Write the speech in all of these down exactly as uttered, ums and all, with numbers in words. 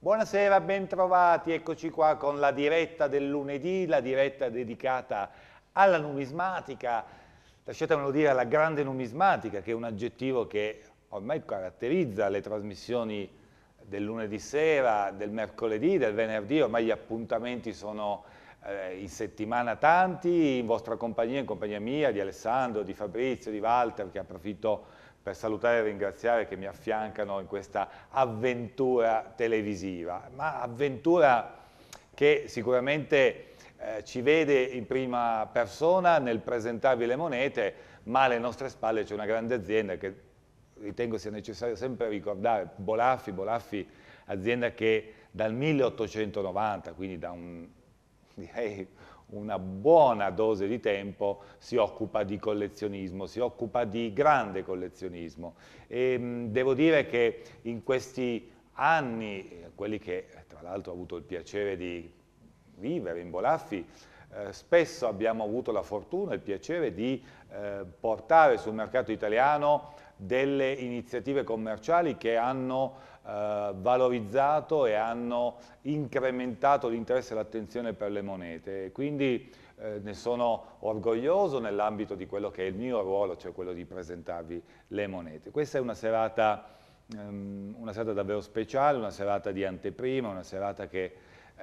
Buonasera, bentrovati, eccoci qua con la diretta del lunedì, la diretta dedicata alla numismatica, lasciatemelo dire alla grande numismatica, che è un aggettivo che ormai caratterizza le trasmissioni del lunedì sera, del mercoledì, del venerdì, ormai gli appuntamenti sono eh, in settimana tanti, in vostra compagnia, in compagnia mia, di Alessandro, di Fabrizio, di Walter, che approfitto per salutare e ringraziare, che mi affiancano in questa avventura televisiva, ma avventura che sicuramente eh, ci vede in prima persona nel presentarvi le monete, ma alle nostre spalle c'è una grande azienda che ritengo sia necessario sempre ricordare, Bolaffi, Bolaffi, azienda che dal milleottocentonovanta, quindi da un, direi, una buona dose di tempo, si occupa di collezionismo, si occupa di grande collezionismo. E mh, devo dire che in questi anni, quelli che tra l'altro ho avuto il piacere di vivere in Bolaffi, eh, spesso abbiamo avuto la fortuna e il piacere di eh, portare sul mercato italiano delle iniziative commerciali che hanno eh, valorizzato e hanno incrementato l'interesse e l'attenzione per le monete. Quindi eh, ne sono orgoglioso nell'ambito di quello che è il mio ruolo, cioè quello di presentarvi le monete. Questa è una serata, ehm, una serata davvero speciale, una serata di anteprima, una serata che eh,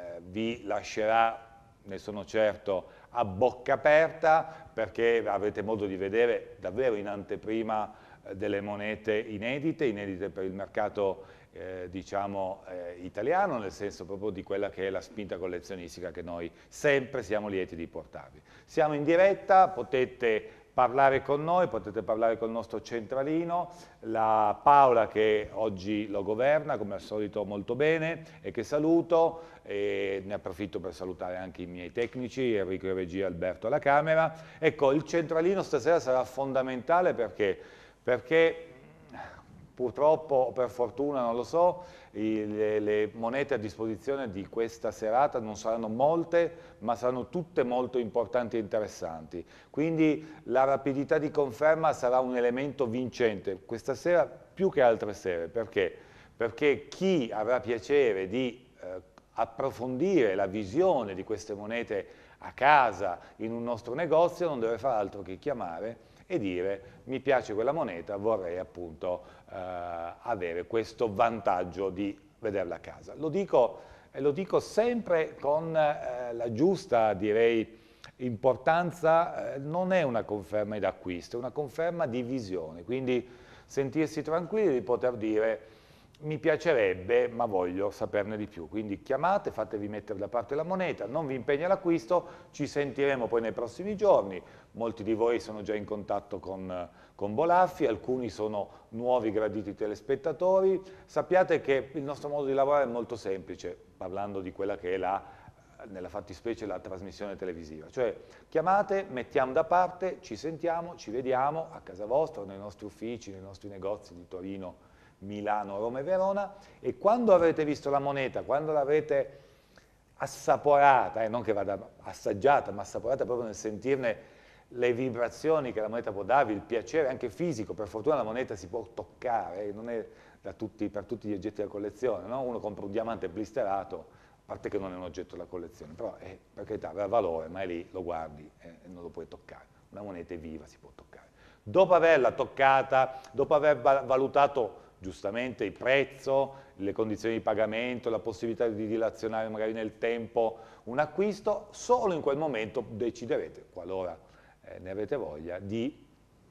vi lascerà, ne sono certo, a bocca aperta, perché avrete modo di vedere davvero in anteprima eh, delle monete inedite, inedite per il mercato eh, diciamo eh, italiano, nel senso proprio di quella che è la spinta collezionistica che noi sempre siamo lieti di portarvi. Siamo in diretta, potete parlare con noi, potete parlare col nostro centralino, la Paola che oggi lo governa, come al solito molto bene, e che saluto, e ne approfitto per salutare anche i miei tecnici, Enrico in regia, Alberto alla Camera. Ecco, il centralino stasera sarà fondamentale perché, perché purtroppo o per fortuna, non lo so, i, le, le monete a disposizione di questa serata non saranno molte, ma saranno tutte molto importanti e interessanti. Quindi la rapidità di conferma sarà un elemento vincente questa sera più che altre sere. Perché? Perché chi avrà piacere di eh, approfondire la visione di queste monete a casa, in un nostro negozio, non deve fare altro che chiamare e dire mi piace quella moneta, vorrei appunto eh, avere questo vantaggio di vederla a casa. Lo dico, e lo dico sempre con eh, la giusta, direi, importanza, eh, non è una conferma d'acquisto, è una conferma di visione, quindi sentirsi tranquilli di poter dire mi piacerebbe, ma voglio saperne di più. Quindi chiamate, fatevi mettere da parte la moneta, non vi impegna l'acquisto, ci sentiremo poi nei prossimi giorni. Molti di voi sono già in contatto con, con Bolaffi, alcuni sono nuovi graditi telespettatori. Sappiate che il nostro modo di lavorare è molto semplice, parlando di quella che è la, nella fattispecie la trasmissione televisiva. Cioè chiamate, mettiamo da parte, ci sentiamo, ci vediamo a casa vostra, nei nostri uffici, nei nostri negozi di Torino, Milano, Roma e Verona, e quando avrete visto la moneta, quando l'avrete assaporata, eh, non che vada assaggiata, ma assaporata proprio nel sentirne le vibrazioni che la moneta può darvi, il piacere anche fisico, per fortuna la moneta si può toccare, eh, non è da tutti, per tutti gli oggetti della collezione, no? Uno compra un diamante blisterato, a parte che non è un oggetto della collezione, però eh, per carità aveva valore, ma è lì, lo guardi eh, e non lo puoi toccare, una moneta è viva, si può toccare. Dopo averla toccata, dopo aver valutato giustamente il prezzo, le condizioni di pagamento, la possibilità di dilazionare magari nel tempo un acquisto, solo in quel momento deciderete, qualora eh, ne avete voglia, di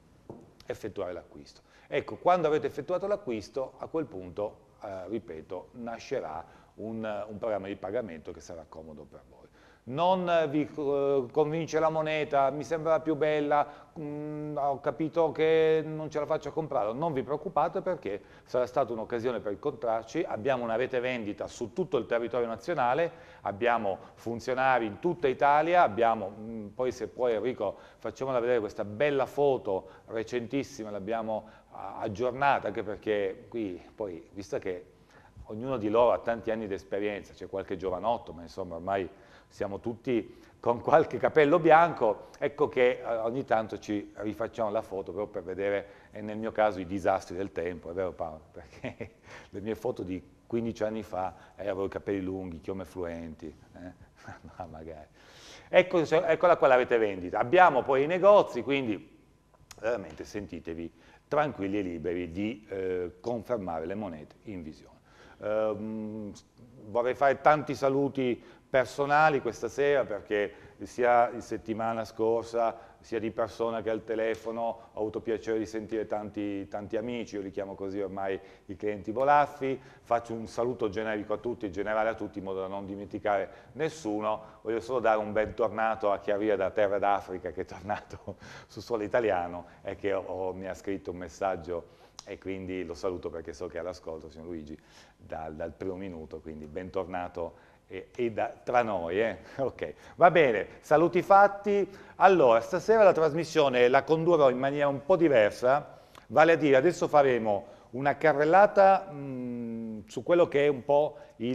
effettuare l'acquisto. Ecco, quando avete effettuato l'acquisto, a quel punto, eh, ripeto, nascerà un, un programma di pagamento che sarà comodo per voi. Non vi eh, convince la moneta, mi sembra più bella, mh, ho capito che non ce la faccio a comprarlo, non vi preoccupate perché sarà stata un'occasione per incontrarci, abbiamo una rete vendita su tutto il territorio nazionale, abbiamo funzionari in tutta Italia, abbiamo, mh, poi se puoi Enrico facciamola vedere questa bella foto recentissima, l'abbiamo aggiornata anche perché qui poi, visto che ognuno di loro ha tanti anni di esperienza, c'è qualche giovanotto, ma insomma ormai siamo tutti con qualche capello bianco, ecco che eh, ogni tanto ci rifacciamo la foto proprio per vedere, e nel mio caso, i disastri del tempo, è vero Paolo? Perché le mie foto di quindici anni fa eh, avevo i capelli lunghi, chiome fluenti, eh? No, magari. Ecco, eccola qua la rete vendita. Abbiamo poi i negozi, quindi veramente sentitevi tranquilli e liberi di eh, confermare le monete in visione. Um, vorrei fare tanti saluti personali questa sera perché sia in settimana scorsa sia di persona che al telefono ho avuto piacere di sentire tanti, tanti amici, io li chiamo così ormai i clienti Bolaffi. Faccio un saluto generico a tutti, generale a tutti, in modo da non dimenticare nessuno. Voglio solo dare un bentornato a chi arriva da terra d'Africa, che è tornato su suolo italiano e che ho, ho, mi ha scritto un messaggio e quindi lo saluto perché so che è all'ascolto, signor Luigi, dal, dal primo minuto, quindi bentornato e, e da, tra noi. Eh? Ok, va bene, saluti fatti. Allora, stasera la trasmissione la condurrò in maniera un po' diversa, vale a dire adesso faremo una carrellata mh, su quello che è un po' il,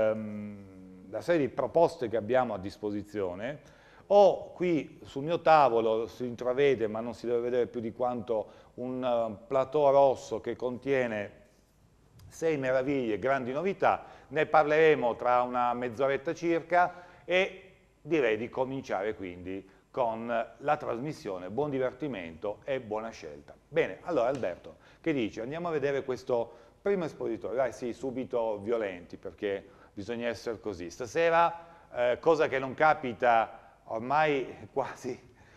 mh, la serie di proposte che abbiamo a disposizione. Ho qui sul mio tavolo, si intravede ma non si deve vedere più di quanto, un uh, plateau rosso che contiene sei meraviglie, grandi novità. Ne parleremo tra una mezz'oretta circa e direi di cominciare quindi con la trasmissione. Buon divertimento e buona scelta. Bene, allora Alberto, che dici? Andiamo a vedere questo primo espositore. Dai, sì, subito violenti perché bisogna essere così. Stasera, eh, cosa che non capita ormai quasi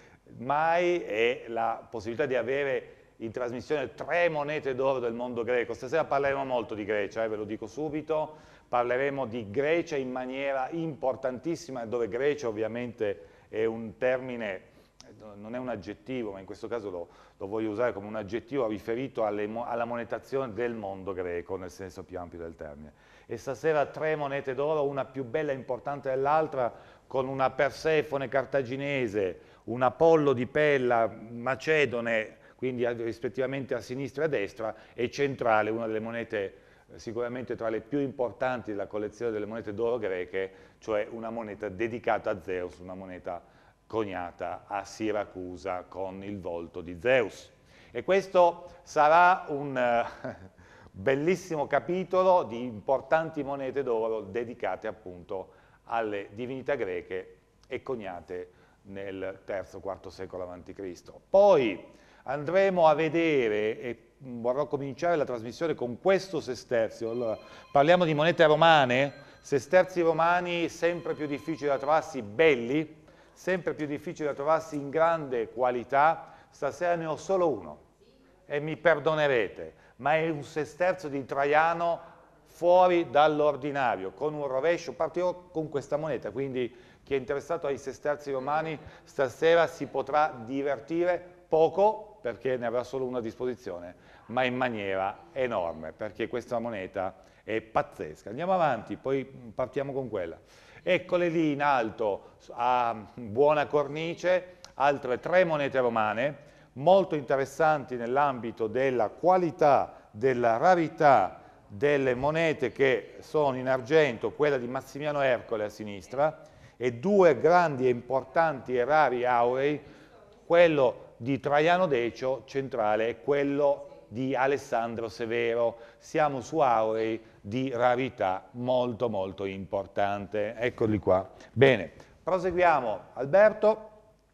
mai, è la possibilità di avere in trasmissione tre monete d'oro del mondo greco. Stasera parleremo molto di Grecia, eh, ve lo dico subito, parleremo di Grecia in maniera importantissima, dove Grecia ovviamente è un termine, non è un aggettivo, ma in questo caso lo, lo voglio usare come un aggettivo riferito alle, alla monetazione del mondo greco, nel senso più ampio del termine. E stasera tre monete d'oro, una più bella e importante dell'altra, con una Persefone cartaginese, un Apollo di Pella macedone, quindi rispettivamente a sinistra e a destra, e centrale, una delle monete sicuramente tra le più importanti della collezione delle monete d'oro greche, cioè una moneta dedicata a Zeus, una moneta coniata a Siracusa con il volto di Zeus. E questo sarà un uh, bellissimo capitolo di importanti monete d'oro dedicate appunto alle divinità greche e coniate nel terzo quarto secolo avanti Cristo. Poi andremo a vedere, e vorrò cominciare la trasmissione con questo sesterzio. Allora, parliamo di monete romane, sesterzi romani sempre più difficili da trovarsi, belli, sempre più difficili da trovarsi in grande qualità. Stasera ne ho solo uno e mi perdonerete, ma è un sesterzo di Traiano fuori dall'ordinario, con un rovescio. Partirò con questa moneta, quindi chi è interessato ai sesterzi romani stasera si potrà divertire poco, perché ne avrà solo una a disposizione, ma in maniera enorme, perché questa moneta è pazzesca. Andiamo avanti, poi partiamo con quella. Eccole lì in alto, a buona cornice, altre tre monete romane, molto interessanti nell'ambito della qualità, della rarità delle monete che sono in argento, quella di Massimiano Ercole a sinistra, e due grandi e importanti e rari aurei, quello di Traiano Decio centrale e quello di Alessandro Severo. Siamo su aurei di rarità molto molto importante. Eccoli qua. Bene, proseguiamo Alberto,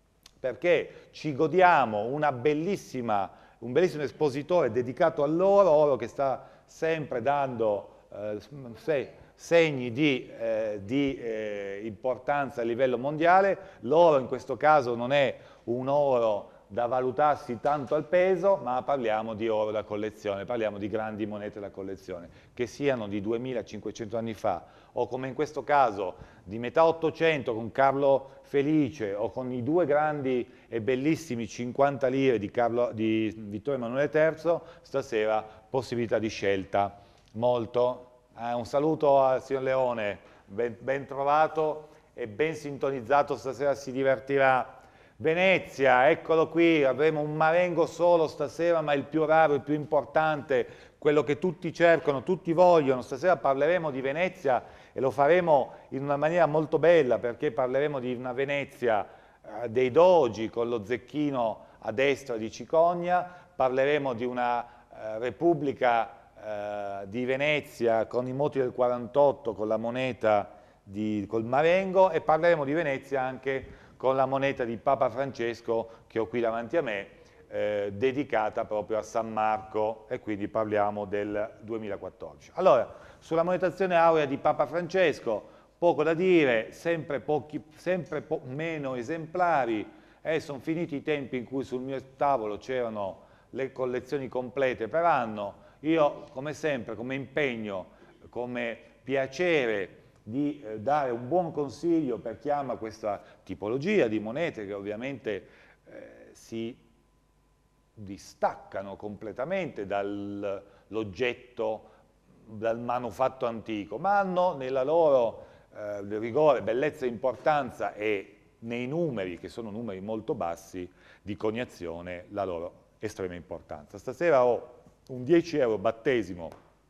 perché ci godiamo una bellissima, un bellissimo espositore dedicato all'oro, oro che sta sempre dando eh, segni di, eh, di eh, importanza a livello mondiale. L'oro in questo caso non è un oro da valutarsi tanto al peso, ma parliamo di oro da collezione, parliamo di grandi monete da collezione, che siano di duemilacinquecento anni fa, o come in questo caso di metà Ottocento con Carlo Felice, o con i due grandi e bellissimi cinquanta lire di, Carlo, di Vittorio Emanuele terzo, stasera possibilità di scelta molto. Eh, un saluto al signor Leone, ben, ben trovato e ben sintonizzato, stasera si divertirà. Venezia, eccolo qui, avremo un Marengo solo stasera, ma il più raro, il più importante, quello che tutti cercano, tutti vogliono. Stasera parleremo di Venezia e lo faremo in una maniera molto bella, perché parleremo di una Venezia eh, dei Dogi con lo zecchino a destra di Cicogna, parleremo di una eh, Repubblica eh, di Venezia con i moti del quarantotto, con la moneta di, col Marengo, e parleremo di Venezia anche con la moneta di Papa Francesco che ho qui davanti a me, eh, dedicata proprio a San Marco, e quindi parliamo del duemilaquattordici. Allora, sulla monetazione aurea di Papa Francesco, poco da dire, sempre, pochi, sempre po meno esemplari, eh, sono finiti i tempi in cui sul mio tavolo c'erano le collezioni complete per anno. Io, come sempre, come impegno, come piacere, di eh, dare un buon consiglio per chi ama questa tipologia di monete che ovviamente eh, si distaccano completamente dall'oggetto, dal manufatto antico, ma hanno nella loro eh, rigore, bellezza e importanza, e nei numeri, che sono numeri molto bassi, di coniazione, la loro estrema importanza. Stasera ho un dieci euro battesimo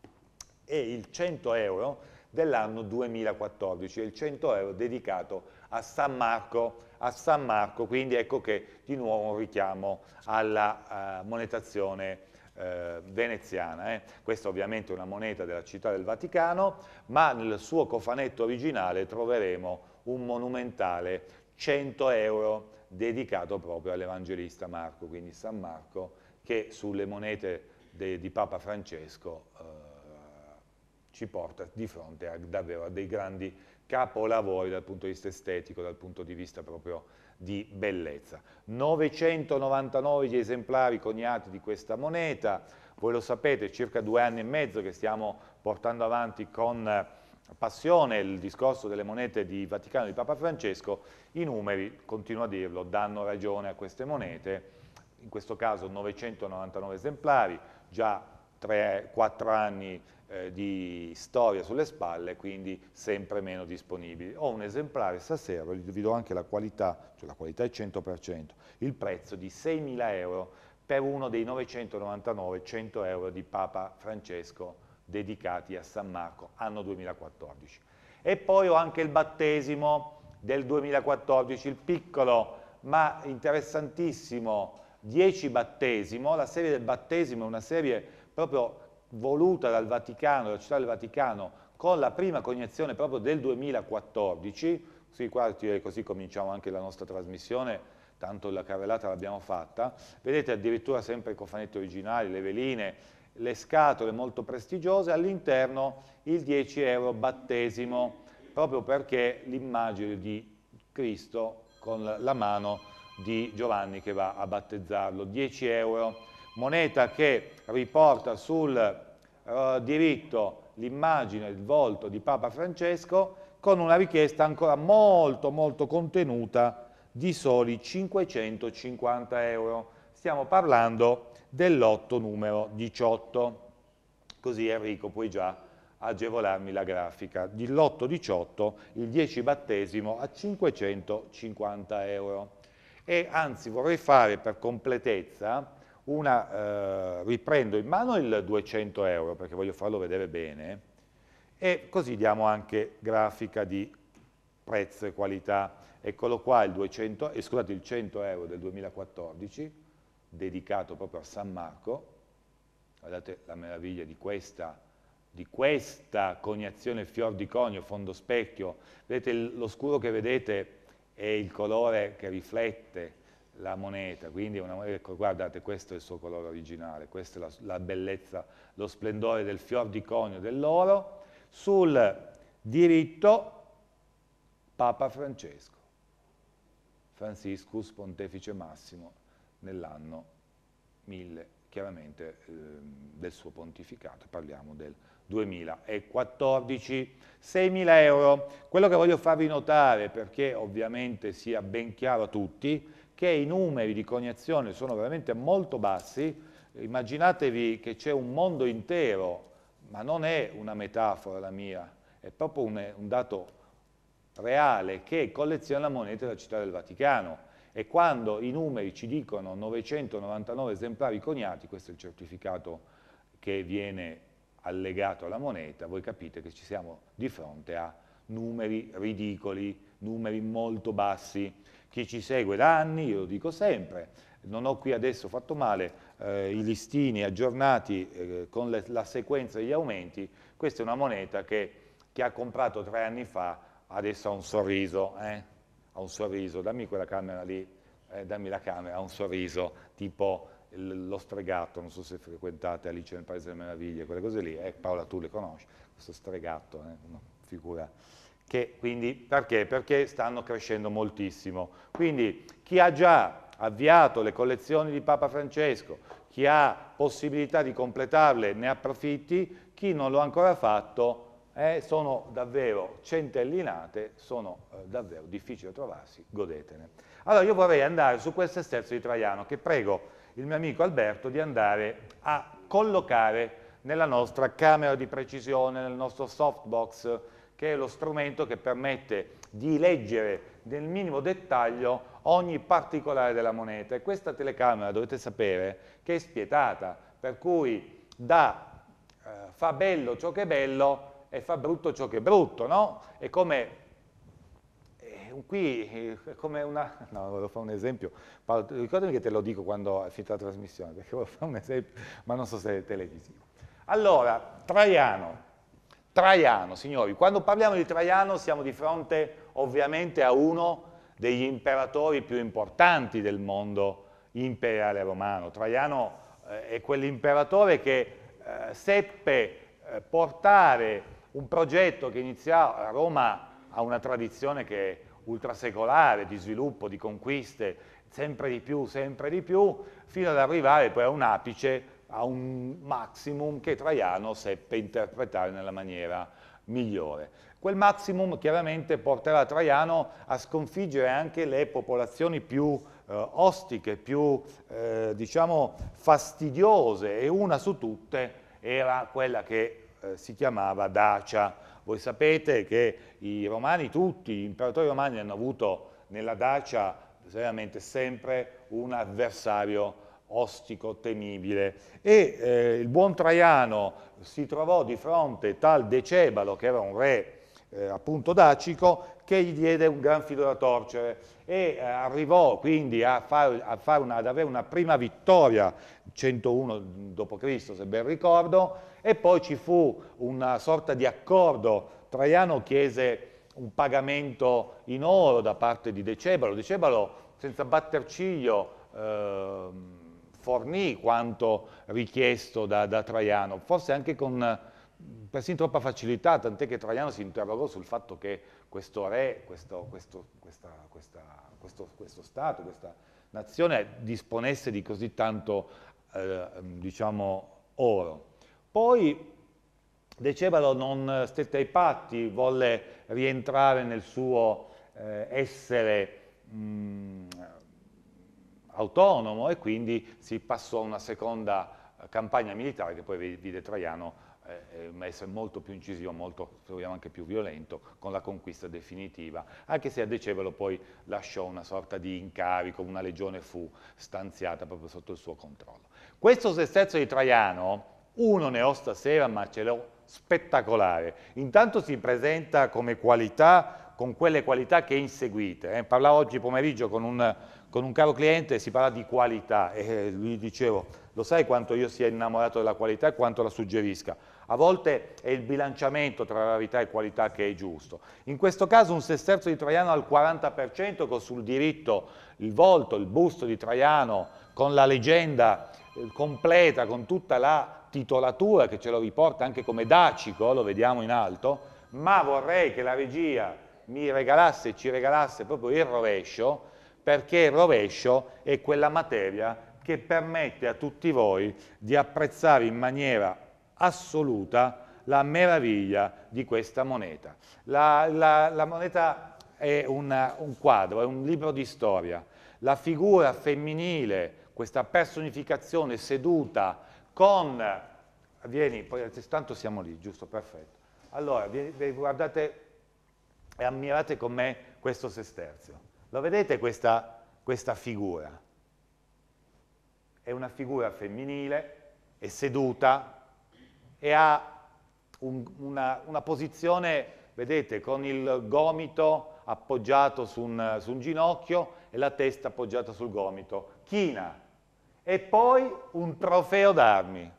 e il cento euro dell'anno duemilaquattordici, e il cento euro dedicato a San Marco, a San Marco, quindi ecco che di nuovo un richiamo alla uh, monetazione uh, veneziana. Eh. Questa ovviamente è una moneta della Città del Vaticano, ma nel suo cofanetto originale troveremo un monumentale cento euro dedicato proprio all'Evangelista Marco, quindi San Marco, che sulle monete de, di Papa Francesco uh, ci porta di fronte a davvero a dei grandi capolavori dal punto di vista estetico, dal punto di vista proprio di bellezza. novecentonovantanove gli esemplari coniati di questa moneta, voi lo sapete, circa due anni e mezzo che stiamo portando avanti con passione il discorso delle monete di Vaticano di Papa Francesco. I numeri, continuo a dirlo, danno ragione a queste monete, in questo caso novecentonovantanove esemplari, già tre quattro anni eh, di storia sulle spalle, quindi sempre meno disponibili. Ho un esemplare stasera, vi do anche la qualità, cioè la qualità è cento per cento, il prezzo di seimila euro per uno dei novecentonovantanove cento euro di Papa Francesco dedicati a San Marco, anno duemilaquattordici. E poi ho anche il battesimo del duemilaquattordici, il piccolo ma interessantissimo dieci battesimo. La serie del battesimo è una serie proprio voluta dal Vaticano, dalla Città del Vaticano, con la prima coniazione proprio del duemilaquattordici, sì, qua così cominciamo anche la nostra trasmissione, tanto la carrellata l'abbiamo fatta. Vedete addirittura sempre i cofanetti originali, le veline, le scatole molto prestigiose, all'interno il dieci euro battesimo, proprio perché l'immagine di Cristo con la mano di Giovanni che va a battezzarlo, dieci euro, moneta che riporta sul uh, diritto l'immagine, il volto di Papa Francesco, con una richiesta ancora molto molto contenuta di soli cinquecentocinquanta euro. Stiamo parlando del lotto numero diciotto, così Enrico puoi già agevolarmi la grafica. Di lotto diciotto, il dieci battesimo a cinquecentocinquanta euro. E anzi vorrei fare per completezza una, eh, riprendo in mano il duecento euro perché voglio farlo vedere bene, e così diamo anche grafica di prezzo e qualità. Eccolo qua il duecento, eh, scusate, il cento euro del duemilaquattordici, dedicato proprio a San Marco. Guardate la meraviglia di questa, di questa coniazione fior di conio, fondo specchio. Vedete lo scuro che vedete è il colore che riflette la moneta, quindi una, ecco, guardate, questo è il suo colore originale, questa è la, la bellezza, lo splendore del fior di conio dell'oro. Sul diritto Papa Francesco, Franciscus Pontefice Massimo, nell'anno mille, chiaramente eh, del suo pontificato, parliamo del duemilaquattordici, seimila euro. Quello che voglio farvi notare, perché ovviamente sia ben chiaro a tutti, che i numeri di coniazione sono veramente molto bassi. Immaginatevi che c'è un mondo intero, ma non è una metafora la mia, è proprio un, un dato reale, che colleziona monete della Città del Vaticano, E quando i numeri ci dicono novecentonovantanove esemplari coniati, questo è il certificato che viene allegato alla moneta, voi capite che ci siamo di fronte a numeri ridicoli, numeri molto bassi. Chi ci segue da anni, io lo dico sempre, non ho qui adesso fatto male eh, i listini aggiornati eh, con le, la sequenza degli aumenti. Questa è una moneta che chi ha comprato tre anni fa adesso ha un sorriso, eh? ha un sorriso, dammi quella camera lì, eh, dammi la camera, ha un sorriso tipo il, lo stregatto, non so se frequentate Alice nel Paese delle Meraviglie, quelle cose lì, eh, Paola tu le conosci, questo stregatto, eh, una figura che quindi, perché? Perché stanno crescendo moltissimo. Quindi chi ha già avviato le collezioni di Papa Francesco, chi ha possibilità di completarle ne approfitti, chi non lo ha ancora fatto eh, sono davvero centellinate, sono eh, davvero difficili da trovarsi, godetene. Allora io vorrei andare su questo sesterzo di Traiano che prego il mio amico Alberto di andare a collocare nella nostra camera di precisione, nel nostro softbox, che è lo strumento che permette di leggere nel minimo dettaglio ogni particolare della moneta. E questa telecamera dovete sapere che è spietata, per cui da, eh, fa bello ciò che è bello e fa brutto ciò che è brutto, no? È come, eh, qui è come una, no, volevo fare un esempio, Paolo, ricordami che te lo dico quando è finita la trasmissione, perché volevo fare un esempio, ma non so se è televisivo. Allora, Traiano. Traiano, signori, quando parliamo di Traiano siamo di fronte ovviamente a uno degli imperatori più importanti del mondo imperiale romano. Traiano eh, è quell'imperatore che eh, seppe eh, portare un progetto che iniziò, Roma ha una tradizione che è ultrasecolare, di sviluppo, di conquiste, sempre di più, sempre di più, fino ad arrivare poi a un apice, a un maximum che Traiano seppe interpretare nella maniera migliore. Quel maximum chiaramente porterà Traiano a sconfiggere anche le popolazioni più eh, ostiche, più eh, diciamo fastidiose, e una su tutte era quella che eh, si chiamava Dacia. Voi sapete che i romani tutti, gli imperatori romani hanno avuto nella Dacia veramente sempre un avversario ostico, temibile, e eh, il buon Traiano si trovò di fronte tal Decebalo, che era un re eh, appunto dacico, che gli diede un gran filo da torcere e eh, arrivò quindi a, far, a far una, ad avere una prima vittoria, centouno dopo Cristo se ben ricordo, e poi ci fu una sorta di accordo. Traiano chiese un pagamento in oro da parte di Decebalo, Decebalo senza batter ciglio eh, fornì quanto richiesto da, da Traiano, forse anche con persino troppa facilità, tant'è che Traiano si interrogò sul fatto che questo re, questo, questo, questa, questa, questo, questo Stato, questa nazione disponesse di così tanto, eh, diciamo, oro. Poi Decebalo non stette ai patti, volle rientrare nel suo eh, essere mh, autonomo, e quindi si passò a una seconda campagna militare che poi vide Traiano eh, essere molto più incisivo, molto, troviamo anche più violento, con la conquista definitiva, anche se a Decebalo poi lasciò una sorta di incarico, una legione fu stanziata proprio sotto il suo controllo. Questo sesterzo di Traiano, uno ne ho stasera, ma ce l'ho spettacolare. Intanto si presenta come qualità, con quelle qualità che inseguite. Eh. Parlavo oggi pomeriggio con un, con un caro cliente, si parla di qualità, e gli dicevo, lo sai quanto io sia innamorato della qualità e quanto la suggerisca. A volte è il bilanciamento tra rarità e qualità che è giusto. In questo caso un sesterzo di Traiano al quaranta per cento, con sul diritto il volto, il busto di Traiano, con la leggenda completa, con tutta la titolatura che ce lo riporta anche come dacico, lo vediamo in alto, ma vorrei che la regia mi regalasse, ci regalasse proprio il rovescio, perché il rovescio è quella materia che permette a tutti voi di apprezzare in maniera assoluta la meraviglia di questa moneta. La, la, la moneta è una, un quadro, è un libro di storia. La figura femminile, questa personificazione seduta con... Vieni, poi tanto siamo lì, giusto, perfetto. Allora, vi, guardate e ammirate con me questo sesterzio. Lo vedete questa questa figura. È una figura femminile, è seduta e ha un, una, una posizione, vedete, con il gomito appoggiato su un, su un ginocchio e la testa appoggiata sul gomito, china, e poi un trofeo d'armi.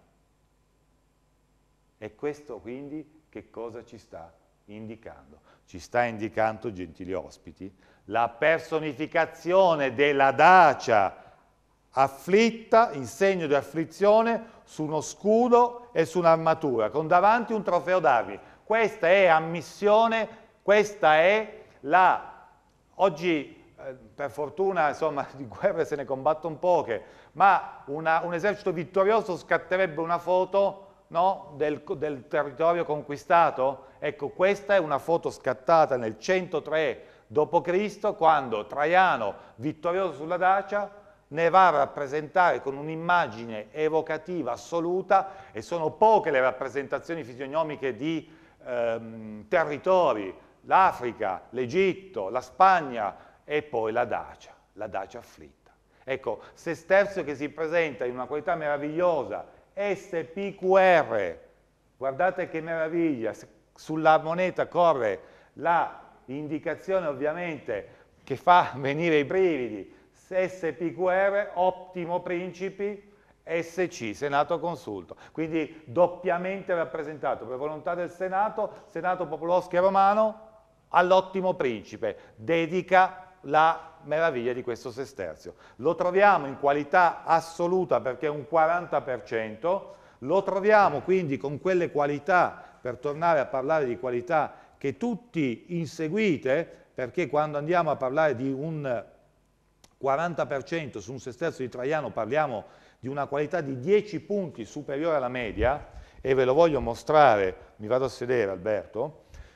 E questo quindi che cosa ci sta indicando? Ci sta indicando, gentili ospiti, la personificazione della Dacia afflitta, in segno di afflizione, su uno scudo e su un'armatura, con davanti un trofeo d'armi. Questa è ammissione, questa è la... Oggi, eh, per fortuna, insomma, di guerre se ne combattono poche, ma una, un esercito vittorioso scatterebbe una foto, no, del, del territorio conquistato. Ecco, questa è una foto scattata nel centotré dopo Cristo, quando Traiano, vittorioso sulla Dacia, ne va a rappresentare con un'immagine evocativa assoluta, e sono poche le rappresentazioni fisionomiche di ehm, territori, l'Africa, l'Egitto, la Spagna e poi la Dacia, la Dacia afflitta. Ecco, Sesterzio che si presenta in una qualità meravigliosa, S P Q R, guardate che meraviglia, sulla moneta corre la indicazione ovviamente che fa venire i brividi, S P Q R, Ottimo Principi, S C, Senato Consulto, quindi doppiamente rappresentato per volontà del Senato, Senato Popoloschi Romano, all'Ottimo Principe, dedica la meraviglia di questo Sesterzio. Lo troviamo in qualità assoluta perché è un quaranta per cento, lo troviamo quindi con quelle qualità, per tornare a parlare di qualità, che tutti inseguite, perché quando andiamo a parlare di un quaranta per cento su un Sesterzio di Traiano parliamo di una qualità di dieci punti superiore alla media, e ve lo voglio mostrare, mi vado a sedere Alberto,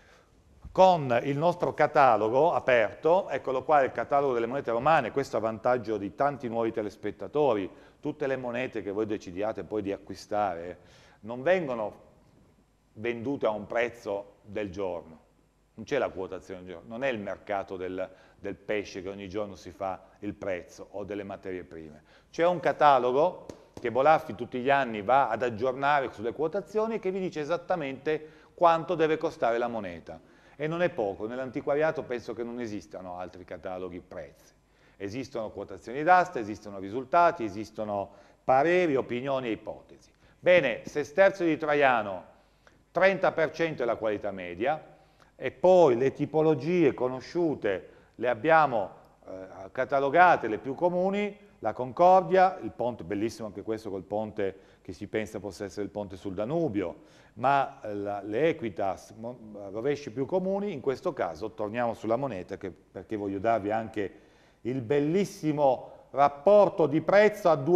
con il nostro catalogo aperto, eccolo qua il catalogo delle monete romane, questo a vantaggio di tanti nuovi telespettatori. Tutte le monete che voi decidiate poi di acquistare non vengono vendute a un prezzo del giorno, non c'è la quotazione del giorno, non è il mercato del, del pesce che ogni giorno si fa il prezzo o delle materie prime. C'è un catalogo che Bolaffi tutti gli anni va ad aggiornare sulle quotazioni e che vi dice esattamente quanto deve costare la moneta. E non è poco, nell'antiquariato penso che non esistano altri cataloghi prezzi. Esistono quotazioni d'asta, esistono risultati, esistono pareri, opinioni e ipotesi. Bene, Sesterzio di Traiano, trenta per cento è la qualità media, e poi le tipologie conosciute le abbiamo eh, catalogate, le più comuni, la Concordia, il ponte, bellissimo anche questo col ponte che si pensa possa essere il ponte sul Danubio, ma la, le Equitas, rovesci più comuni, in questo caso torniamo sulla moneta che, perché voglio darvi anche il bellissimo rapporto di prezzo a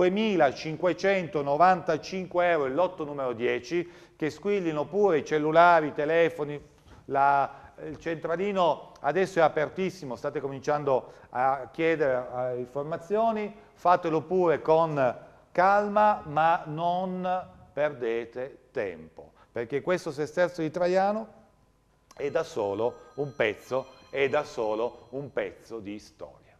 duemilacinquecentonovantacinque euro, il lotto numero dieci, che squillino pure i cellulari, i telefoni, la, il centralino adesso è apertissimo, state cominciando a chiedere eh, informazioni, fatelo pure con calma, ma non perdete tempo, perché questo Sesterzio di Traiano è da solo un pezzo, è da solo un pezzo di storia.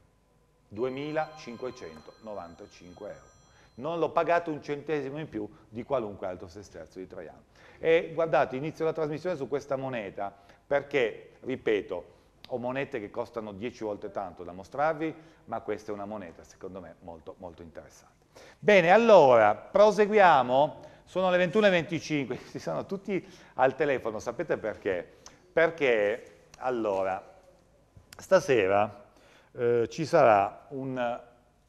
duemilacinquecentonovantacinque euro. Non l'ho pagato un centesimo in più di qualunque altro Sesterzio di Traiano. E guardate, inizio la trasmissione su questa moneta perché, ripeto, ho monete che costano dieci volte tanto da mostrarvi, ma questa è una moneta, secondo me, molto, molto interessante. Bene, allora, proseguiamo. Sono le ventuno e venticinque, si sono tutti al telefono, sapete perché? Perché, allora, stasera eh, ci sarà un...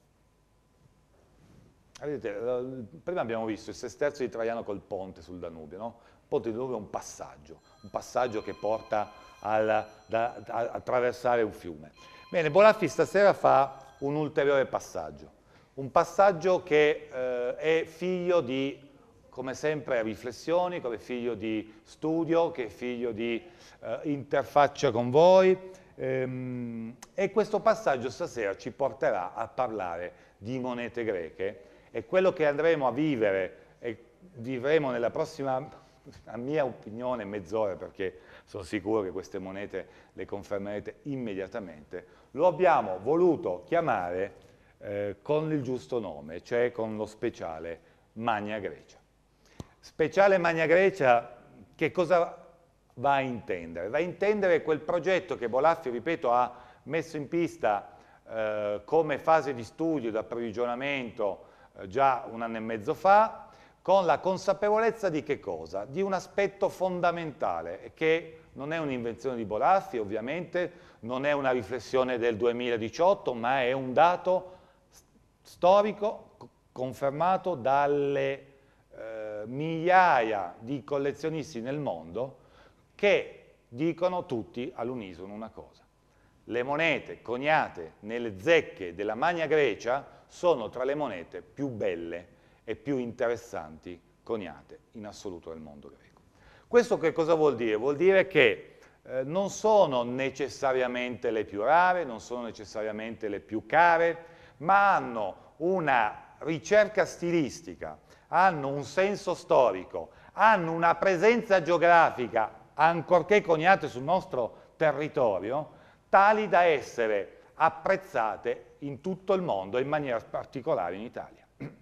Vedete, prima abbiamo visto il Sesterzio di Traiano col ponte sul Danubio, no? Il ponte sul Danubio è un passaggio, un passaggio che porta al, da, a, a attraversare un fiume. Bene, Bolaffi stasera fa un ulteriore passaggio, un passaggio che eh, è figlio di, come sempre, riflessioni, come figlio di studio, che è figlio di eh, interfaccia con voi, ehm, e questo passaggio stasera ci porterà a parlare di monete greche, e quello che andremo a vivere e vivremo nella prossima a mia opinione mezz'ora, perché sono sicuro che queste monete le confermerete immediatamente, lo abbiamo voluto chiamare eh, con il giusto nome, cioè con lo speciale Magna Grecia. Speciale Magna Grecia, che cosa va a intendere? Va a intendere quel progetto che Bolaffi, ripeto, ha messo in pista eh, come fase di studio ed approvvigionamento eh, già un anno e mezzo fa, con la consapevolezza di che cosa? Di un aspetto fondamentale, che non è un'invenzione di Bolaffi, ovviamente, non è una riflessione del duemiladiciotto, ma è un dato storico confermato dalle eh, migliaia di collezionisti nel mondo che dicono tutti all'unisono una cosa. Le monete coniate nelle zecche della Magna Grecia sono tra le monete più belle e più interessanti coniate in assoluto nel mondo greco. Questo che cosa vuol dire? Vuol dire che eh, non sono necessariamente le più rare, non sono necessariamente le più care, ma hanno una ricerca stilistica, hanno un senso storico, hanno una presenza geografica, ancorché coniate sul nostro territorio, tali da essere apprezzate in tutto il mondo e in maniera particolare in Italia.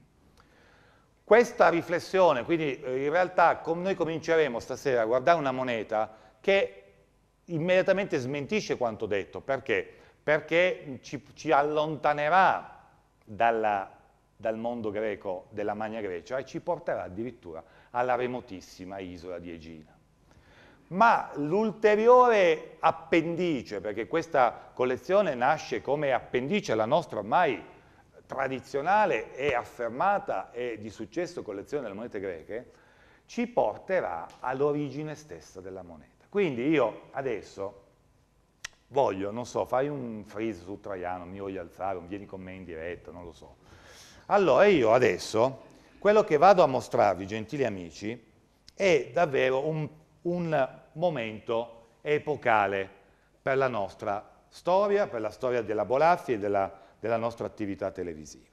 Questa riflessione, quindi in realtà noi cominceremo stasera a guardare una moneta che immediatamente smentisce quanto detto. Perché? Perché ci, ci allontanerà dalla, dal mondo greco della Magna Grecia e ci porterà addirittura alla remotissima isola di Egina. Ma l'ulteriore appendice, perché questa collezione nasce come appendice alla nostra ormai tradizionale e affermata e di successo collezione delle monete greche, ci porterà all'origine stessa della moneta. Quindi io adesso voglio, non so, fai un freeze su Traiano, mi voglio alzare, vieni con me in diretta, non lo so. Allora io adesso, quello che vado a mostrarvi, gentili amici, è davvero un, un momento epocale per la nostra storia, per la storia della Bolaffi e della della nostra attività televisiva.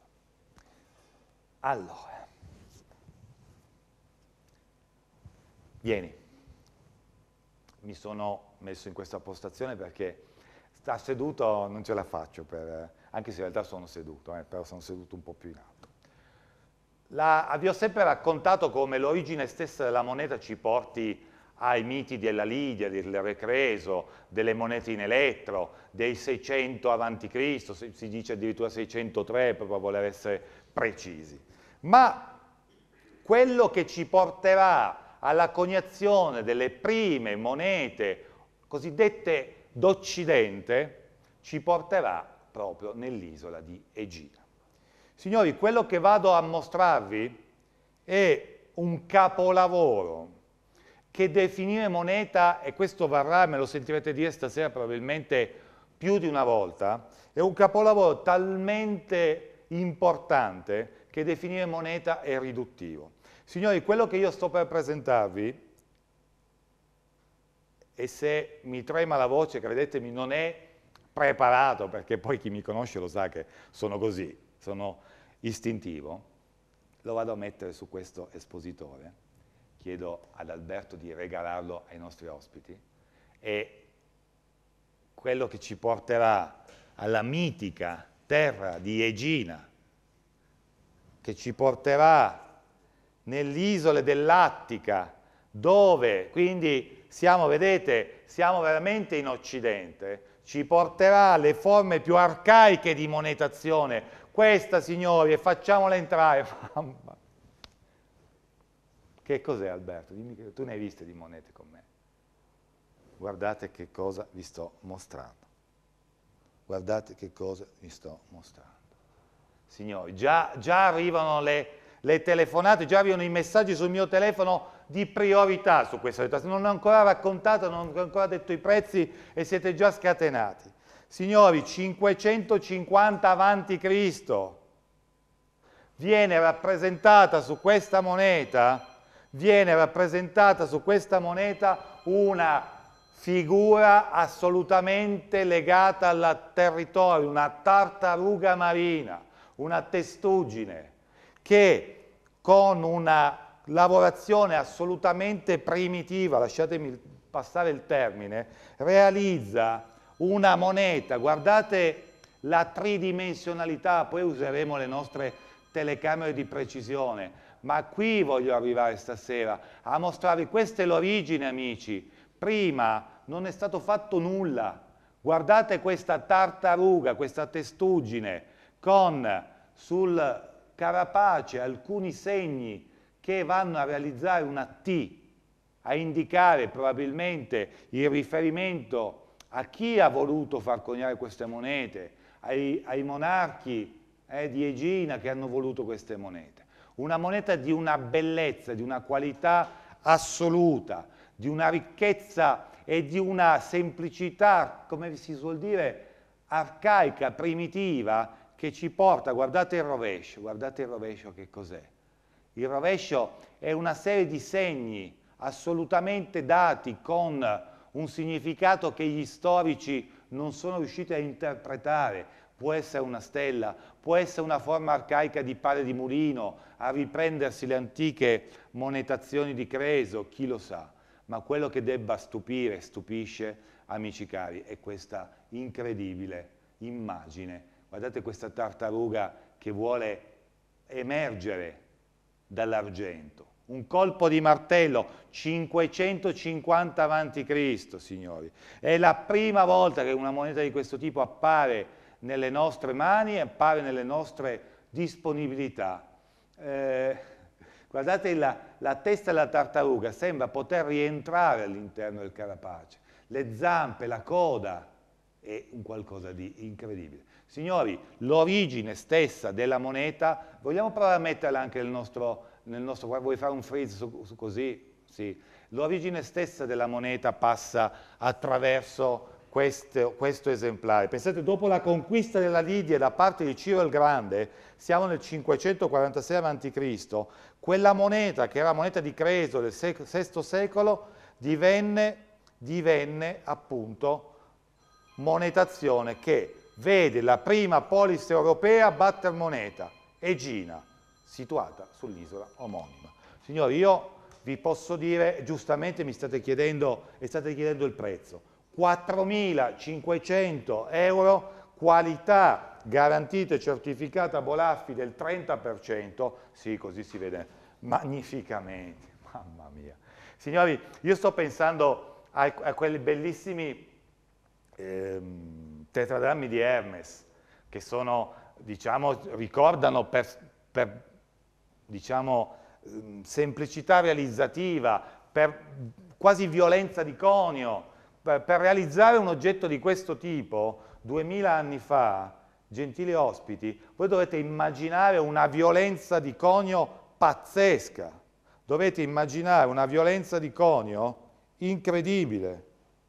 Allora, vieni, mi sono messo in questa postazione perché sta seduto non ce la faccio, per, anche se in realtà sono seduto, eh, però sono seduto un po' più in alto. La, vi ho sempre raccontato come l'origine stessa della moneta ci porti ai miti della Lidia, del Re Creso, delle monete in elettro, dei seicento avanti Cristo, si dice addirittura seicentotre, proprio a voler essere precisi. Ma quello che ci porterà alla coniazione delle prime monete cosiddette d'Occidente ci porterà proprio nell'isola di Egina. Signori, quello che vado a mostrarvi è un capolavoro che definire moneta, e questo varrà, me lo sentirete dire stasera probabilmente più di una volta, è un capolavoro talmente importante che definire moneta è riduttivo. Signori, quello che io sto per presentarvi, e se mi trema la voce, credetemi, non è preparato, perché poi chi mi conosce lo sa che sono così, sono istintivo, lo vado a mettere su questo espositore. Chiedo ad Alberto di regalarlo ai nostri ospiti, e quello che ci porterà alla mitica terra di Egina, che ci porterà nelle isole dell'Attica, dove, quindi siamo, vedete, siamo veramente in Occidente, ci porterà alle forme più arcaiche di monetazione. Questa, signori, e facciamola entrare. Che cos'è, Alberto? Dimmi che tu ne hai viste di monete con me. Guardate che cosa vi sto mostrando. Guardate che cosa vi sto mostrando. Signori, già, già arrivano le, le telefonate, già arrivano i messaggi sul mio telefono di priorità su questa moneta. Non ho ancora raccontato, non ho ancora detto i prezzi e siete già scatenati. Signori, cinquecentocinquanta avanti Cristo viene rappresentata su questa moneta viene rappresentata su questa moneta una figura assolutamente legata al territorio, una tartaruga marina, una testuggine, che con una lavorazione assolutamente primitiva, lasciatemi passare il termine, realizza una moneta, guardate la tridimensionalità, poi useremo le nostre telecamere di precisione, ma qui voglio arrivare stasera a mostrarvi, questa è l'origine amici, prima non è stato fatto nulla, guardate questa tartaruga, questa testuggine con sul carapace alcuni segni che vanno a realizzare una T, a indicare probabilmente il riferimento a chi ha voluto far coniare queste monete, ai, ai monarchi eh, di Egina che hanno voluto queste monete. Una moneta di una bellezza, di una qualità assoluta, di una ricchezza e di una semplicità, come si suol dire, arcaica, primitiva, che ci porta, guardate il rovescio, guardate il rovescio che cos'è. Il rovescio è una serie di segni assolutamente dati con un significato che gli storici non sono riusciti a interpretare. Può essere una stella, può essere una forma arcaica di pale di mulino, a riprendersi le antiche monetazioni di Creso, chi lo sa. Ma quello che debba stupire, stupisce, amici cari, è questa incredibile immagine. Guardate questa tartaruga che vuole emergere dall'argento. Un colpo di martello, cinquecentocinquanta avanti Cristo, signori. È la prima volta che una moneta di questo tipo appare nelle nostre mani e appare nelle nostre disponibilità. Eh, guardate la, la testa della tartaruga, sembra poter rientrare all'interno del carapace. Le zampe, la coda, è un qualcosa di incredibile. Signori, l'origine stessa della moneta, vogliamo provare a metterla anche nel nostro, nel nostro vuoi fare un freeze su, su così? Sì. L'origine stessa della moneta passa attraverso questo, questo esemplare. Pensate, dopo la conquista della Lidia da parte di Ciro il Grande, siamo nel cinquecentoquarantasei avanti Cristo, quella moneta, che era moneta di Creso del sesto secolo, divenne, divenne appunto monetazione che vede la prima polis europea batter moneta, Egina, situata sull'isola omonima. Signori, io vi posso dire, giustamente mi state chiedendo, e state chiedendo il prezzo, quattromilacinquecento euro, qualità garantita e certificata Bolaffi del trenta per cento, sì, così si vede magnificamente, mamma mia. Signori, io sto pensando a, a quelli bellissimi ehm, tetradrammi di Hermes, che sono, diciamo, ricordano per, per diciamo, semplicità realizzativa, per quasi violenza di conio. Per, per realizzare un oggetto di questo tipo, duemila anni fa, gentili ospiti, voi dovete immaginare una violenza di conio pazzesca. Dovete immaginare una violenza di conio incredibile.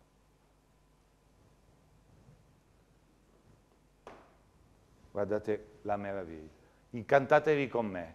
Guardate la meraviglia. Incantatevi con me.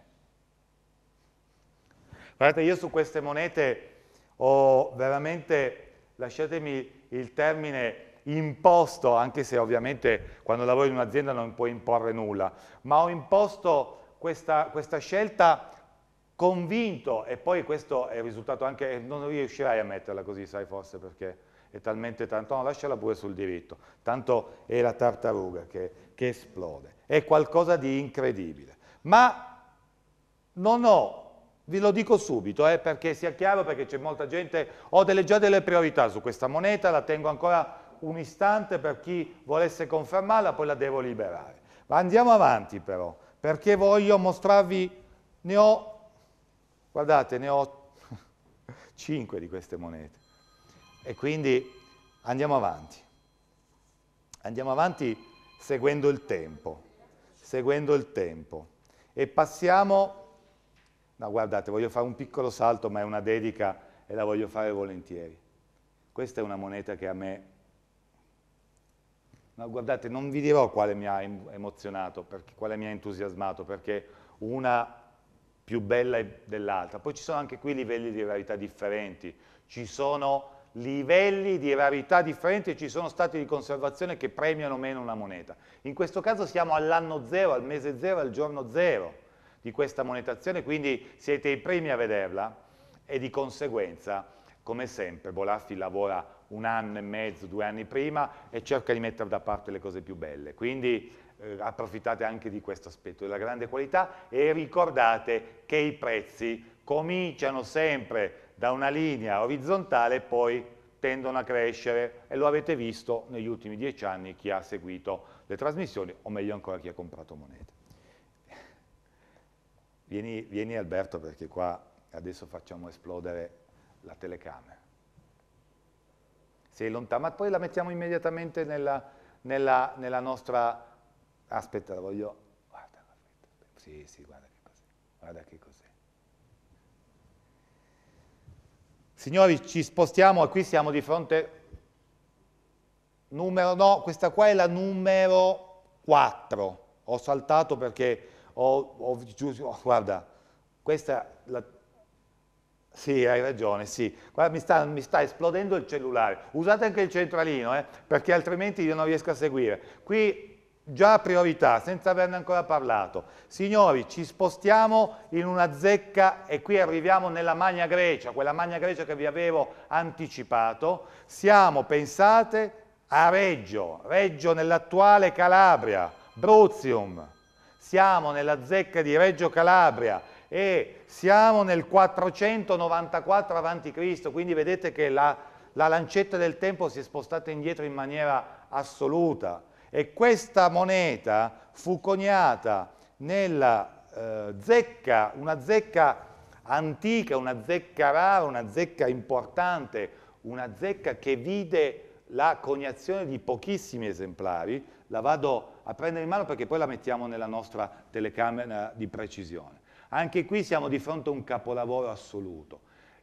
Guardate, io su queste monete ho veramente, lasciatemi il termine, imposto, anche se ovviamente quando lavori in un'azienda non puoi imporre nulla, ma ho imposto questa, questa scelta convinto, e poi questo è il risultato anche, non riuscirai a metterla così, sai, forse perché è talmente tanto, no, lasciala pure sul diritto, tanto è la tartaruga che, che esplode, è qualcosa di incredibile, ma non ho, vi lo dico subito, eh, perché sia chiaro, perché c'è molta gente, ho delle, già delle priorità su questa moneta, la tengo ancora un istante per chi volesse confermarla, poi la devo liberare. Ma andiamo avanti però, perché voglio mostrarvi, ne ho, guardate, ne ho cinque di queste monete. E quindi andiamo avanti. Andiamo avanti seguendo il tempo, seguendo il tempo. E passiamo, no guardate, voglio fare un piccolo salto, ma è una dedica e la voglio fare volentieri. Questa è una moneta che a me, no, guardate, non vi dirò quale mi ha emozionato, perché, quale mi ha entusiasmato, perché una più bella dell'altra. Poi ci sono anche qui livelli di rarità differenti, ci sono livelli di rarità differenti e ci sono stati di conservazione che premiano meno una moneta. In questo caso siamo all'anno zero, al mese zero, al giorno zero. di questa monetazione, quindi siete i primi a vederla e di conseguenza, come sempre, Bolaffi lavora un anno e mezzo, due anni prima e cerca di mettere da parte le cose più belle. Quindi eh, approfittate anche di questo aspetto della grande qualità e ricordate che i prezzi cominciano sempre da una linea orizzontale e poi tendono a crescere e lo avete visto negli ultimi dieci anni chi ha seguito le trasmissioni o meglio ancora chi ha comprato monete. Vieni, vieni Alberto perché qua adesso facciamo esplodere la telecamera. Sei lontano, ma poi la mettiamo immediatamente nella, nella, nella nostra... Aspetta, la voglio... Guarda, aspetta. Sì, sì, guarda che cos'è. Guarda che cos'è. Signori, ci spostiamo e qui siamo di fronte... Numero, no, questa qua è la numero quattro. Ho saltato perché ho... ho guarda, questa... La, sì, hai ragione, sì. Guarda, mi sta, mi sta esplodendo il cellulare. Usate anche il centralino, eh, perché altrimenti io non riesco a seguire. Qui già priorità, senza averne ancora parlato. Signori, ci spostiamo in una zecca e qui arriviamo nella Magna Grecia, quella Magna Grecia che vi avevo anticipato. Siamo, pensate, a Reggio, Reggio nell'attuale Calabria, Bruzium. Siamo nella zecca di Reggio Calabria e siamo nel quattrocentonovantaquattro avanti Cristo, quindi vedete che la, la lancetta del tempo si è spostata indietro in maniera assoluta e questa moneta fu coniata nella eh, zecca, una zecca antica, una zecca rara, una zecca importante, una zecca che vide la coniazione di pochissimi esemplari. La vado a prendere in mano perché poi la mettiamo nella nostra telecamera di precisione. Anche qui siamo di fronte a un capolavoro assoluto.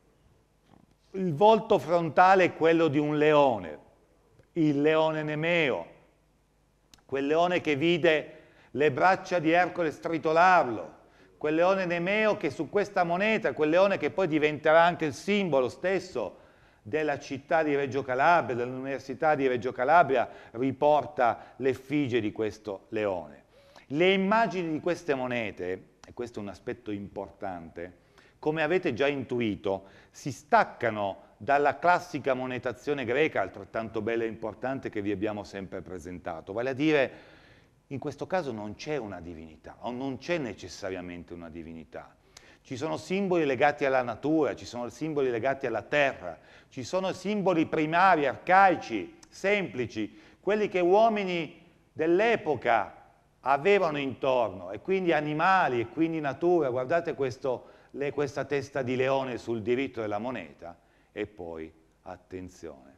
Il volto frontale è quello di un leone, il leone nemeo, quel leone che vide le braccia di Ercole stritolarlo, quel leone nemeo che su questa moneta, quel leone che poi diventerà anche il simbolo stesso della città di Reggio Calabria, dell'Università di Reggio Calabria, riporta l'effigie di questo leone. Le immagini di queste monete, e questo è un aspetto importante, come avete già intuito, si staccano dalla classica monetazione greca, altrettanto bella e importante, che vi abbiamo sempre presentato. Vale a dire, in questo caso non c'è una divinità, o non c'è necessariamente una divinità. Ci sono simboli legati alla natura, ci sono simboli legati alla terra, ci sono simboli primari, arcaici, semplici, quelli che uomini dell'epoca avevano intorno, e quindi animali, e quindi natura. Guardate questo, le, questa testa di leone sul diritto della moneta, e poi, attenzione,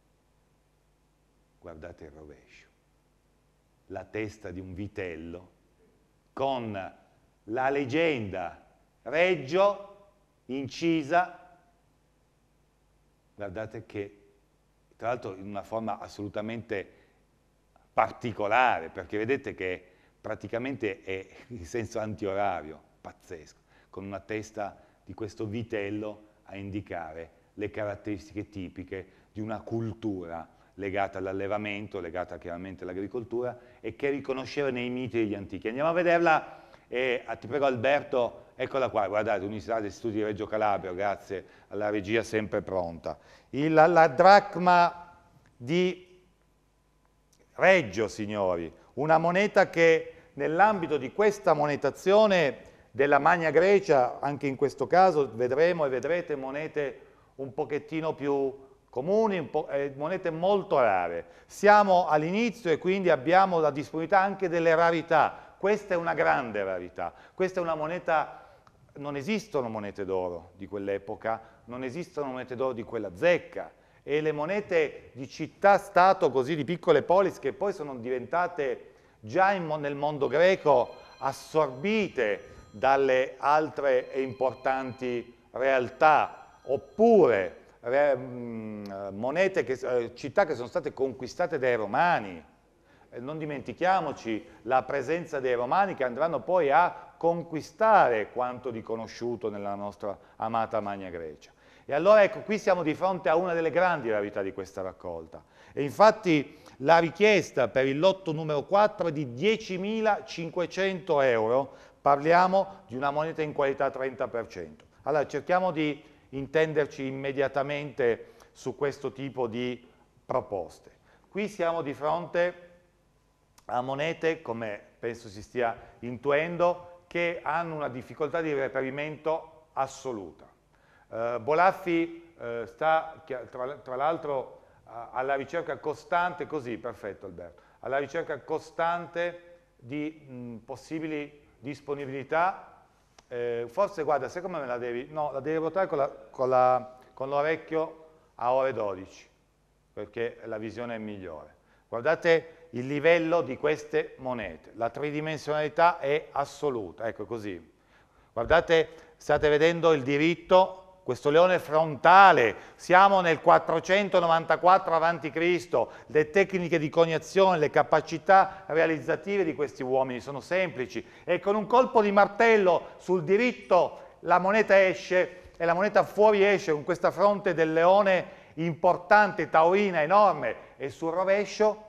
guardate il rovescio, la testa di un vitello con la leggenda Reggio incisa, guardate che, tra l'altro in una forma assolutamente particolare, perché vedete che praticamente è in senso antiorario, pazzesco, con una testa di questo vitello a indicare le caratteristiche tipiche di una cultura legata all'allevamento, legata chiaramente all'agricoltura e che riconosceva nei miti degli antichi. Andiamo a vederla e ti prego Alberto, eccola qua, guardate, Università degli Studi di Reggio Calabria, grazie alla regia sempre pronta. Il, la, la dracma di Reggio, signori, una moneta che nell'ambito di questa monetazione della Magna Grecia, anche in questo caso vedremo e vedrete monete un pochettino più comuni, un po', eh, monete molto rare. Siamo all'inizio e quindi abbiamo la disponibilità anche delle rarità. Questa è una grande rarità, questa è una moneta, non esistono monete d'oro di quell'epoca, non esistono monete d'oro di quella zecca, e le monete di città-stato, così di piccole polis, che poi sono diventate già in, nel mondo greco assorbite dalle altre e importanti realtà, oppure re, mh, monete che, eh, città che sono state conquistate dai Romani. Non dimentichiamoci la presenza dei Romani che andranno poi a conquistare quanto di conosciuto nella nostra amata Magna Grecia. E allora ecco, qui siamo di fronte a una delle grandi rarità di questa raccolta. E infatti la richiesta per il lotto numero quattro è di diecimilacinquecento euro parliamo di una moneta in qualità trenta per cento. Allora cerchiamo di intenderci immediatamente su questo tipo di proposte. Qui siamo di fronte a monete, come penso si stia intuendo, che hanno una difficoltà di reperimento assoluta. Eh, Bolaffi eh, sta, tra, tra l'altro, alla ricerca costante, così, perfetto Alberto, alla ricerca costante di mh, possibili disponibilità. Eh, forse, guarda, sai come me la devi? No, la devi votare con, la, con, la, con l'orecchio a ore dodici, perché la visione è migliore. Guardate il livello di queste monete, la tridimensionalità è assoluta, ecco così. Guardate, state vedendo il diritto, questo leone frontale, siamo nel quattrocentonovantaquattro avanti Cristo, le tecniche di coniazione, le capacità realizzative di questi uomini sono semplici e con un colpo di martello sul diritto la moneta esce e la moneta fuori esce con questa fronte del leone importante, taurina, enorme, e sul rovescio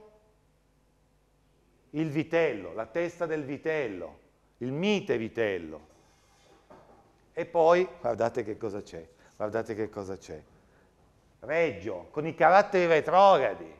il vitello, la testa del vitello, il mite vitello. E poi, guardate che cosa c'è, guardate che cosa c'è. Reggio, con i caratteri retrogradi.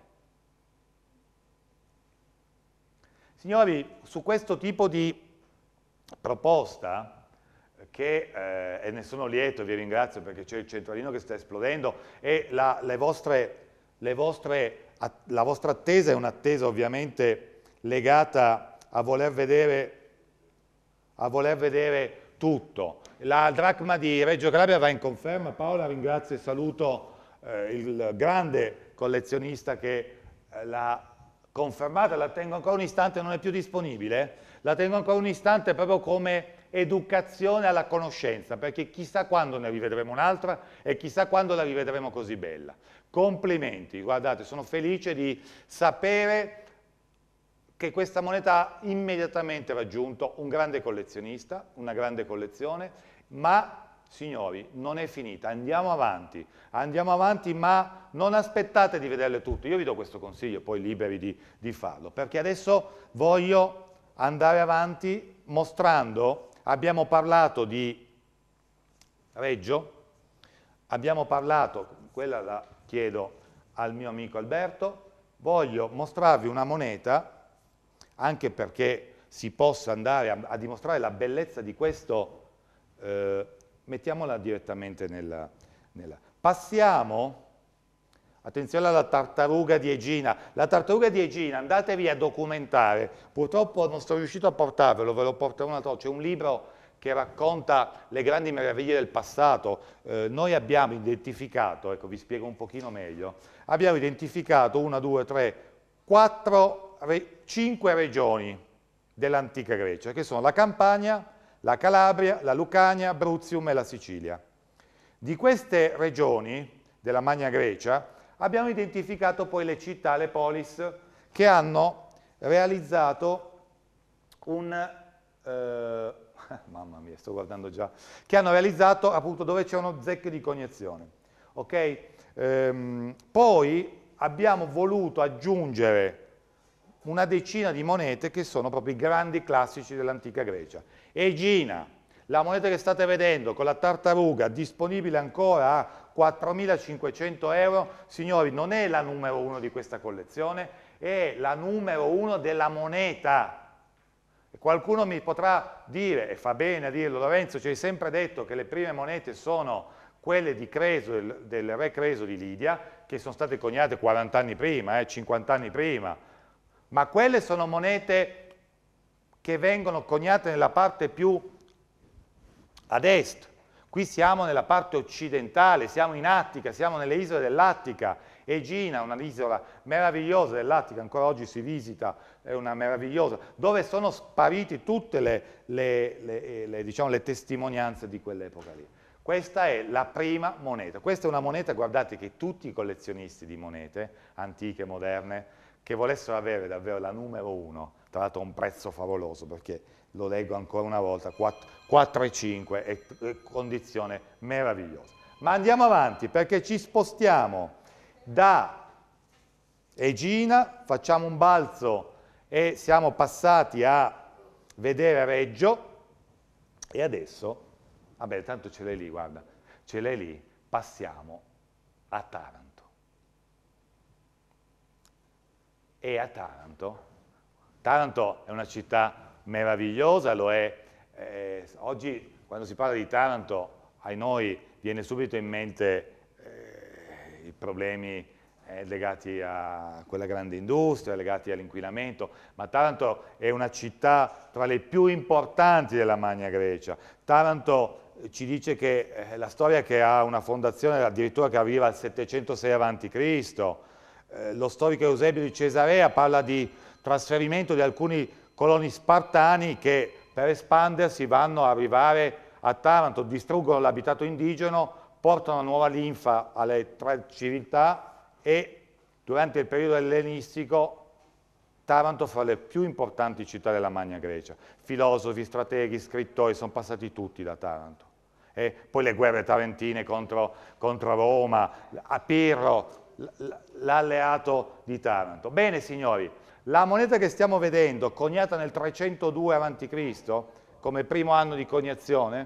Signori, su questo tipo di proposta, che, eh, e ne sono lieto, vi ringrazio perché c'è il centralino che sta esplodendo, e la, le vostre, le vostre, la vostra attesa è un'attesa ovviamente legata a voler vedere, a voler vedere tutto. La dracma di Reggio Calabria va in conferma. Paola, ringrazio e saluto eh, il grande collezionista che eh, l'ha confermata. La tengo ancora un istante, non è più disponibile. La tengo ancora un istante proprio come educazione alla conoscenza, perché chissà quando ne rivedremo un'altra e chissà quando la rivedremo così bella. Complimenti, guardate, sono felice di sapere che questa moneta ha immediatamente raggiunto un grande collezionista, una grande collezione, ma, signori, non è finita, andiamo avanti, andiamo avanti, ma non aspettate di vederle tutte. Io vi do questo consiglio, poi liberi di, di farlo, perché adesso voglio andare avanti mostrando, abbiamo parlato di Reggio, abbiamo parlato, quella la chiedo al mio amico Alberto, voglio mostrarvi una moneta, anche perché si possa andare a, a dimostrare la bellezza di questo, eh, mettiamola direttamente nella, nella... Passiamo, attenzione alla tartaruga di Egina. La tartaruga di Egina, andatevi a documentare, purtroppo non sono riuscito a portarvelo, ve lo porterò una volta, c'è un libro che racconta le grandi meraviglie del passato. Eh, noi abbiamo identificato, ecco vi spiego un pochino meglio, abbiamo identificato una, due, tre, quattro, cinque regioni dell'antica Grecia, che sono la Campania, la Calabria, la Lucania, Bruzium e la Sicilia. Di queste regioni della Magna Grecia abbiamo identificato poi le città, le polis, che hanno realizzato un... Eh, mamma mia, sto guardando già, che hanno realizzato appunto dove c'erano zecche di coniazione. Ok? Ehm, poi abbiamo voluto aggiungere una decina di monete che sono proprio i grandi classici dell'antica Grecia. Egina, la moneta che state vedendo con la tartaruga, disponibile ancora a quattromilacinquecento euro, signori, non è la numero uno di questa collezione, è la numero uno della moneta. E qualcuno mi potrà dire, e fa bene a dirlo, Lorenzo, ci hai sempre detto che le prime monete sono quelle di Creso, del, del re Creso di Lidia, che sono state coniate quaranta anni prima, eh, cinquanta anni prima, ma quelle sono monete che vengono coniate nella parte più ad est. Qui siamo nella parte occidentale, siamo in Attica, siamo nelle isole dell'Attica. Egina, un'isola meravigliosa dell'Attica, ancora oggi si visita, è una meravigliosa, dove sono spariti tutte le, le, le, le, diciamo, le testimonianze di quell'epoca lì. Questa è la prima moneta. Questa è una moneta, guardate, che tutti i collezionisti di monete, antiche, moderne, che volessero avere davvero la numero uno, tra l'altro a un prezzo favoloso, perché lo leggo ancora una volta, quattro virgola cinque, è condizione meravigliosa. Ma andiamo avanti, perché ci spostiamo da Egina, facciamo un balzo e siamo passati a vedere Reggio, E adesso, vabbè, tanto ce l'hai lì, guarda, ce l'hai lì, passiamo a Taranto. E a Taranto, Taranto è una città meravigliosa, lo è, eh, oggi quando si parla di Taranto, a noi viene subito in mente eh, i problemi eh, legati a quella grande industria, legati all'inquinamento, ma Taranto è una città tra le più importanti della Magna Grecia. Taranto ci dice che eh, la storia che ha una fondazione addirittura che arriva al settecentosei avanti Cristo, eh, lo storico Eusebio di Cesarea parla di trasferimento di alcuni coloni spartani che per espandersi vanno a arrivare a Taranto, distruggono l'abitato indigeno, portano nuova linfa alle tre civiltà e durante il periodo ellenistico Taranto fra le più importanti città della Magna Grecia. Filosofi, strateghi, scrittori, sono passati tutti da Taranto. E poi le guerre tarentine contro, contro Roma, a Pirro, l'alleato di Taranto. Bene signori, la moneta che stiamo vedendo, coniata nel trecentodue avanti Cristo, come primo anno di coniazione,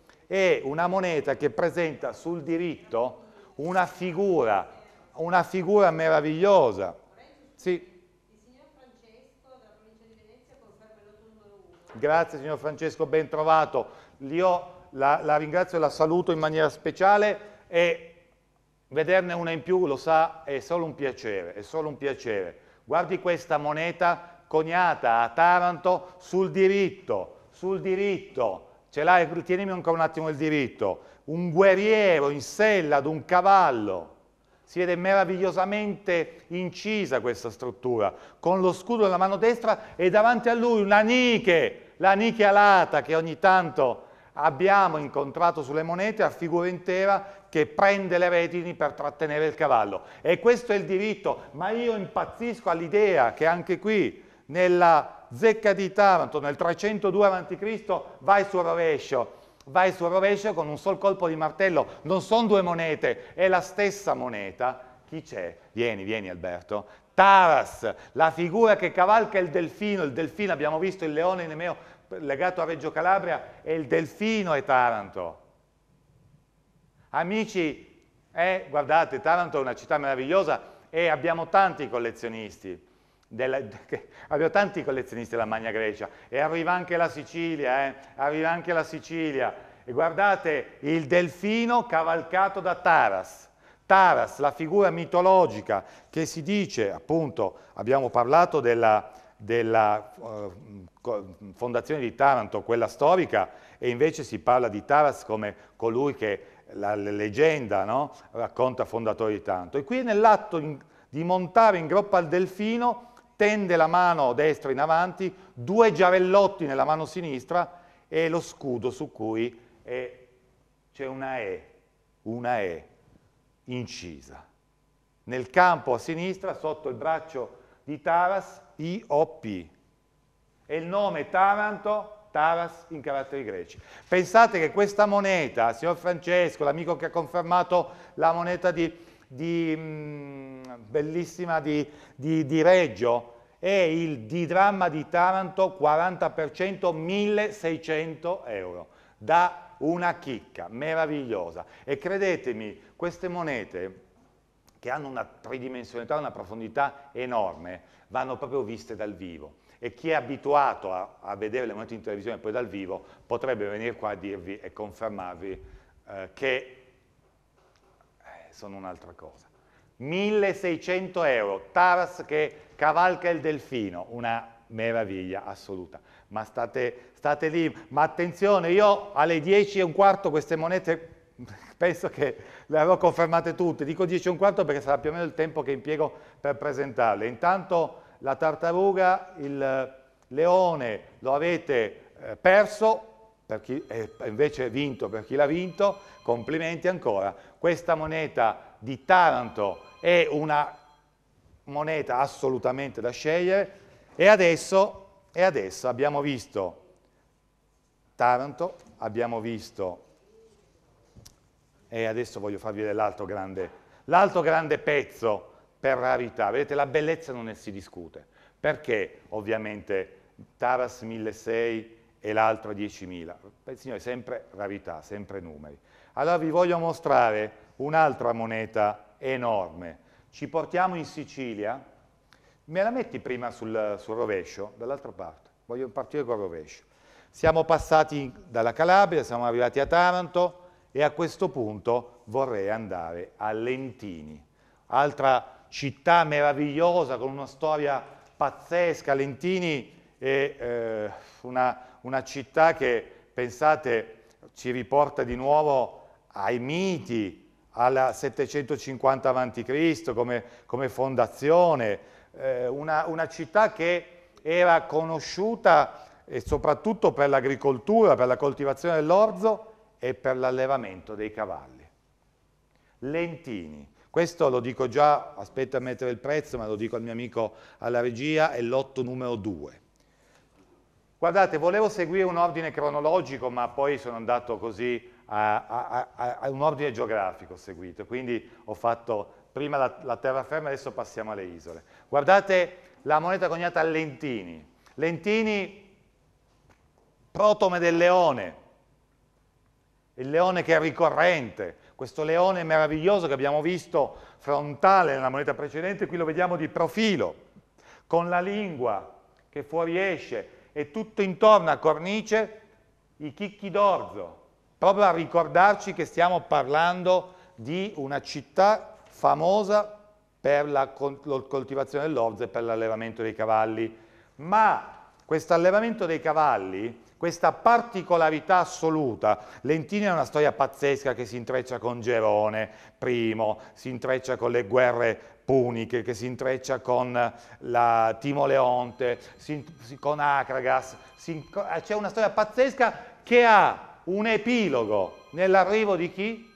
è una moneta che presenta sul diritto una figura, una figura meravigliosa. Sì. Il signor Francesco dalla provincia di Venezia conferma il lotto numero uno. Grazie signor Francesco, ben trovato. Io la, la ringrazio e la saluto in maniera speciale e vederne una in più, lo sa, è solo un piacere, è solo un piacere. Guardi questa moneta coniata a Taranto sul diritto. Sul diritto, ce l'hai, tienimi ancora un attimo il diritto, un guerriero in sella ad un cavallo, si vede meravigliosamente incisa questa struttura, con lo scudo nella mano destra e davanti a lui una Nike, la Nike alata che ogni tanto abbiamo incontrato sulle monete a figura intera che prende le retini per trattenere il cavallo. E questo è il diritto, ma io impazzisco all'idea che anche qui, nella zecca di Taranto, nel trecentodue avanti Cristo, vai sul rovescio, vai sul rovescio con un sol colpo di martello, non sono due monete, è la stessa moneta. Chi c'è? Vieni, vieni Alberto. Taras, la figura che cavalca il delfino, il delfino, abbiamo visto il leone nemeo legato a Reggio Calabria, e il delfino è Taranto. Amici, eh, guardate, Taranto è una città meravigliosa e abbiamo tanti collezionisti. Della, che, abbiamo tanti collezionisti della Magna Grecia e arriva anche la Sicilia, eh, arriva anche la Sicilia e guardate il delfino cavalcato da Taras. Taras, la figura mitologica che si dice, appunto, abbiamo parlato della, della uh, fondazione di Taranto, quella storica, e invece si parla di Taras come colui che la, la leggenda, no? Racconta fondatore di Taranto. E qui nell'atto di montare in groppa al delfino tende la mano destra in avanti, due giavellotti nella mano sinistra e lo scudo su cui c'è una E, una E incisa. Nel campo a sinistra, sotto il braccio di Taras, I O P. E il nome Taranto, Taras in caratteri greci. Pensate che questa moneta, signor Francesco, l'amico che ha confermato la moneta di... Di, mh, bellissima di, di, di Reggio, è il didramma di Taranto, quaranta per cento, milleseicento euro, da una chicca meravigliosa. E credetemi, queste monete che hanno una tridimensionalità, una profondità enorme, vanno proprio viste dal vivo. E chi è abituato a, a vedere le monete in televisione e poi dal vivo potrebbe venire qua a dirvi e confermarvi eh, che sono un'altra cosa. milleseicento euro, Taras che cavalca il delfino, una meraviglia assoluta. Ma state, state lì, ma attenzione, io alle dieci e un quarto queste monete penso che le avrò confermate tutte, dico dieci e un quarto perché sarà più o meno il tempo che impiego per presentarle. Intanto la tartaruga, il leone lo avete eh, perso, per chi è invece vinto per chi l'ha vinto, complimenti ancora. Questa moneta di Taranto è una moneta assolutamente da scegliere e adesso, e adesso abbiamo visto Taranto, abbiamo visto, e adesso voglio farvi vedere l'altro grande, l'altro grande pezzo per rarità. Vedete, la bellezza non ne si discute, perché ovviamente Taras milleseicento e l'altro a diecimila. Signori, sempre rarità, sempre numeri. Allora vi voglio mostrare un'altra moneta enorme. Ci portiamo in Sicilia, me la metti prima sul, sul rovescio, dall'altra parte, voglio partire col rovescio. Siamo passati dalla Calabria, siamo arrivati a Taranto e a questo punto vorrei andare a Lentini, altra città meravigliosa con una storia pazzesca. Lentini è eh, una, una città che, pensate, ci riporta di nuovo ai miti, al settecentocinquanta avanti Cristo come, come fondazione, eh, una, una città che era conosciuta e soprattutto per l'agricoltura, per la coltivazione dell'orzo e per l'allevamento dei cavalli. Lentini, questo lo dico già, aspetta a mettere il prezzo, ma lo dico al mio amico alla regia, è l'otto numero due. Guardate, volevo seguire un ordine cronologico, ma poi sono andato così a, a, a, a un ordine geografico seguito, quindi ho fatto prima la, la terraferma, adesso passiamo alle isole. Guardate la moneta coniata a Lentini. Lentini, protome del leone, il leone che è ricorrente, questo leone meraviglioso che abbiamo visto frontale nella moneta precedente, qui lo vediamo di profilo, con la lingua che fuoriesce e tutto intorno a cornice i chicchi d'orzo, proprio a ricordarci che stiamo parlando di una città famosa per la coltivazione dell'orzo e per l'allevamento dei cavalli. Ma questo allevamento dei cavalli, questa particolarità assoluta, Lentini è una storia pazzesca che si intreccia con Gerone primo, si intreccia con le guerre puniche, che si intreccia con la Timoleonte, si, con Acragas, c'è una storia pazzesca che ha un epilogo nell'arrivo di chi?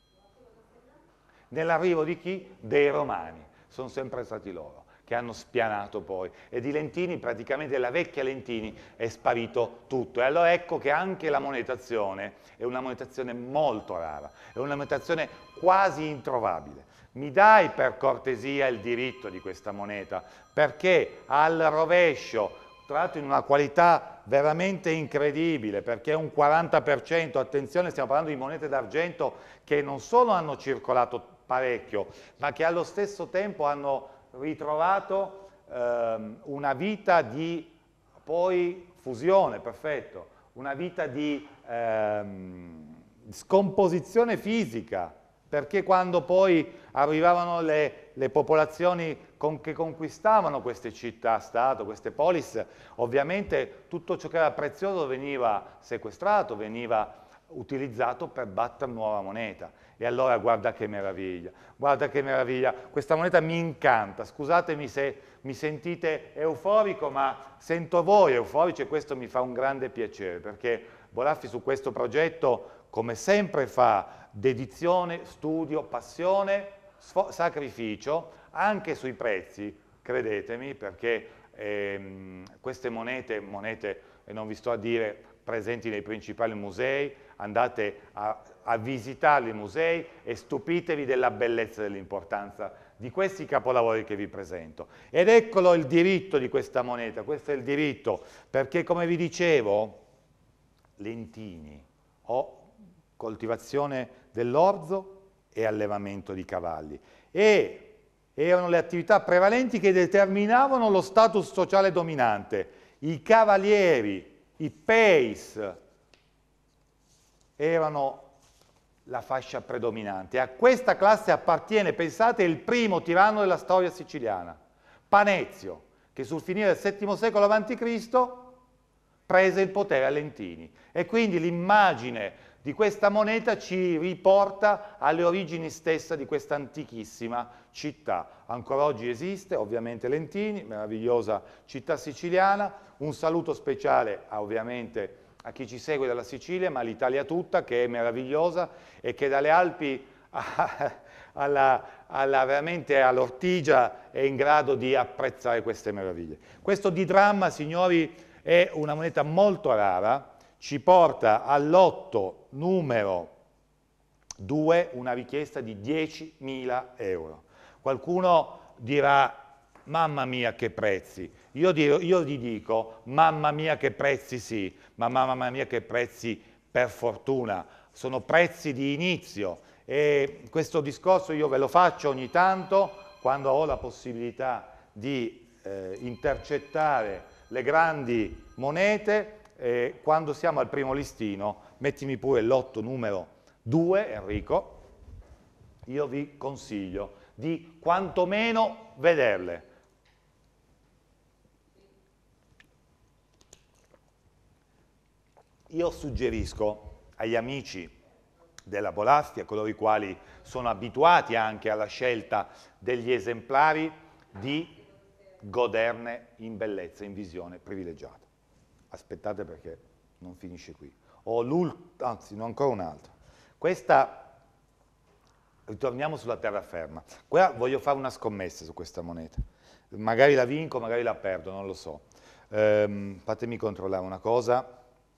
Nell'arrivo di chi? Dei Romani, sono sempre stati loro che hanno spianato poi, e di Lentini, praticamente della vecchia Lentini, è sparito tutto. E allora ecco che anche la monetazione è una monetazione molto rara, è una monetazione quasi introvabile. Mi dai per cortesia il diritto di questa moneta, perché al rovescio, tra l'altro in una qualità veramente incredibile, perché è un quaranta per cento, attenzione, stiamo parlando di monete d'argento che non solo hanno circolato parecchio, ma che allo stesso tempo hanno ritrovato ehm, una vita di poi fusione, perfetto, una vita di ehm, scomposizione fisica, perché quando poi arrivavano le, le popolazioni con, che conquistavano queste città-stato, queste polis, ovviamente tutto ciò che era prezioso veniva sequestrato, veniva utilizzato per battere nuova moneta. E allora guarda che meraviglia, guarda che meraviglia, questa moneta mi incanta, scusatemi se mi sentite euforico, ma sento voi euforici e questo mi fa un grande piacere, perché Bolaffi su questo progetto, come sempre fa, dedizione, studio, passione, sacrificio, anche sui prezzi, credetemi, perché ehm, queste monete, monete, e non vi sto a dire, presenti nei principali musei, andate a, a visitare i musei e stupitevi della bellezza e dell'importanza di questi capolavori che vi presento. Ed eccolo il diritto di questa moneta, questo è il diritto, perché come vi dicevo, Lentini, o coltivazione dell'orzo e allevamento di cavalli, e erano le attività prevalenti che determinavano lo status sociale dominante. I cavalieri, i peis, erano la fascia predominante. A questa classe appartiene, pensate, il primo tiranno della storia siciliana, Panezio, che sul finire del settimo secolo avanti Cristo prese il potere a Lentini. E quindi l'immagine di questa moneta ci riporta alle origini stesse di questa antichissima città. Ancora oggi esiste, ovviamente Lentini, meravigliosa città siciliana. Un saluto speciale a, ovviamente a chi ci segue dalla Sicilia, ma all'Italia tutta, che è meravigliosa e che dalle Alpi a, alla, alla, veramente all'Ortigia è in grado di apprezzare queste meraviglie. Questo didramma, signori, è una moneta molto rara, ci porta all'otto numero due una richiesta di diecimila euro. Qualcuno dirà, mamma mia che prezzi. Io, dir, io gli dico, mamma mia che prezzi sì, ma mamma mia che prezzi per fortuna. Sono prezzi di inizio e questo discorso io ve lo faccio ogni tanto quando ho la possibilità di eh, intercettare le grandi monete. Eh, quando siamo al primo listino, mettimi pure l'otto numero due, Enrico, io vi consiglio di quantomeno vederle. Io suggerisco agli amici della Bolasti, a coloro i quali sono abituati anche alla scelta degli esemplari, di goderne in bellezza, in visione privilegiata. Aspettate perché non finisce qui. Ho l'ultima, anzi, no, ancora un'altra. Questa, ritorniamo sulla terraferma. Qua voglio fare una scommessa su questa moneta. Magari la vinco, magari la perdo, non lo so. Ehm, fatemi controllare una cosa.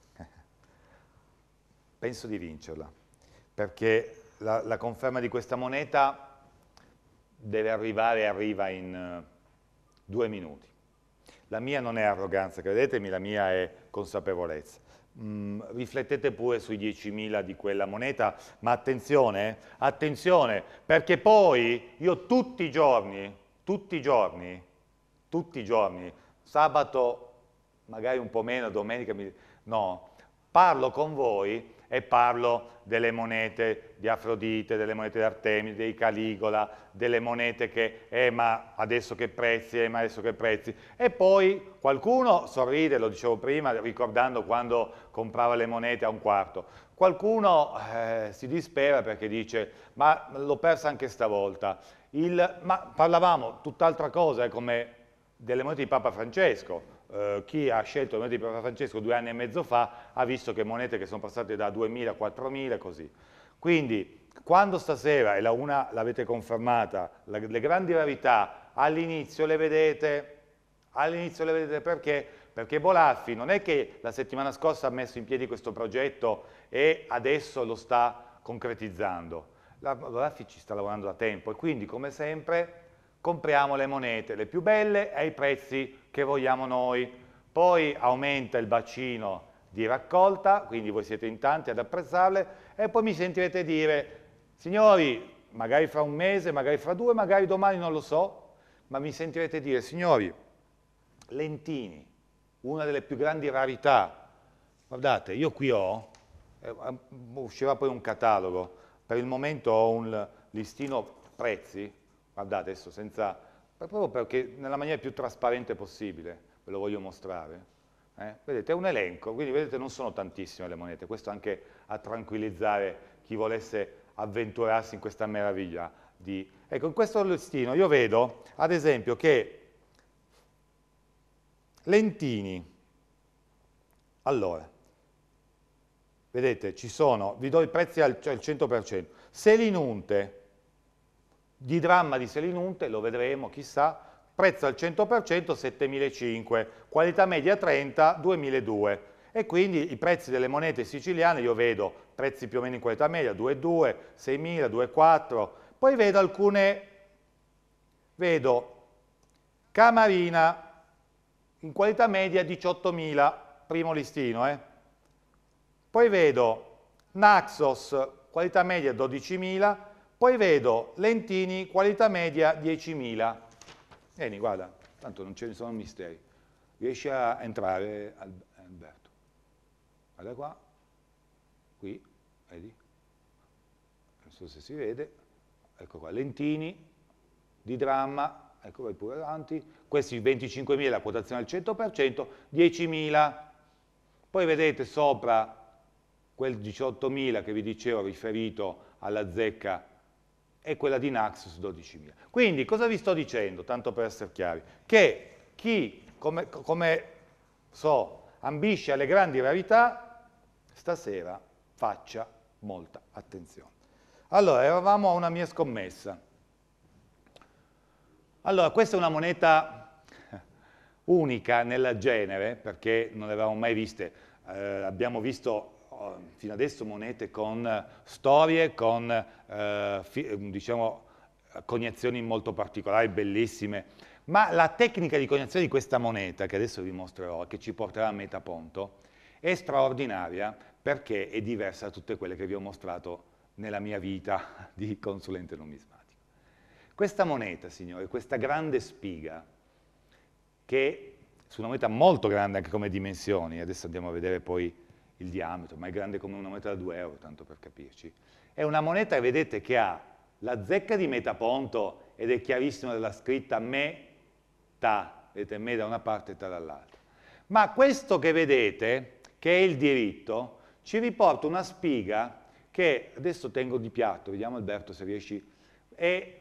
Penso di vincerla, perché la, la conferma di questa moneta deve arrivare e arriva in uh, due minuti. La mia non è arroganza, credetemi, la mia è consapevolezza. Mm, riflettete pure sui diecimila di quella moneta, ma attenzione, eh, attenzione, perché poi io tutti i giorni, tutti i giorni, tutti i giorni, sabato, magari un po' meno, domenica, mi, no, parlo con voi e parlo delle monete di Afrodite, delle monete di Artemide, dei Caligola, delle monete che, eh ma adesso che prezzi, eh ma adesso che prezzi. E poi qualcuno sorride, lo dicevo prima, ricordando quando comprava le monete a un quarto. Qualcuno eh, si dispera perché dice, ma l'ho persa anche stavolta. Il, ma parlavamo tutt'altra cosa, è come delle monete di Papa Francesco. Uh, chi ha scelto le monete di Papa Francesco due anni e mezzo fa ha visto che monete che sono passate da duemila a quattromila e così. Quindi, quando stasera, e la una l'avete confermata, la, le grandi rarità all'inizio le vedete, all'inizio le vedete perché? Perché Bolaffi non è che la settimana scorsa ha messo in piedi questo progetto e adesso lo sta concretizzando. La, Bolaffi ci sta lavorando da tempo e quindi, come sempre, compriamo le monete, le più belle, ai prezzi che vogliamo noi. Poi aumenta il bacino di raccolta, quindi voi siete in tanti ad apprezzarle, e poi mi sentirete dire, signori, magari fra un mese, magari fra due, magari domani, non lo so, ma mi sentirete dire, signori, Lentini, una delle più grandi rarità, guardate, io qui ho, eh, uscirà poi un catalogo, per il momento ho un listino prezzi, guardate adesso senza, proprio perché nella maniera più trasparente possibile, ve lo voglio mostrare. Eh? Vedete, è un elenco, quindi vedete non sono tantissime le monete, questo anche a tranquillizzare chi volesse avventurarsi in questa meraviglia di... Ecco, in questo listino io vedo, ad esempio, che Lentini, allora, vedete, ci sono, vi do i prezzi al, al cento per cento, Selinunte, di dramma di Selinunte, lo vedremo, chissà, prezzo al cento per cento settemilacinquecento, qualità media trenta, duemiladuecento. E quindi i prezzi delle monete siciliane, io vedo prezzi più o meno in qualità media, due virgola due, seimila, due virgola quattro, poi vedo alcune, vedo Camarina in qualità media diciottomila, primo listino, eh. Poi vedo Naxos, qualità media dodicimila, poi vedo Lentini, qualità media diecimila. Vieni, guarda, tanto non ce ne sono misteri. Riesci a entrare, Alberto? Guarda qua, qui, vedi? Non so se si vede. Ecco qua, Lentini, di dramma, ecco vai pure avanti. Questi venticinquemila, la quotazione al cento per cento, diecimila. Poi vedete sopra quel diciottomila che vi dicevo riferito alla zecca e quella di Naxos dodicimila. Quindi cosa vi sto dicendo, tanto per essere chiari? Che chi, come, come so, ambisce alle grandi rarità, stasera faccia molta attenzione. Allora, eravamo a una mia scommessa. Allora, questa è una moneta unica nel genere, perché non le avevamo mai viste. Eh, abbiamo visto fino adesso monete con storie, con eh, diciamo, coniazioni molto particolari, bellissime, Ma la tecnica di coniazione di questa moneta, che adesso vi mostrerò, che ci porterà a Metaponto, è straordinaria perché è diversa da tutte quelle che vi ho mostrato nella mia vita di consulente numismatico. Questa moneta, signori, questa grande spiga, che su una moneta molto grande anche come dimensioni, adesso andiamo a vedere poi il diametro, ma è grande come una moneta da due euro, tanto per capirci, è una moneta, vedete, che ha la zecca di Metaponto ed è chiarissima della scritta me, ta, vedete, me da una parte e ta dall'altra. Ma questo che vedete, che è il diritto, ci riporta una spiga che, adesso tengo di piatto, vediamo Alberto se riesci, e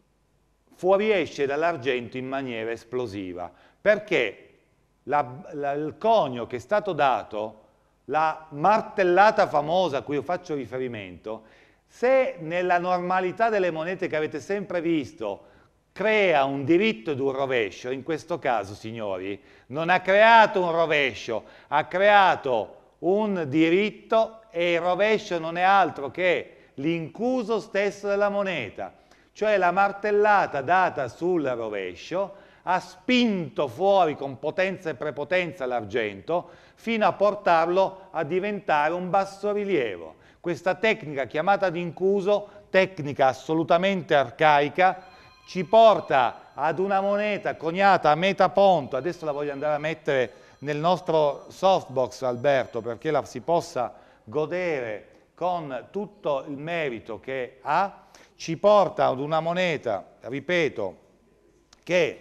fuoriesce dall'argento in maniera esplosiva, perché la, la, il conio che è stato dato, la martellata famosa a cui io faccio riferimento, se nella normalità delle monete che avete sempre visto crea un diritto ed un rovescio, in questo caso, signori, non ha creato un rovescio, ha creato un diritto e il rovescio non è altro che l'incuso stesso della moneta, cioè la martellata data sul rovescio ha spinto fuori con potenza e prepotenza l'argento fino a portarlo a diventare un bassorilievo. Questa tecnica chiamata di incuso, tecnica assolutamente arcaica, ci porta ad una moneta coniata a Metaponto, adesso la voglio andare a mettere nel nostro softbox, Alberto, perché la si possa godere con tutto il merito che ha, ci porta ad una moneta, ripeto, che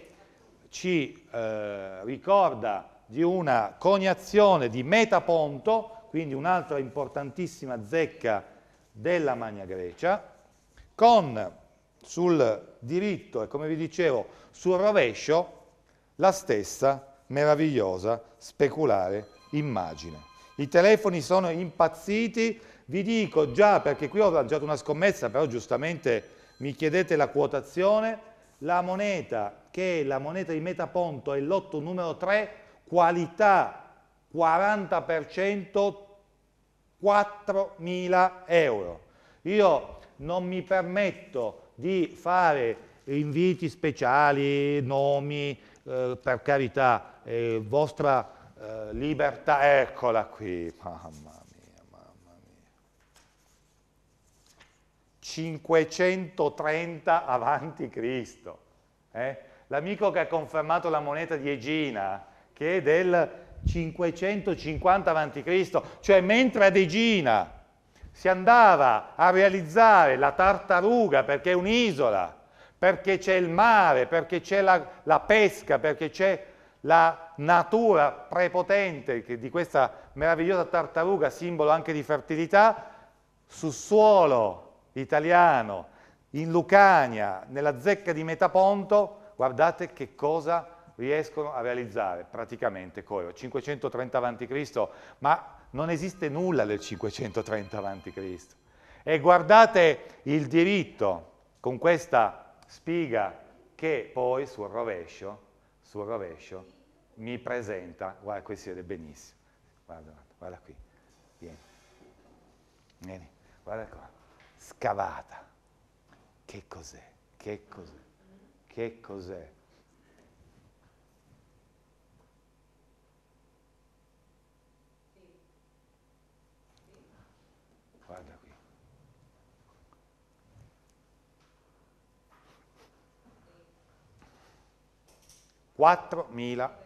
ci eh, ricorda di una coniazione di Metaponto, quindi un'altra importantissima zecca della Magna Grecia, con sul diritto e, come vi dicevo, sul rovescio la stessa meravigliosa, speculare immagine. I telefoni sono impazziti, vi dico già, perché qui ho lanciato una scommessa, però giustamente mi chiedete la quotazione, la moneta, che è la moneta di Metaponto, è il lotto numero tre, qualità quaranta per cento, quattromila euro. Io non mi permetto di fare inviti speciali, nomi, eh, per carità, eh, vostra eh, libertà, eccola qui, mamma mia, mamma mia. cinquecentotrenta avanti Cristo. Eh? L'amico che ha confermato la moneta di Egina, che è del cinquecentocinquanta avanti Cristo, cioè mentre ad Egina si andava a realizzare la tartaruga perché è un'isola, perché c'è il mare, perché c'è la, la pesca, perché c'è la natura prepotente di questa meravigliosa tartaruga, simbolo anche di fertilità, su suolo italiano, in Lucania, nella zecca di Metaponto, guardate che cosa riescono a realizzare, praticamente, cinquecentotrenta avanti Cristo, ma non esiste nulla del cinquecentotrenta avanti Cristo. E guardate il diritto con questa spiga che poi sul rovescio, sul rovescio mi presenta, guarda, qui si vede benissimo, guarda, guarda qui, vieni, vieni, guarda qua, scavata, che cos'è, che cos'è, che cos'è? Guarda qui. quattromila.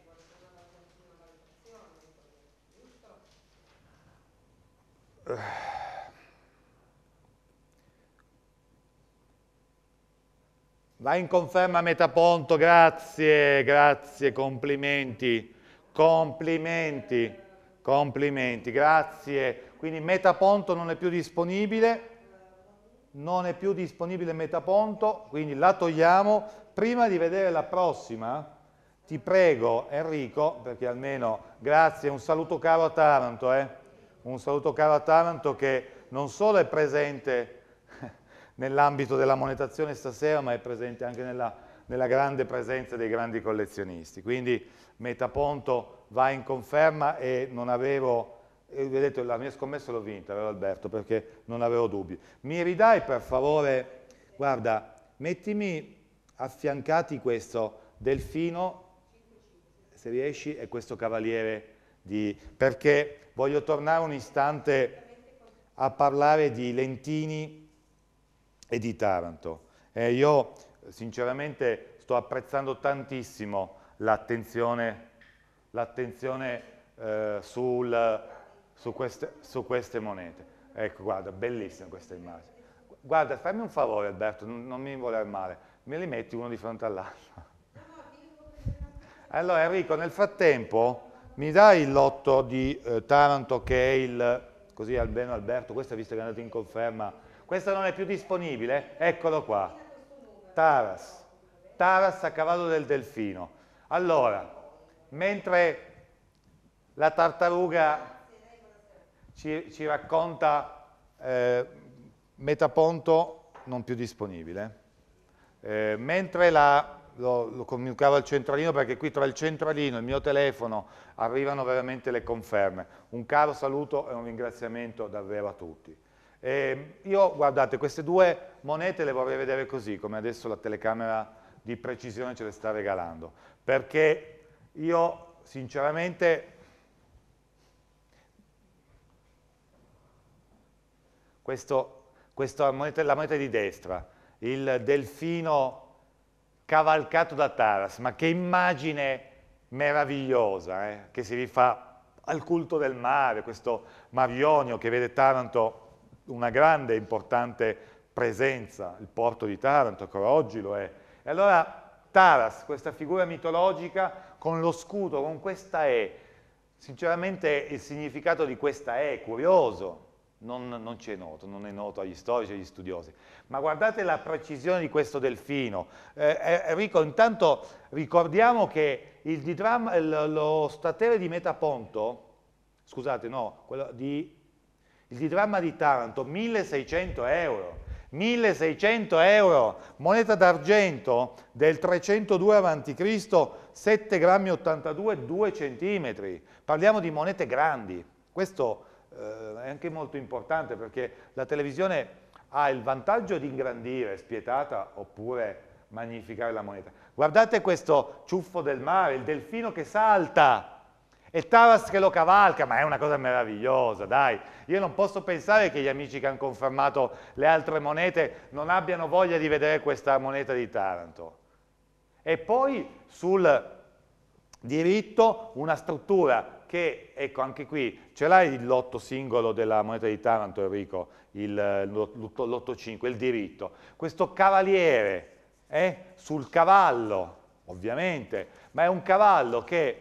Vai in conferma Metaponto, grazie, grazie, complimenti, complimenti, complimenti, grazie. Quindi Metaponto non è più disponibile, non è più disponibile Metaponto, quindi la togliamo. Prima di vedere la prossima, ti prego Enrico, perché almeno, grazie, un saluto caro a Taranto, eh? Un saluto caro a Taranto che non solo è presente nell'ambito della monetazione stasera, ma è presente anche nella, nella grande presenza dei grandi collezionisti. Quindi Metaponto va in conferma e non avevo... E vedete, la mia scommessa l'ho vinta, vero Alberto? Perché non avevo dubbi. Mi ridai per favore, guarda, mettimi affiancati questo, delfino, se riesci, è questo cavaliere di... perché voglio tornare un istante a parlare di Lentini e di Taranto. Eh, io sinceramente sto apprezzando tantissimo l'attenzione l'attenzione eh, sul, su, queste, su queste monete. Ecco, guarda, bellissima questa immagine. Guarda, fammi un favore Alberto, non, non mi voler male, me li metti uno di fronte all'altro. Allora Enrico, nel frattempo mi dai il lotto di eh, Taranto che è il, così almeno Alberto, questa visto che è andato in conferma, questa non è più disponibile? Eccolo qua, Taras, Taras a cavallo del Delfino. Allora, mentre la tartaruga ci, ci racconta eh, Metaponto non più disponibile, eh, mentre la... Lo, lo comunicavo al centralino perché qui tra il centralino e il mio telefono arrivano veramente le conferme. Un caro saluto e un ringraziamento davvero a tutti. E io, guardate, queste due monete le vorrei vedere così, come adesso la telecamera di precisione ce le sta regalando, perché io sinceramente questo, questa moneta, la moneta di destra, il delfino cavalcato da Taras, ma che immagine meravigliosa, eh, che si rifà al culto del mare, questo Mar Ionio che vede Taranto una grande e importante presenza, il porto di Taranto, ancora oggi lo è. E allora Taras, questa figura mitologica, con lo scudo, con questa E, sinceramente il significato di questa E è curioso, non, non ci è noto, non è noto agli storici e agli studiosi. Ma guardate la precisione di questo delfino. Eh, Enrico, intanto ricordiamo che il didramma, il, lo statere di Metaponto, scusate, no, quello di, il didramma di Taranto, milleseicento euro. milleseicento euro, moneta d'argento del trecentodue avanti Cristo, sette grammi ottantadue, due centimetri. Parliamo di monete grandi. Questo eh, è anche molto importante perché la televisione ha il vantaggio di ingrandire, spietata, oppure magnificare la moneta. Guardate questo ciuffo del mare, il delfino che salta e Taras che lo cavalca, ma è una cosa meravigliosa, dai. Io non posso pensare che gli amici che hanno confermato le altre monete non abbiano voglia di vedere questa moneta di Taranto. E poi sul diritto una struttura che, ecco anche qui, ce l'hai il lotto singolo della moneta di Taranto Enrico, il lotto cinque, il diritto. Questo cavaliere eh, sul cavallo, ovviamente, ma è un cavallo che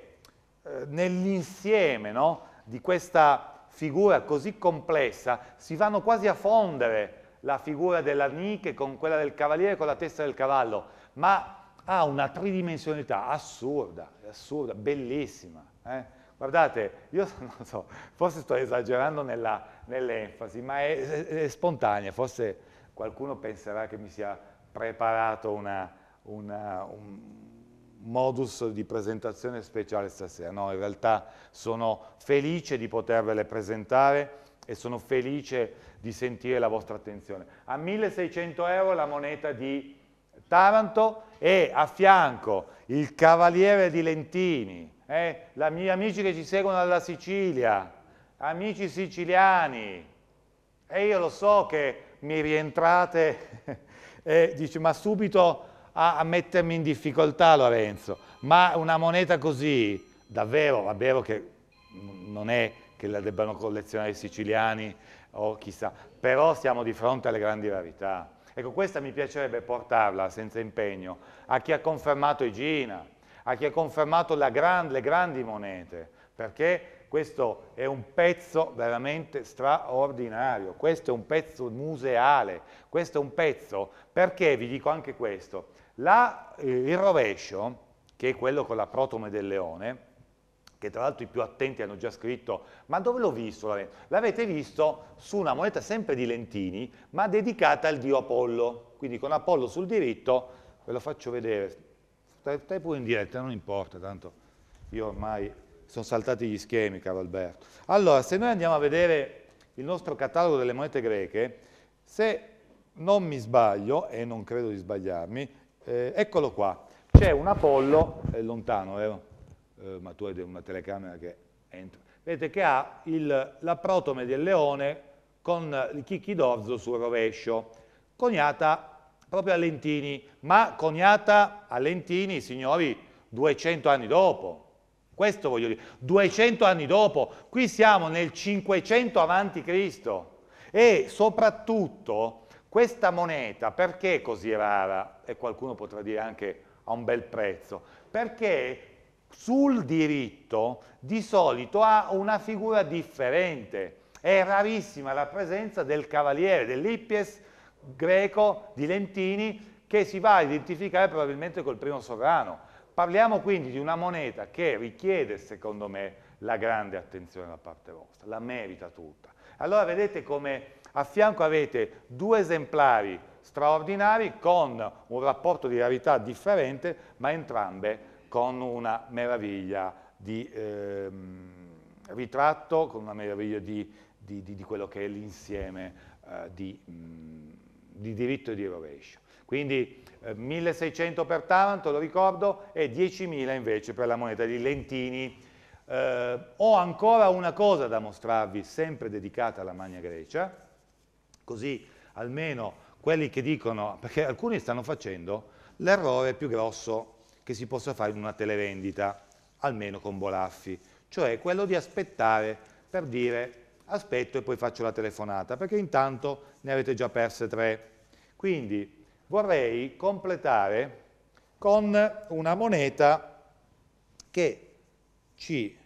nell'insieme no, di questa figura così complessa si vanno quasi a fondere la figura della Nike con quella del cavaliere con la testa del cavallo, ma ha una tridimensionalità assurda, assurda, bellissima. Eh? Guardate, io non so, forse sto esagerando nella, nell'enfasi, ma è, è, è spontanea, forse qualcuno penserà che mi sia preparato una, una, un, modus di presentazione speciale stasera. No, in realtà sono felice di potervele presentare e sono felice di sentire la vostra attenzione. A milleseicento euro la moneta di Taranto e a fianco il cavaliere di Lentini, eh? I miei amici che ci seguono dalla Sicilia, amici siciliani, e io lo so che mi rientrate e dice ma subito a mettermi in difficoltà Lorenzo, ma una moneta così, davvero, va vero che non è che la debbano collezionare i siciliani o chissà, però siamo di fronte alle grandi rarità. Ecco, questa mi piacerebbe portarla senza impegno a chi ha confermato Egina, a chi ha confermato la gran, le grandi monete, perché questo è un pezzo veramente straordinario, questo è un pezzo museale, questo è un pezzo, perché vi dico anche questo, La, eh, il rovescio, che è quello con la protome del leone, che tra l'altro i più attenti hanno già scritto, ma dove l'ho visto? L'avete visto su una moneta sempre di Lentini, ma dedicata al dio Apollo, quindi con Apollo sul diritto, ve lo faccio vedere, stai, stai pure in diretta, non importa, tanto io ormai sono saltati gli schemi, caro Alberto. Allora, se noi andiamo a vedere il nostro catalogo delle monete greche, se non mi sbaglio, e non credo di sbagliarmi, Eh, eccolo qua, c'è un Apollo, è lontano, vero? Eh, ma tu hai una telecamera che entra. Vedete che ha il, la protome del leone con il chicchi d'orzo sul rovescio, coniata proprio a Lentini, ma coniata a Lentini, signori, duecento anni dopo. Questo voglio dire, duecento anni dopo, qui siamo nel cinquecento avanti Cristo e soprattutto questa moneta, perché è così rara? E qualcuno potrà dire anche a un bel prezzo, perché sul diritto di solito ha una figura differente, è rarissima la presenza del cavaliere, dell'ippies greco di Lentini che si va a identificare probabilmente col primo sovrano. Parliamo quindi di una moneta che richiede, secondo me, la grande attenzione da parte vostra, la merita tutta. Allora vedete come a fianco avete due esemplari straordinari con un rapporto di rarità differente, ma entrambe con una meraviglia di ehm, ritratto, con una meraviglia di, di, di, di quello che è l'insieme eh, di, mh, di diritto e di rovescio. Quindi eh, milleseicento per Taranto, lo ricordo, e diecimila invece per la moneta di Lentini. Eh, ho ancora una cosa da mostrarvi, sempre dedicata alla Magna Grecia, così almeno quelli che dicono, perché alcuni stanno facendo l'errore più grosso che si possa fare in una televendita, almeno con Bolaffi, cioè quello di aspettare per dire aspetto e poi faccio la telefonata, perché intanto ne avete già perse tre. Quindi vorrei completare con una moneta che ci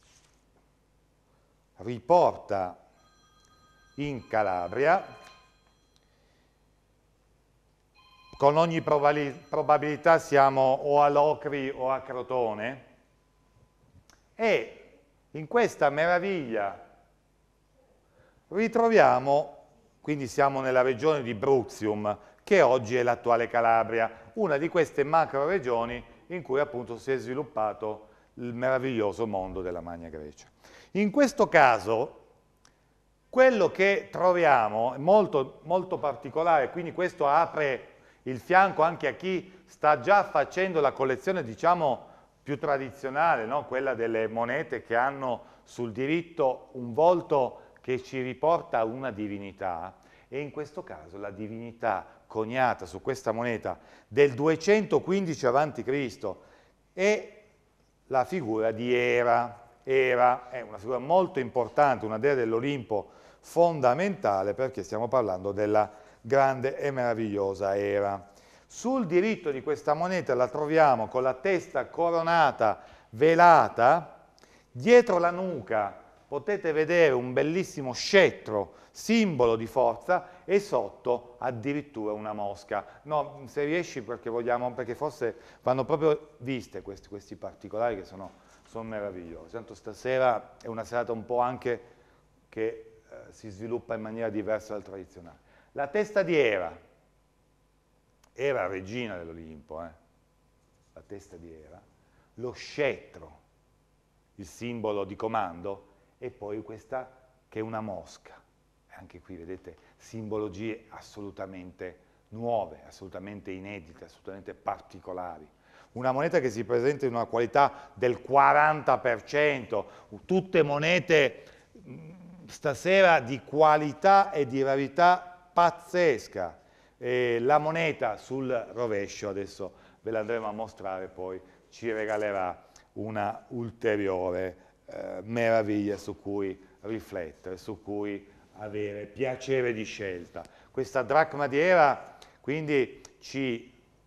riporta in Calabria, con ogni probabilità siamo o a Locri o a Crotone, e in questa meraviglia ritroviamo, quindi siamo nella regione di Bruzium, che oggi è l'attuale Calabria, una di queste macro regioni in cui appunto si è sviluppato il meraviglioso mondo della Magna Grecia. In questo caso quello che troviamo è molto, molto particolare, quindi questo apre il fianco anche a chi sta già facendo la collezione, diciamo, più tradizionale, no? Quella delle monete che hanno sul diritto un volto che ci riporta a una divinità, e in questo caso la divinità coniata su questa moneta del duecentoquindici avanti Cristo è la figura di Era. Era è una figura molto importante, una dea dell'Olimpo fondamentale, perché stiamo parlando della grande e meravigliosa Era. Sul diritto di questa moneta la troviamo con la testa coronata, velata, dietro la nuca potete vedere un bellissimo scettro, simbolo di forza, e sotto addirittura una mosca. No, se riesci, perché vogliamo, perché forse vanno proprio viste questi, questi particolari che sono, sono meravigliosi. Tanto stasera è una serata un po' anche che eh, si sviluppa in maniera diversa dal tradizionale. La testa di Era, Era regina dell'Olimpo, eh? La testa di Era, lo scettro, il simbolo di comando, e poi questa che è una mosca. E anche qui vedete simbologie assolutamente nuove, assolutamente inedite, assolutamente particolari. Una moneta che si presenta in una qualità del quaranta per cento, tutte monete stasera di qualità e di rarità pazzesca. E la moneta sul rovescio, adesso ve l'andremo a mostrare, poi ci regalerà una ulteriore eh, meraviglia su cui riflettere, su cui avere piacere di scelta. Questa dracma di Era quindi ci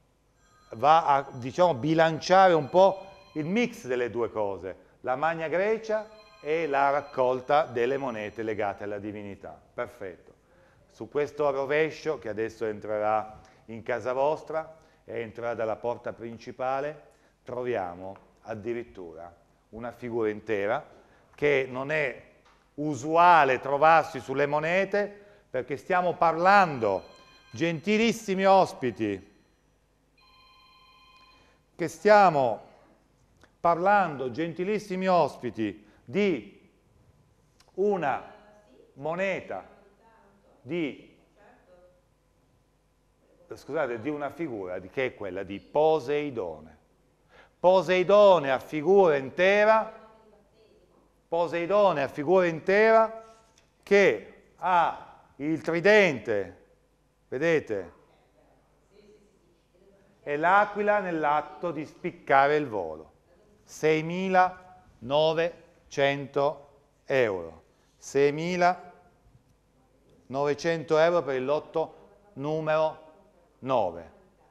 va a, diciamo, bilanciare un po' il mix delle due cose, la Magna Grecia e la raccolta delle monete legate alla divinità. Perfetto. Su questo rovescio, che adesso entrerà in casa vostra e entrerà dalla porta principale, troviamo addirittura una figura intera che non è usuale trovarsi sulle monete, perché stiamo parlando, gentilissimi ospiti, che stiamo parlando, gentilissimi ospiti, di una moneta di scusate, di una figura che è quella di Poseidone. Poseidone a figura intera, Poseidone a figura intera che ha il tridente, vedete? E l'aquila nell'atto di spiccare il volo. seimilanovecento euro. seimilanovecento euro per il lotto numero nove.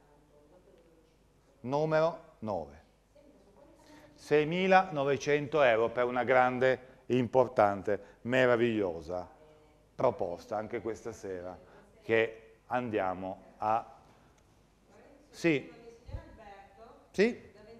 Numero nove. seimilanovecento euro per una grande, importante, meravigliosa proposta anche questa sera che andiamo a... Sì. Sì.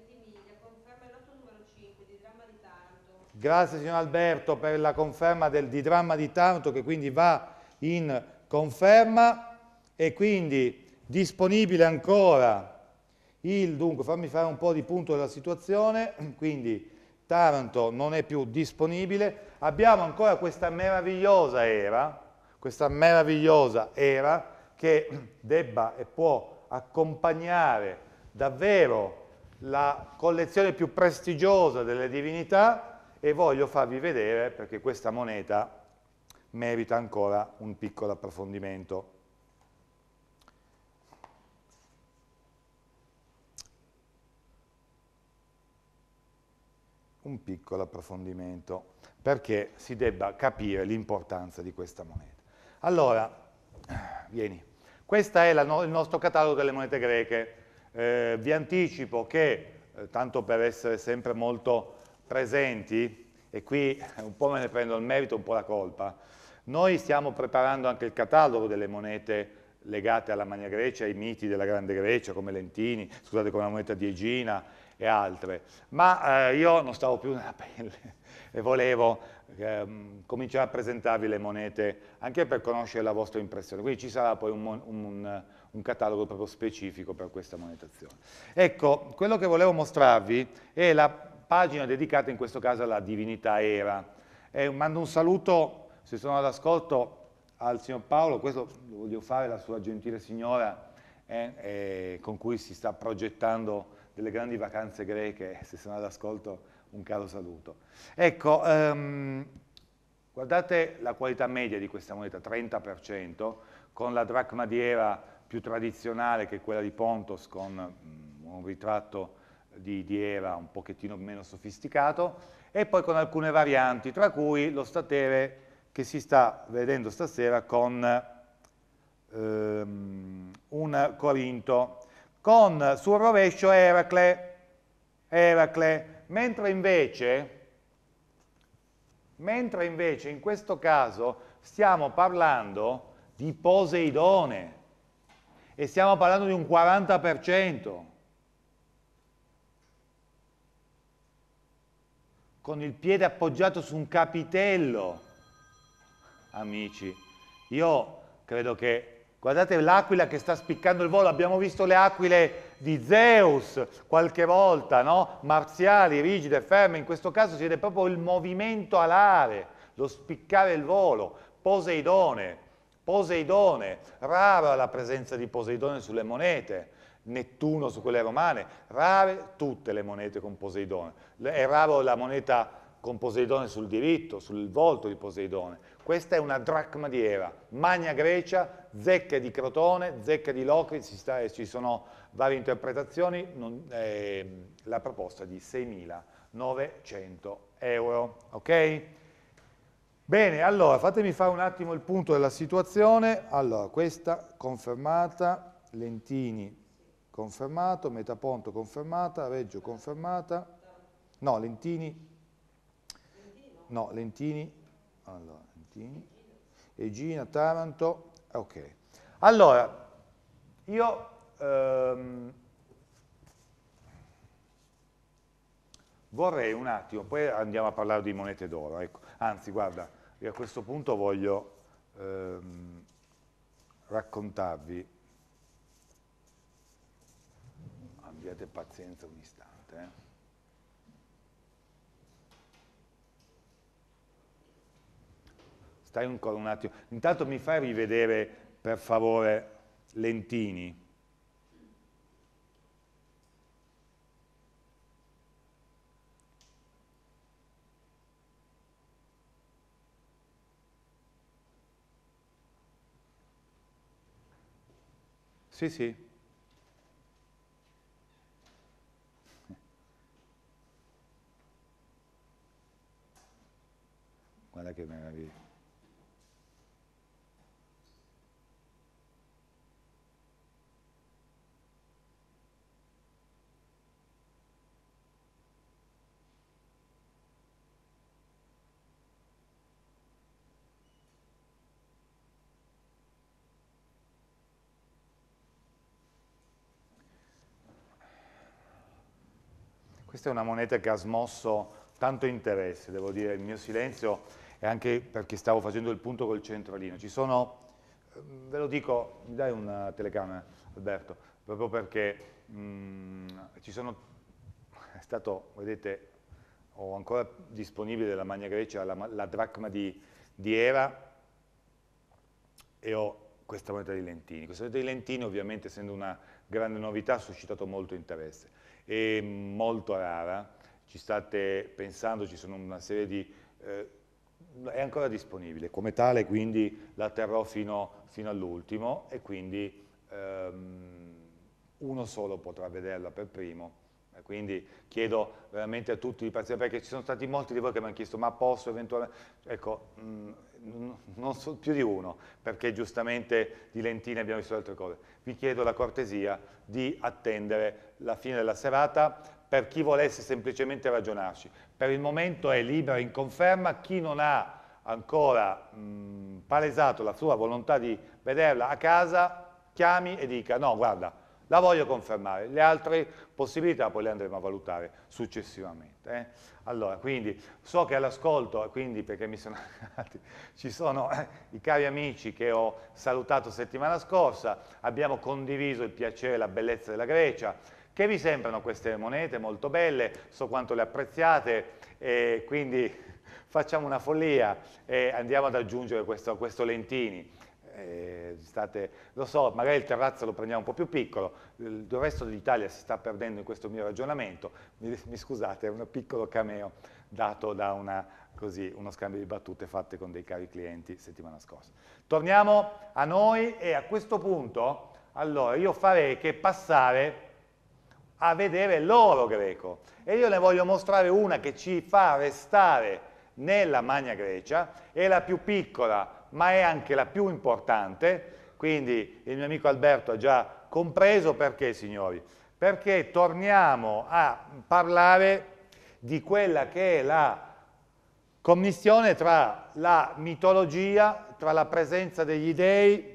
Grazie signor Alberto per la conferma del, di dramma di Taranto che quindi va in conferma e quindi disponibile ancora il, dunque fammi fare un po' di punto della situazione, quindi Taranto non è più disponibile, abbiamo ancora questa meravigliosa era, questa meravigliosa era che debba e può accompagnare davvero la collezione più prestigiosa delle divinità e voglio farvi vedere perché questa moneta merita ancora un piccolo approfondimento. Un piccolo approfondimento perché si debba capire l'importanza di questa moneta. Allora, vieni, questo è la no- il nostro catalogo delle monete greche. Eh, vi anticipo che, eh, tanto per essere sempre molto presenti, e qui un po' me ne prendo il merito, un po' la colpa, noi stiamo preparando anche il catalogo delle monete legate alla Magna Grecia, ai miti della Grande Grecia, come Lentini, scusate, come la moneta di Egina e altre, ma eh, io non stavo più nella pelle e volevo ehm, cominciare a presentarvi le monete anche per conoscere la vostra impressione, quindi ci sarà poi un, un, un catalogo proprio specifico per questa monetazione. Ecco, quello che volevo mostrarvi è la pagina dedicata in questo caso alla divinità Era. E mando un saluto, se sono all'ascolto, al signor Paolo, questo lo voglio fare, la sua gentile signora eh, eh, con cui si sta progettando delle grandi vacanze greche, se sono all'ascolto un caro saluto. Ecco, um, guardate la qualità media di questa moneta, trenta per cento, con la dracma di Era più tradizionale che è quella di Pontos, con um, un ritratto di, di Era un pochettino meno sofisticato, e poi con alcune varianti, tra cui lo statere che si sta vedendo stasera con um, un Corinto, con sul rovescio Eracle, Eracle, mentre invece, mentre invece in questo caso stiamo parlando di Poseidone e stiamo parlando di un quaranta per cento, con il piede appoggiato su un capitello. Amici, io credo che guardate l'aquila che sta spiccando il volo, abbiamo visto le aquile di Zeus qualche volta, no? Marziali, rigide, ferme, in questo caso si vede proprio il movimento alare, lo spiccare il volo, Poseidone, Poseidone, rara la presenza di Poseidone sulle monete, Nettuno su quelle romane, rare tutte le monete con Poseidone, è raro la moneta con Poseidone sul diritto, sul volto di Poseidone. Questa è una dracma di Era, Magna Grecia, zecche di Crotone, zecche di Locri, ci, sta, ci sono varie interpretazioni, non, eh, la proposta di seimilanovecento euro, ok? Bene, allora fatemi fare un attimo il punto della situazione. Allora, questa confermata, Lentini confermato, Metaponto confermata, Reggio confermata, no, Lentini, no, Lentini, allora, Lentini, Egina, Taranto, ok. Allora, io ehm, vorrei un attimo, poi andiamo a parlare di monete d'oro, ecco. Anzi, guarda, io a questo punto voglio ehm, raccontarvi, abbiate pazienza un istante, eh. Stai ancora un attimo, intanto mi fai rivedere per favore Lentini. Sì, sì. Guarda che meraviglia. Questa è una moneta che ha smosso tanto interesse, devo dire, il mio silenzio è anche perché stavo facendo il punto col centralino. Ci sono, ve lo dico, mi dai una telecamera, Alberto, proprio perché mh, ci sono, è stato, vedete, ho ancora disponibile la Magna Grecia, la, la dracma di, di Era e ho questa moneta di Lentini. Questa moneta di Lentini ovviamente essendo una grande novità ha suscitato molto interesse. È molto rara, ci state pensando, ci sono una serie di... Eh, è ancora disponibile, come tale quindi la terrò fino, fino all'ultimo e quindi ehm, uno solo potrà vederla per primo, e quindi chiedo veramente a tutti di partecipare, perché ci sono stati molti di voi che mi hanno chiesto ma posso eventualmente... Ecco, mh, non so, più di uno, perché giustamente di Lentini abbiamo visto altre cose. Vi chiedo la cortesia di attendere la fine della serata per chi volesse semplicemente ragionarci. Per il momento è libera in conferma, chi non ha ancora mh, palesato la sua volontà di vederla a casa, chiami e dica no, guarda, la voglio confermare, le altre possibilità poi le andremo a valutare successivamente. Eh? Allora, quindi so che all'ascolto, quindi perché mi sono arrivati, ci sono eh, i cari amici che ho salutato settimana scorsa, abbiamo condiviso il piacere e la bellezza della Grecia. Che vi sembrano queste monete molto belle? So quanto le apprezziate e quindi facciamo una follia e andiamo ad aggiungere questo, questo Lentini. Eh, state, lo so, magari il terrazzo lo prendiamo un po' più piccolo, il, il resto dell'Italia si sta perdendo in questo mio ragionamento, mi, mi scusate, è un piccolo cameo dato da una, così, uno scambio di battute fatte con dei cari clienti settimana scorsa. Torniamo a noi e a questo punto, allora, io farei che passare a vedere l'oro greco e io ne voglio mostrare una che ci fa restare nella Magna Grecia, è la più piccola ma è anche la più importante, quindi il mio amico Alberto ha già compreso perché, signori, perché torniamo a parlare di quella che è la commistione tra la mitologia, tra la presenza degli dei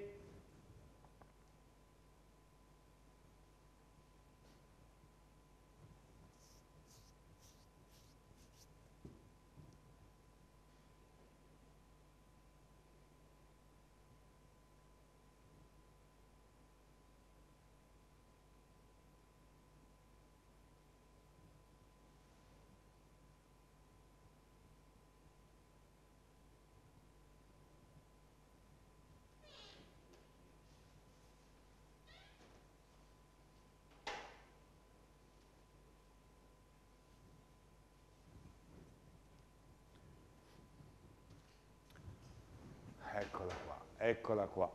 eccola qua, eccola qua.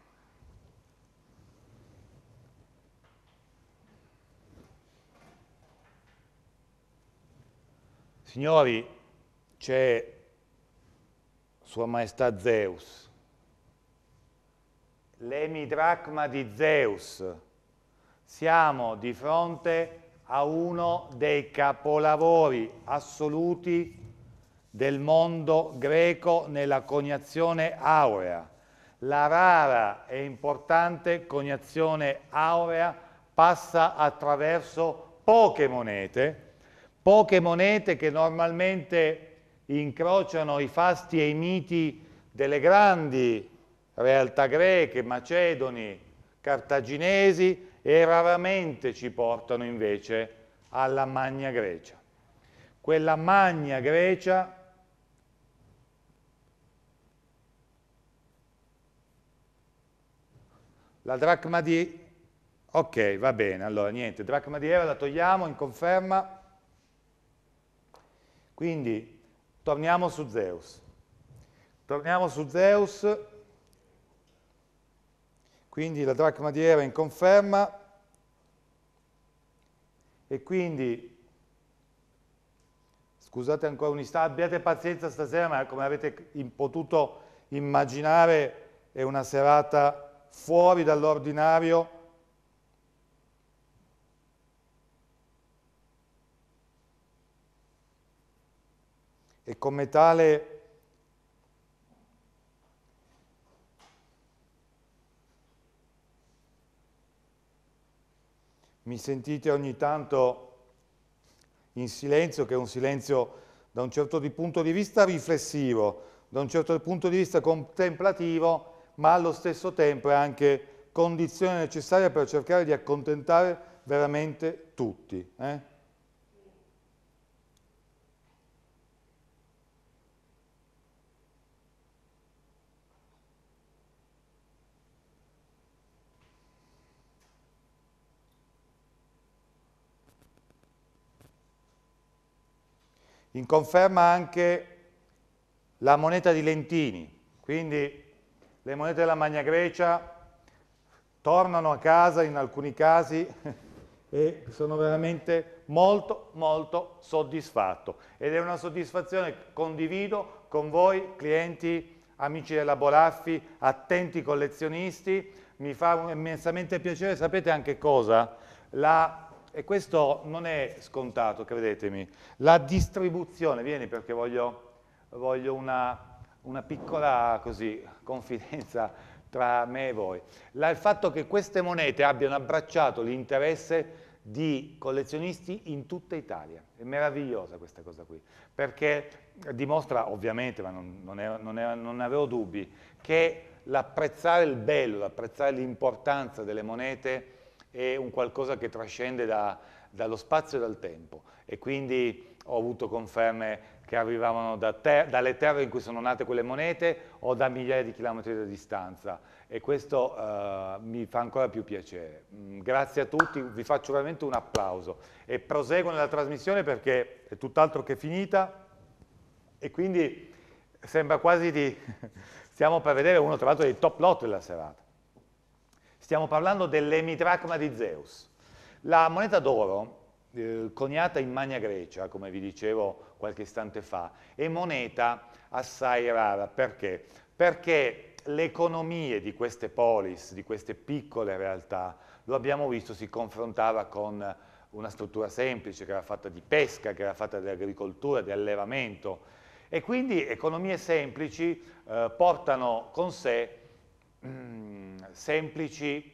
Signori, c'è Sua Maestà Zeus, l'emidracma di Zeus. Siamo di fronte a uno dei capolavori assoluti del mondo greco nella coniazione aurea. La rara e importante coniazione aurea passa attraverso poche monete, poche monete che normalmente incrociano i fasti e i miti delle grandi realtà greche, macedoni, cartaginesi e raramente ci portano invece alla Magna Grecia. Quella Magna Grecia la dracma di... Ok, va bene, allora niente, dracma di Era la togliamo in conferma. Quindi torniamo su Zeus. Torniamo su Zeus. quindi la dracma di Era in conferma, e quindi, scusate ancora un istante, abbiate pazienza stasera, ma come avete potuto immaginare è una serata fuori dall'ordinario. E come tale mi sentite ogni tanto in silenzio, che è un silenzio da un certo punto di vista riflessivo, da un certo punto di vista contemplativo, ma allo stesso tempo è anche condizione necessaria per cercare di accontentare veramente tutti. Eh? In conferma anche la moneta di Lentini, quindi le monete della Magna Grecia tornano a casa in alcuni casi e sono veramente molto molto soddisfatto, ed è una soddisfazione che condivido con voi clienti, amici della Bolaffi, attenti collezionisti. Mi fa immensamente piacere, sapete anche cosa? La E questo non è scontato, credetemi, la distribuzione, vieni perché voglio, voglio una, una piccola così, confidenza tra me e voi. La, il fatto che queste monete abbiano abbracciato l'interesse di collezionisti in tutta Italia, è meravigliosa questa cosa qui, perché dimostra ovviamente, ma non, non, è, non, è, non avevo dubbi, che l'apprezzare il bello, l'apprezzare l'importanza delle monete è un qualcosa che trascende da, dallo spazio e dal tempo, e quindi ho avuto conferme che arrivavano da ter dalle terre in cui sono nate quelle monete o da migliaia di chilometri di distanza, e questo uh, mi fa ancora più piacere. Mm, grazie a tutti, vi faccio veramente un applauso e proseguo nella trasmissione perché è tutt'altro che finita, e quindi sembra quasi di... stiamo per vedere uno tra l'altro dei top lot della serata. Stiamo parlando dell'emidracma di Zeus. La moneta d'oro, eh, coniata in Magna Grecia, come vi dicevo qualche istante fa, è moneta assai rara. Perché? Perché le economie di queste polis, di queste piccole realtà, lo abbiamo visto, si confrontava con una struttura semplice che era fatta di pesca, che era fatta di agricoltura, di allevamento, e quindi economie semplici eh, portano con sé semplici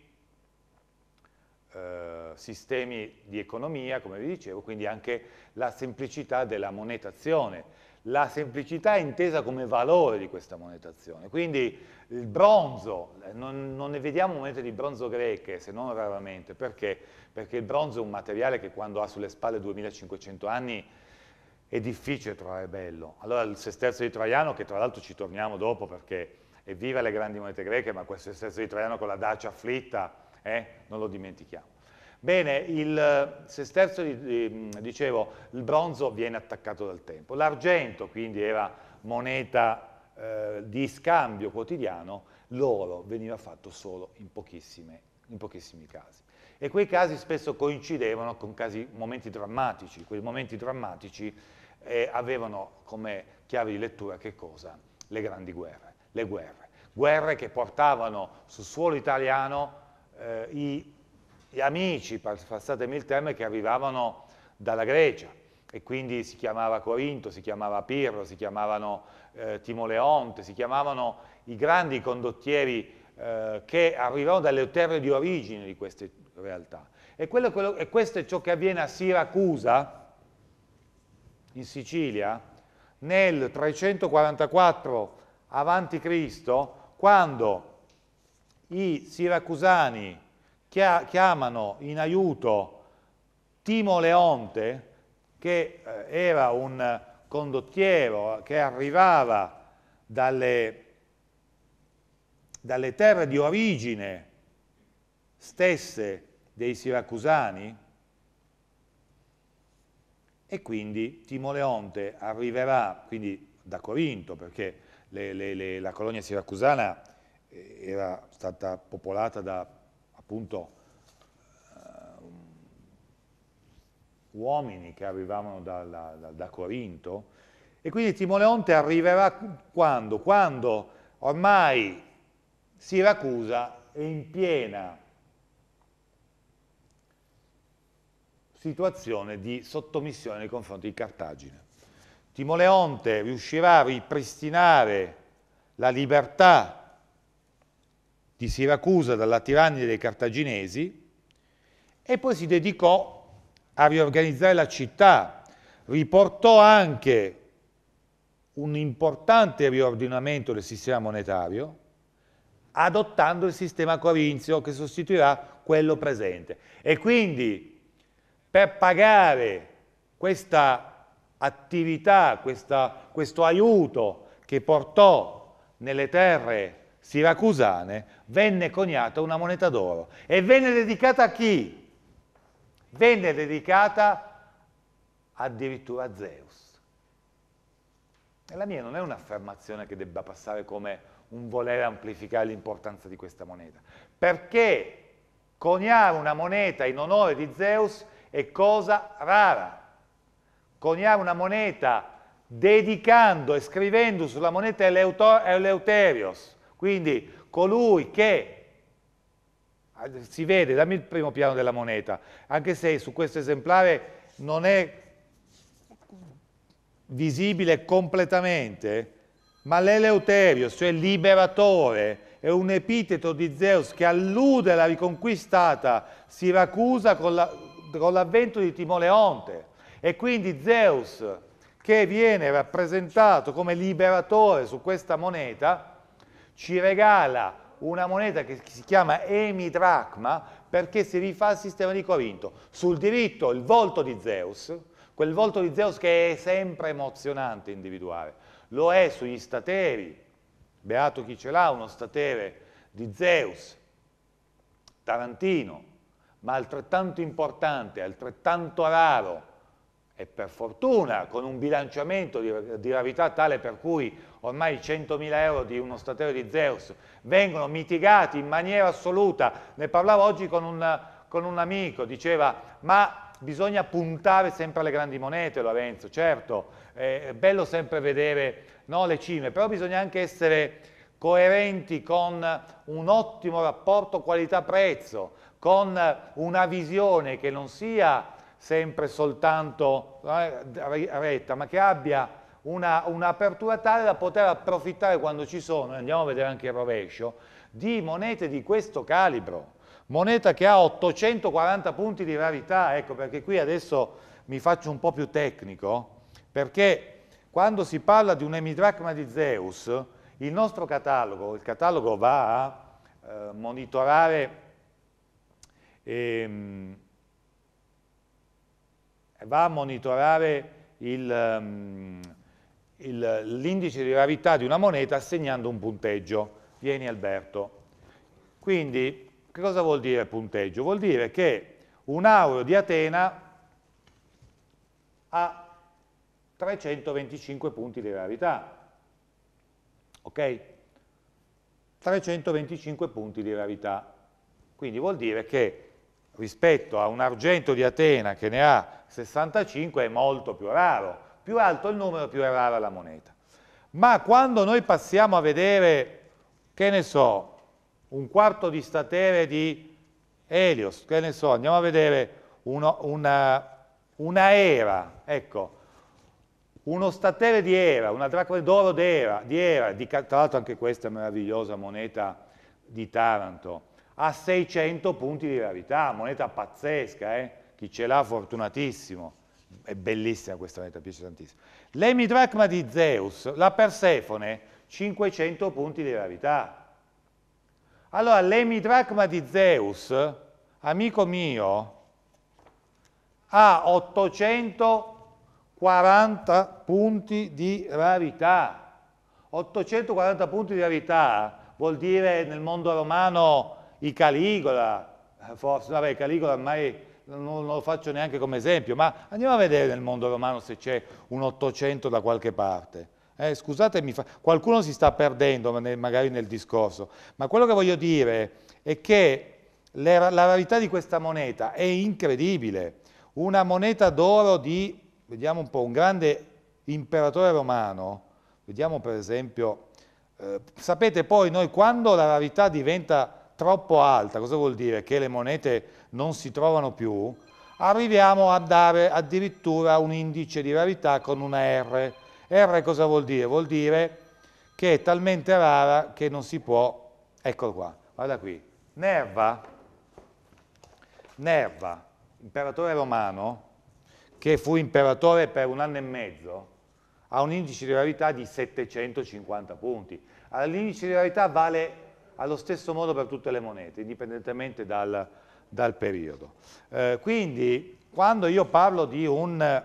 eh, sistemi di economia, come vi dicevo, quindi anche la semplicità della monetazione, la semplicità intesa come valore di questa monetazione. Quindi il bronzo, non, non ne vediamo monete di bronzo greche, se non raramente. Perché? Perché il bronzo è un materiale che quando ha sulle spalle duemilacinquecento anni è difficile trovare bello. Allora il sesterzo di Traiano, che tra l'altro ci torniamo dopo perché evviva le grandi monete greche, ma questo sesterzo di Traiano con la Dacia afflitta, eh, non lo dimentichiamo. Bene, il sesterzo, di, di, dicevo, il bronzo viene attaccato dal tempo. L'argento, quindi, era moneta eh, di scambio quotidiano, l'oro veniva fatto solo in, pochissime, in pochissimi casi. E quei casi spesso coincidevano con casi, momenti drammatici. Quei momenti drammatici eh, avevano come chiave di lettura che cosa? Le grandi guerre. Le guerre, guerre che portavano sul suolo italiano eh, i, gli amici, passatemi il termine, che arrivavano dalla Grecia, e quindi si chiamava Corinto, si chiamava Pirro, si chiamavano eh, Timoleonte, si chiamavano i grandi condottieri eh, che arrivavano dalle terre di origine di queste realtà. E, quello, quello, e questo è ciò che avviene a Siracusa, in Sicilia, nel trecentoquarantaquattro avanti Cristo, quando i siracusani chiamano in aiuto Timoleonte, che eh, era un condottiero che arrivava dalle, dalle terre di origine stesse dei siracusani, e quindi Timoleonte arriverà quindi da Corinto, perché le, le, le, la colonia siracusana era stata popolata da appunto uh, uomini che arrivavano da, da, da Corinto, e quindi Timoleonte arriverà quando? Quando ormai Siracusa è in piena situazione di sottomissione nei confronti di Cartagine. Timoleonte riuscirà a ripristinare la libertà di Siracusa dalla tirannia dei cartaginesi e poi si dedicò a riorganizzare la città, riportò anche un importante riordinamento del sistema monetario, adottando il sistema corinzio che sostituirà quello presente. E quindi per pagare questa attività, questa, questo aiuto che portò nelle terre siracusane, venne coniata una moneta d'oro. E venne dedicata a chi? Venne dedicata addirittura a Zeus. E la mia non è un'affermazione che debba passare come un volere amplificare l'importanza di questa moneta, perché coniare una moneta in onore di Zeus è cosa rara. Coniare una moneta dedicando e scrivendo sulla moneta Eleuterios, quindi colui che, si vede, dammi il primo piano della moneta, anche se su questo esemplare non è visibile completamente, ma l'Eleuterios, cioè liberatore, è un epiteto di Zeus che allude alla riconquistata Siracusa con l'avvento la, di Timoleonte. E quindi Zeus, che viene rappresentato come liberatore su questa moneta, ci regala una moneta che si chiama emidracma perché si rifà al sistema di Corinto. Sul diritto il volto di Zeus, quel volto di Zeus che è sempre emozionante individuare, lo è sugli stateri, beato chi ce l'ha, uno statere di Zeus, tarantino, ma altrettanto importante, altrettanto raro, e per fortuna con un bilanciamento di, di rarità tale per cui ormai i centomila euro di uno statere di Zeus vengono mitigati in maniera assoluta. Ne parlavo oggi con un, con un amico, diceva, ma bisogna puntare sempre alle grandi monete, Lorenzo, certo, è bello sempre vedere, no, le cime, però bisogna anche essere coerenti con un ottimo rapporto qualità-prezzo, con una visione che non sia sempre soltanto eh, retta, ma che abbia un'apertura una tale da poter approfittare quando ci sono, andiamo a vedere anche il rovescio, di monete di questo calibro. Moneta che ha ottocentoquaranta punti di rarità, ecco perché qui adesso mi faccio un po' più tecnico, perché quando si parla di un emidracma di Zeus, il nostro catalogo, il catalogo va a eh, monitorare ehm, va a monitorare l'indice di rarità di una moneta assegnando un punteggio. Vieni Alberto. Quindi, che cosa vuol dire punteggio? Vuol dire che un auro di Atena ha trecentoventicinque punti di rarità. Ok? trecentoventicinque punti di rarità. Quindi vuol dire che rispetto a un argento di Atena che ne ha sessantacinque è molto più raro. Più alto il numero, più è rara la moneta. Ma quando noi passiamo a vedere, che ne so, un quarto di statere di Helios, che ne so, andiamo a vedere uno, una, una Era, ecco, uno statere di Era, una dracma d'oro di Era, di Era di, tra l'altro anche questa meravigliosa moneta di Taranto, ha seicento punti di rarità, moneta pazzesca, eh? Chi ce l'ha fortunatissimo, è bellissima questa moneta, piace tantissimo. L'emidracma di Zeus, la Persefone, cinquecento punti di rarità. Allora, l'emidracma di Zeus, amico mio, ha ottocentoquaranta punti di rarità. ottocentoquaranta punti di rarità vuol dire nel mondo romano i Caligola, forse, vabbè, Caligola ormai non, non lo faccio neanche come esempio, ma andiamo a vedere nel mondo romano se c'è un ottocento da qualche parte. Eh, scusatemi, fa... qualcuno si sta perdendo nel, magari nel discorso, ma quello che voglio dire è che le, la rarità di questa moneta è incredibile. Una moneta d'oro di, vediamo un po', un grande imperatore romano, vediamo per esempio, eh, sapete poi noi quando la rarità diventa troppo alta, cosa vuol dire? Che le monete non si trovano più, arriviamo a dare addirittura un indice di rarità con una R. R cosa vuol dire? Vuol dire che è talmente rara che non si può, eccolo qua, guarda qui, Nerva, Nerva, imperatore romano, che fu imperatore per un anno e mezzo, ha un indice di rarità di settecentocinquanta punti. Allora, l'indice di rarità vale allo stesso modo per tutte le monete, indipendentemente dal, dal periodo. Eh, quindi, quando io parlo di un...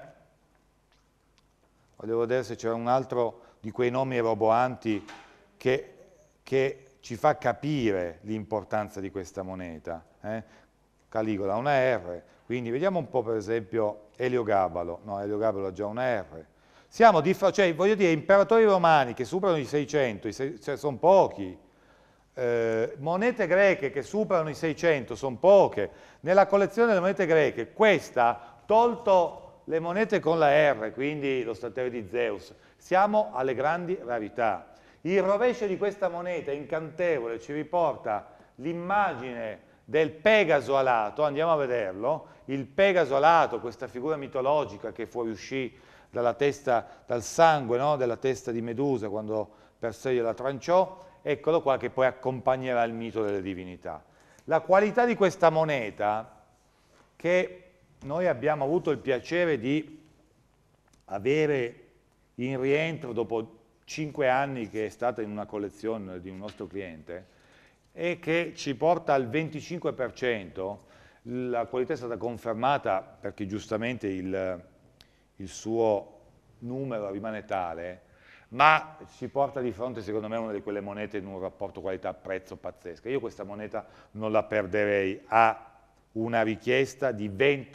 Volevo vedere se c'era un altro di quei nomi roboanti che, che ci fa capire l'importanza di questa moneta. Eh? Caligola, una R. Quindi vediamo un po' per esempio Eliogabalo. No, Eliogabalo ha già una R. Siamo di, cioè, voglio dire, imperatori romani che superano i seicento, i sei, cioè, sono pochi. Eh, monete greche che superano i seicento, sono poche. Nella collezione delle monete greche, questa, tolto le monete con la R, quindi lo statuario di Zeus, siamo alle grandi rarità. Il rovescio di questa moneta incantevole ci riporta l'immagine del Pegaso alato, andiamo a vederlo, il Pegaso alato, questa figura mitologica che fuoriuscì dalla testa, dal sangue, no? Della testa di Medusa quando Perseo la tranciò, eccolo qua che poi accompagnerà il mito delle divinità. La qualità di questa moneta, che noi abbiamo avuto il piacere di avere in rientro dopo cinque anni che è stata in una collezione di un nostro cliente e che ci porta al venticinque per cento, la qualità è stata confermata perché giustamente il, il suo numero rimane tale, ma ci porta di fronte secondo me a una di quelle monete in un rapporto qualità-prezzo pazzesca. Io questa moneta non la perderei a una richiesta di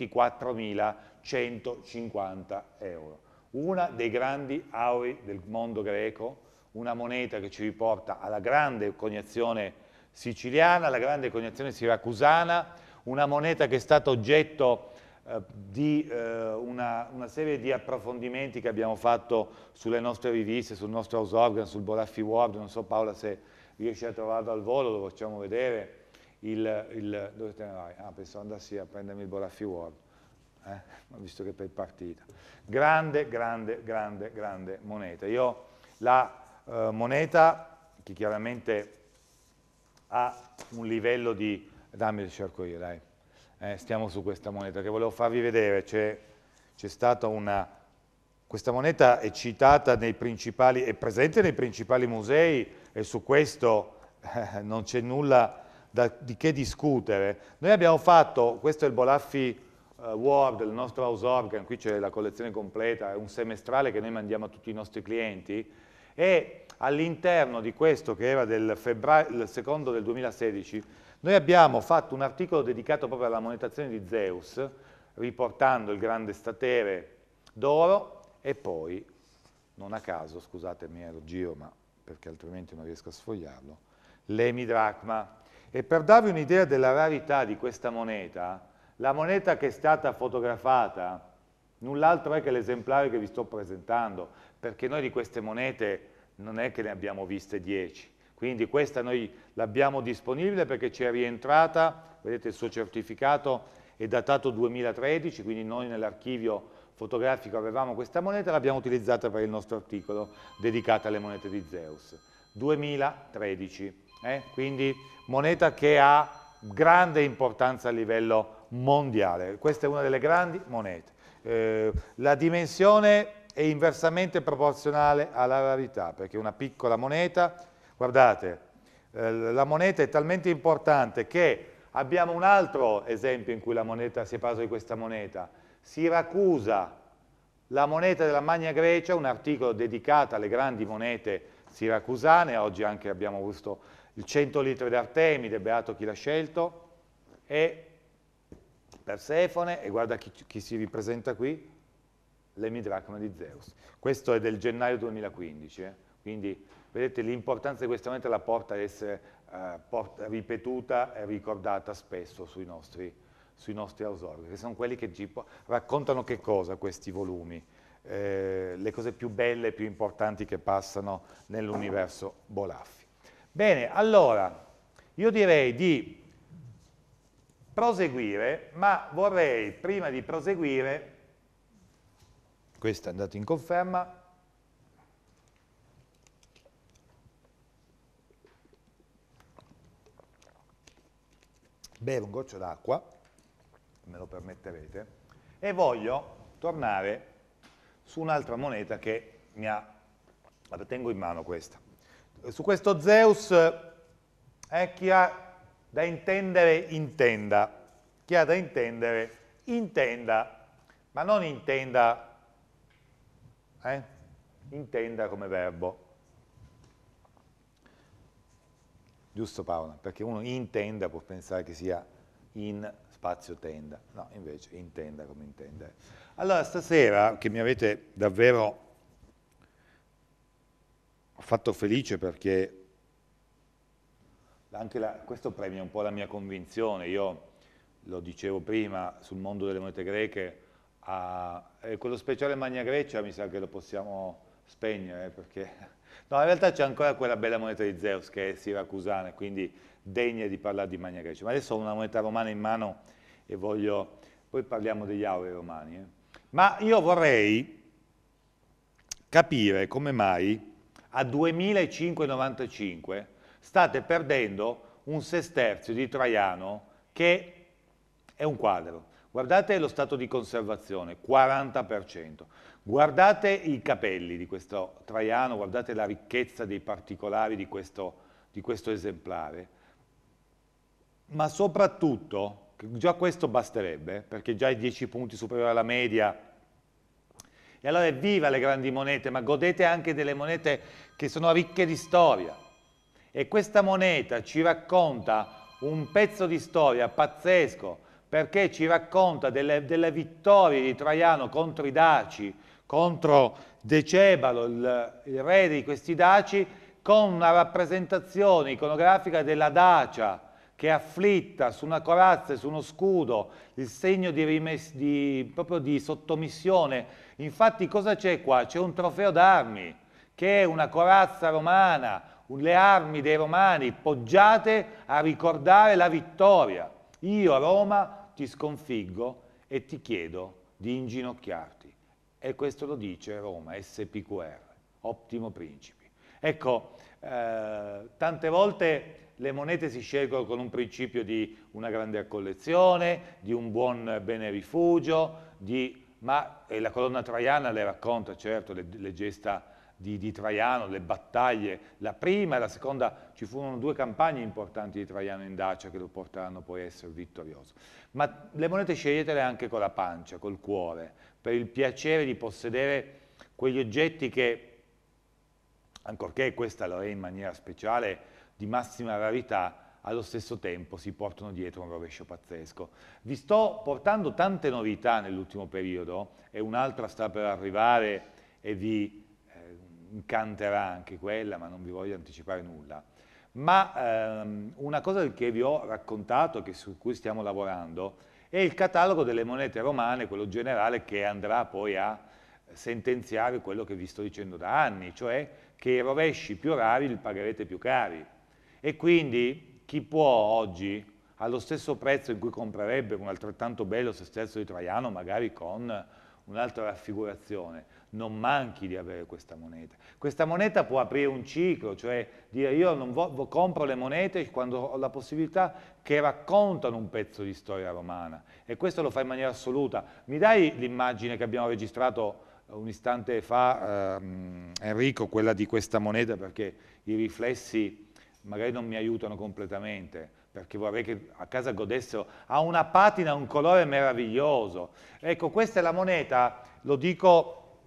ventiquattromilacentocinquanta euro. Una dei grandi auri del mondo greco, una moneta che ci riporta alla grande coniazione siciliana, alla grande coniazione siracusana, una moneta che è stata oggetto eh, di eh, una, una serie di approfondimenti che abbiamo fatto sulle nostre riviste, sul nostro House Organ, sul Bolaffi World. Non so Paola se riesci a trovarlo al volo, lo facciamo vedere. Il, il, dove te ne vai? Ah, pensavo andassi a prendermi il Bolaffi World, eh? Visto che per partita. Grande, grande, grande, grande moneta. Io la eh, moneta, che chiaramente ha un livello di... Dammi il cerco io, dai. Eh, stiamo su questa moneta, che volevo farvi vedere. C'è stata una... Questa moneta è citata nei principali, è presente nei principali musei e su questo eh, non c'è nulla... Da, di che discutere. Noi abbiamo fatto, questo è il Bolaffi uh, World, il nostro House Organ, qui c'è la collezione completa, è un semestrale che noi mandiamo a tutti i nostri clienti, e all'interno di questo, che era del febbraio, il secondo del duemilasedici, noi abbiamo fatto un articolo dedicato proprio alla monetazione di Zeus, riportando il grande statere d'oro, e poi, non a caso, scusatemi, ero giro, ma perché altrimenti non riesco a sfogliarlo, l'emidracma. E per darvi un'idea della rarità di questa moneta, la moneta che è stata fotografata null'altro è che l'esemplare che vi sto presentando, perché noi di queste monete non è che ne abbiamo viste dieci, quindi questa noi l'abbiamo disponibile perché ci è rientrata, vedete il suo certificato è datato duemilatredici, quindi noi nell'archivio fotografico avevamo questa moneta e l'abbiamo utilizzata per il nostro articolo dedicato alle monete di Zeus. duemilatredici. Eh? Quindi moneta che ha grande importanza a livello mondiale. Questa è una delle grandi monete. Eh, la dimensione è inversamente proporzionale alla rarità, perché una piccola moneta, guardate, eh, la moneta è talmente importante che abbiamo un altro esempio in cui la moneta, si è parlato di questa moneta, Siracusa, la moneta della Magna Grecia, un articolo dedicato alle grandi monete siracusane, oggi anche abbiamo visto il cento litri d'Artemide, beato chi l'ha scelto, e Persefone, e guarda chi, chi si ripresenta qui, l'emidracma di Zeus. Questo è del gennaio duemilaquindici, eh? Quindi vedete l'importanza di questa moneta la porta ad essere eh, porta, ripetuta e ricordata spesso sui nostri, sui nostri ausologi, che sono quelli che ci raccontano che cosa questi volumi, eh, le cose più belle e più importanti che passano nell'universo Bolaffi. Bene, allora, io direi di proseguire, ma vorrei, prima di proseguire, questo è andato in conferma, bere un goccio d'acqua, me lo permetterete, e voglio tornare su un'altra moneta che mi ha, la tengo in mano questa. Su questo Zeus, eh, chi ha da intendere, intenda. Chi ha da intendere, intenda, ma non intenda, eh? Intenda come verbo. Giusto Paola? Perché uno intenda può pensare che sia in spazio tenda. No, invece intenda come intendere. Allora, stasera, che mi avete davvero fatto felice perché anche la, questo premia un po' la mia convinzione, io lo dicevo prima sul mondo delle monete greche, a, eh, quello speciale Magna Grecia mi sa che lo possiamo spegnere, perché no, in realtà c'è ancora quella bella moneta di Zeus che è siracusana, quindi degna di parlare di Magna Grecia, ma adesso ho una moneta romana in mano e voglio, poi parliamo degli aurei romani, eh. Ma io vorrei capire come mai a duemilacinquecentonovantacinque state perdendo un sesterzio di Traiano che è un quadro. Guardate lo stato di conservazione, quaranta per cento. Guardate i capelli di questo Traiano, guardate la ricchezza dei particolari di questo, di questo esemplare. Ma soprattutto, già questo basterebbe, perché già è dieci punti superiore alla media. E allora evviva le grandi monete, ma godete anche delle monete che sono ricche di storia. E questa moneta ci racconta un pezzo di storia pazzesco, perché ci racconta delle, delle vittorie di Traiano contro i Daci, contro Decebalo, il, il re di questi Daci, con una rappresentazione iconografica della Dacia, che è afflitta su una corazza e su uno scudo, il segno di, rimes, di, proprio di sottomissione. Infatti cosa c'è qua? C'è un trofeo d'armi, che è una corazza romana, le armi dei romani poggiate a ricordare la vittoria. Io a Roma ti sconfiggo e ti chiedo di inginocchiarti. E questo lo dice Roma, S P Q R, Ottimo Principi. Ecco, eh, tante volte le monete si scelgono con un principio di una grande collezione, di un buon bene rifugio, di, ma e la colonna traiana le racconta, certo, le, le gesta di, di Traiano, le battaglie, la prima e la seconda, ci furono due campagne importanti di Traiano in Dacia che lo porteranno poi a essere vittorioso. Ma le monete sceglietele anche con la pancia, col cuore, per il piacere di possedere quegli oggetti che, ancorché questa lo è in maniera speciale, di massima rarità, allo stesso tempo si portano dietro un rovescio pazzesco. Vi sto portando tante novità nell'ultimo periodo, e un'altra sta per arrivare e vi eh, incanterà anche quella, ma non vi voglio anticipare nulla. Ma ehm, una cosa che vi ho raccontato, che su cui stiamo lavorando, è il catalogo delle monete romane, quello generale, che andrà poi a sentenziare quello che vi sto dicendo da anni, cioè che i rovesci più rari li pagherete più cari. E quindi chi può oggi, allo stesso prezzo in cui comprerebbe un altrettanto bello sesterzo di Traiano, magari con un'altra raffigurazione, non manchi di avere questa moneta. Questa moneta può aprire un ciclo, cioè dire io non vo- compro le monete quando ho la possibilità che raccontano un pezzo di storia romana, e questo lo fa in maniera assoluta. Mi dai l'immagine che abbiamo registrato un istante fa, ehm, Enrico, quella di questa moneta, perché i riflessi magari non mi aiutano completamente, perché vorrei che a casa godessero, ha una patina, un colore meraviglioso. Ecco, questa è la moneta, lo dico,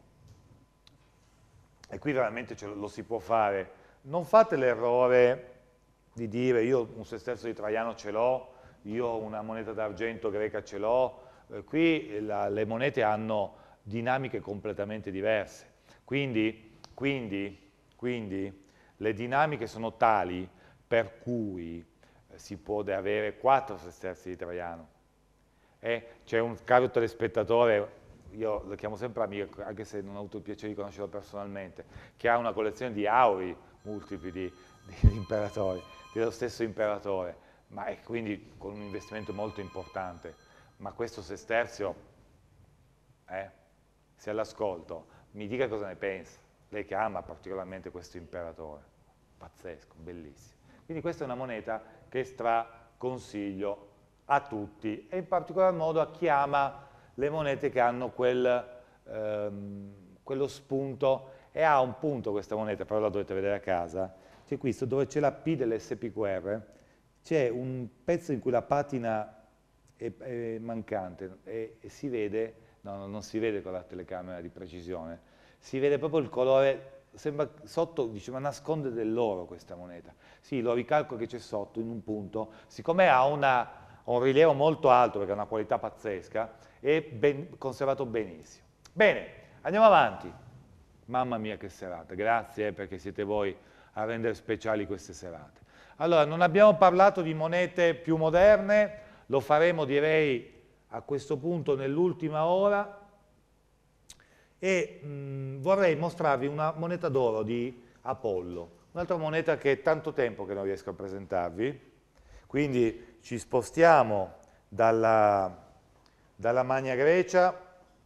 e qui veramente ce lo, lo si può fare, non fate l'errore di dire io un sesterzo di Traiano ce l'ho, io una moneta d'argento greca ce l'ho, eh, qui la, le monete hanno dinamiche completamente diverse. Quindi, quindi, quindi le dinamiche sono tali per cui eh, si può avere quattro sesterzi di Traiano. Eh, c'è un caro telespettatore, io lo chiamo sempre amico, anche se non ho avuto il piacere di conoscerlo personalmente, che ha una collezione di auri multipli di, di, di imperatori, dello stesso imperatore, ma è quindi con un investimento molto importante. Ma questo sesterzio, eh, se all'ascolto, mi dica cosa ne pensa. Lei che ama particolarmente questo imperatore, pazzesco, bellissimo. Quindi questa è una moneta che straconsiglio a tutti e in particolar modo a chi ama le monete che hanno quel, ehm, quello spunto, e ha un punto questa moneta, però la dovete vedere a casa. C'è qui dove c'è la P dell'S P Q R, c'è un pezzo in cui la patina è, è mancante e, e si vede, no, non si vede con la telecamera di precisione, si vede proprio il colore, sembra sotto, dice, ma nasconde dell'oro questa moneta. Sì, lo ricalco che c'è sotto in un punto, siccome ha una, un rilievo molto alto perché ha una qualità pazzesca, è ben, conservato benissimo. Bene, andiamo avanti. Mamma mia che serata, grazie eh, perché siete voi a rendere speciali queste serate. Allora, non abbiamo parlato di monete più moderne, lo faremo direi a questo punto nell'ultima ora, e mh, vorrei mostrarvi una moneta d'oro di Apollo, un'altra moneta che è tanto tempo che non riesco a presentarvi, quindi ci spostiamo dalla, dalla Magna Grecia,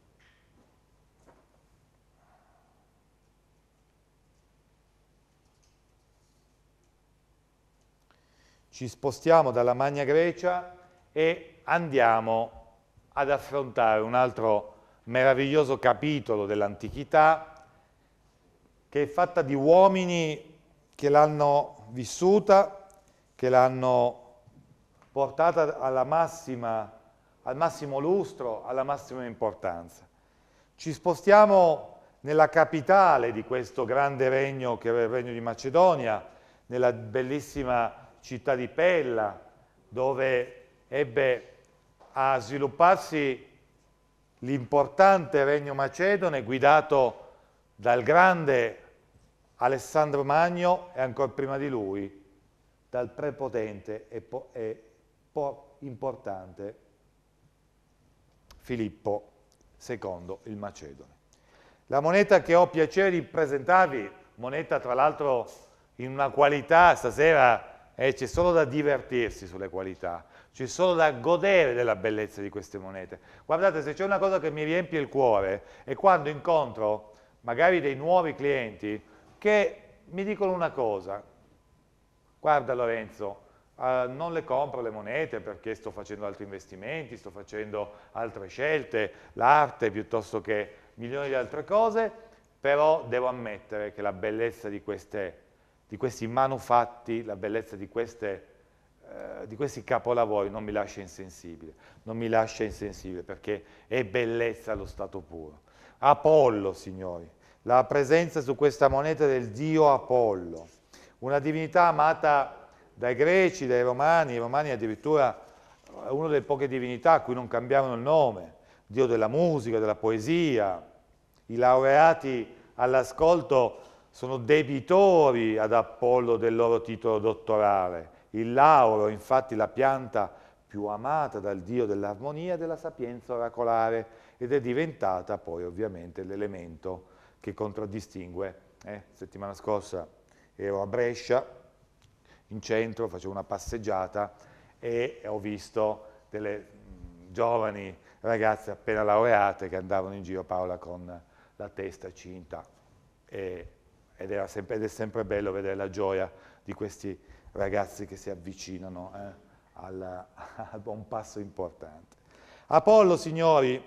ci spostiamo dalla Magna Grecia e andiamo ad affrontare un altro meraviglioso capitolo dell'antichità, che è fatta di uomini che l'hanno vissuta, che l'hanno portata alla massima, al massimo lustro, alla massima importanza. Ci spostiamo nella capitale di questo grande regno che era il Regno di Macedonia, nella bellissima città di Pella, dove ebbe a svilupparsi l'importante regno macedone guidato dal grande Alessandro Magno e ancora prima di lui dal prepotente e, po e po importante Filippo secondo il Macedone. La moneta che ho piacere di presentarvi, moneta tra l'altro in una qualità, stasera eh, c'è solo da divertirsi sulle qualità, c'è solo da godere della bellezza di queste monete. Guardate, se c'è una cosa che mi riempie il cuore è quando incontro magari dei nuovi clienti che mi dicono una cosa: guarda Lorenzo, eh, non le compro le monete perché sto facendo altri investimenti, sto facendo altre scelte, l'arte piuttosto che milioni di altre cose, però devo ammettere che la bellezza di, queste, di questi manufatti, la bellezza di queste di questi capolavori non mi lascia insensibile, non mi lascia insensibile perché è bellezza allo stato puro. Apollo, signori, la presenza su questa moneta del dio Apollo, una divinità amata dai greci, dai romani, i romani addirittura una delle poche divinità a cui non cambiavano il nome, dio della musica, della poesia. I laureati all'ascolto sono debitori ad Apollo del loro titolo dottorale. Il lauro, infatti, la pianta più amata dal dio dell'armonia e della sapienza oracolare, ed è diventata poi ovviamente l'elemento che contraddistingue. Eh, settimana scorsa ero a Brescia, in centro, facevo una passeggiata e ho visto delle mh, giovani ragazze appena laureate che andavano in giro, Paola, con la testa cinta, e, ed, era sempre, ed è sempre bello vedere la gioia di questi ragazzi che si avvicinano eh, al, a un passo importante. Apollo, signori,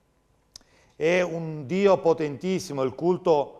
è un dio potentissimo, il culto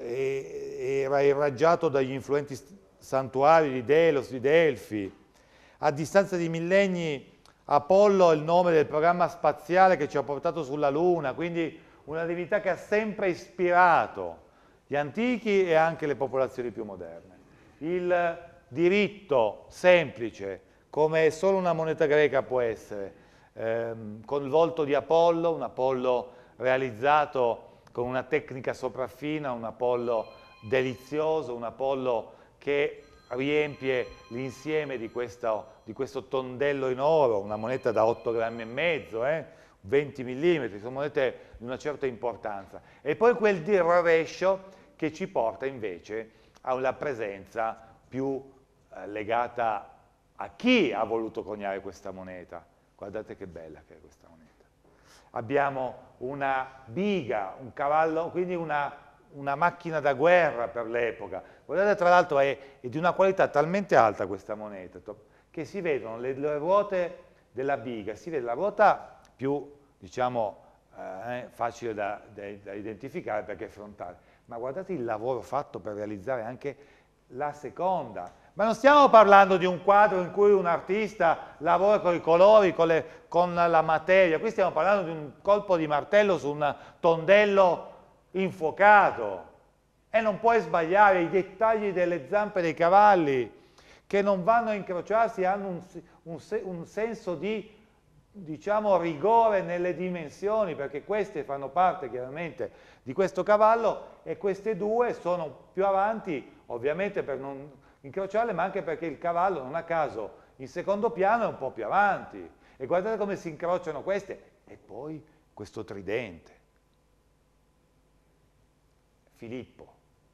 era irraggiato dagli influenti santuari di Delos, di Delfi. A distanza di millenni Apollo è il nome del programma spaziale che ci ha portato sulla Luna, quindi una divinità che ha sempre ispirato gli antichi e anche le popolazioni più moderne. Il diritto semplice, come solo una moneta greca può essere, ehm, con il volto di Apollo, un Apollo realizzato con una tecnica sopraffina, un Apollo delizioso, un Apollo che riempie l'insieme di questo, di questo tondello in oro, una moneta da otto grammi e mezzo, eh? venti millimetri, sono monete di una certa importanza. E poi quel di rovescio che ci porta invece a una presenza più eh, legata a chi ha voluto coniare questa moneta. Guardate che bella che è questa moneta. Abbiamo una biga, un cavallo, quindi una, una macchina da guerra per l'epoca. Guardate, tra l'altro è, è di una qualità talmente alta questa moneta che si vedono le, le ruote della biga, si vede la ruota più, diciamo, eh, facile da, da, da identificare perché è frontale, ma guardate il lavoro fatto per realizzare anche la seconda. Ma non stiamo parlando di un quadro in cui un artista lavora con i colori, con, le, con la materia, qui stiamo parlando di un colpo di martello su un tondello infuocato e non puoi sbagliare i dettagli delle zampe dei cavalli che non vanno a incrociarsi, hanno un, un, un senso di, diciamo, rigore nelle dimensioni, perché queste fanno parte chiaramente di questo cavallo e queste due sono più avanti, ovviamente per non incrociarle, ma anche perché il cavallo, non a caso, in secondo piano è un po' più avanti. E guardate come si incrociano queste. E poi questo tridente. Filippo.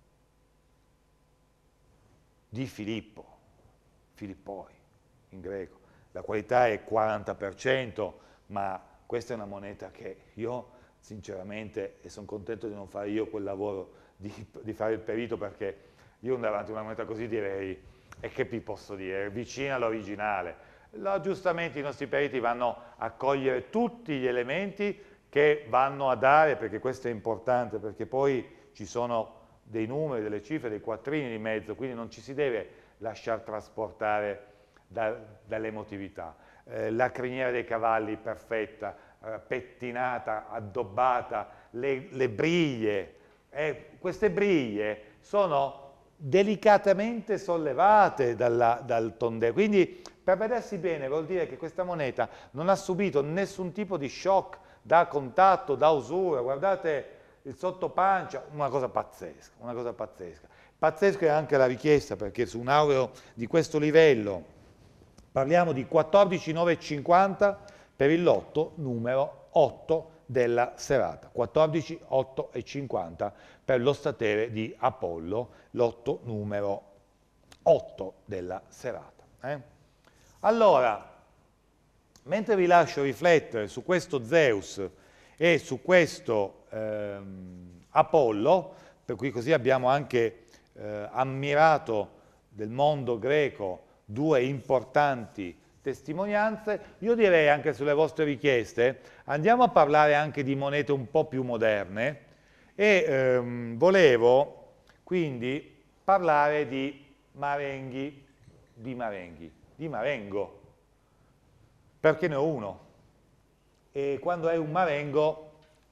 Di Filippo. Filippoi, in greco. La qualità è quaranta per cento, ma questa è una moneta che io, sinceramente, e sono contento di non fare io quel lavoro di, di fare il perito, perché io davanti a una moneta così direi, e che vi posso dire, è vicina all'originale. Giustamente i nostri periti vanno a cogliere tutti gli elementi che vanno a dare, perché questo è importante, perché poi ci sono dei numeri, delle cifre, dei quattrini di mezzo, quindi non ci si deve lasciar trasportare da, dall'emotività. Eh, la criniera dei cavalli perfetta, eh, pettinata, addobbata, le, le briglie, eh, queste briglie sono delicatamente sollevate dalla, dal tondello, quindi per vedersi bene vuol dire che questa moneta non ha subito nessun tipo di shock da contatto, da usura. Guardate il sottopancia, una cosa pazzesca, una cosa pazzesca. Pazzesca è anche la richiesta, perché su un aureo di questo livello parliamo di quattordici virgola novecentocinquanta per il lotto numero otto della serata, quattordici virgola ottocentocinquanta per lo statere di Apollo, lotto numero otto della serata. Eh? Allora, mentre vi lascio riflettere su questo Zeus e su questo ehm, Apollo, per cui così abbiamo anche eh, ammirato del mondo greco due importanti testimonianze, io direi anche sulle vostre richieste, andiamo a parlare anche di monete un po' più moderne e ehm, volevo quindi parlare di marenghi, di marenghi, di marengo, perché ne ho uno. E quando hai un marengo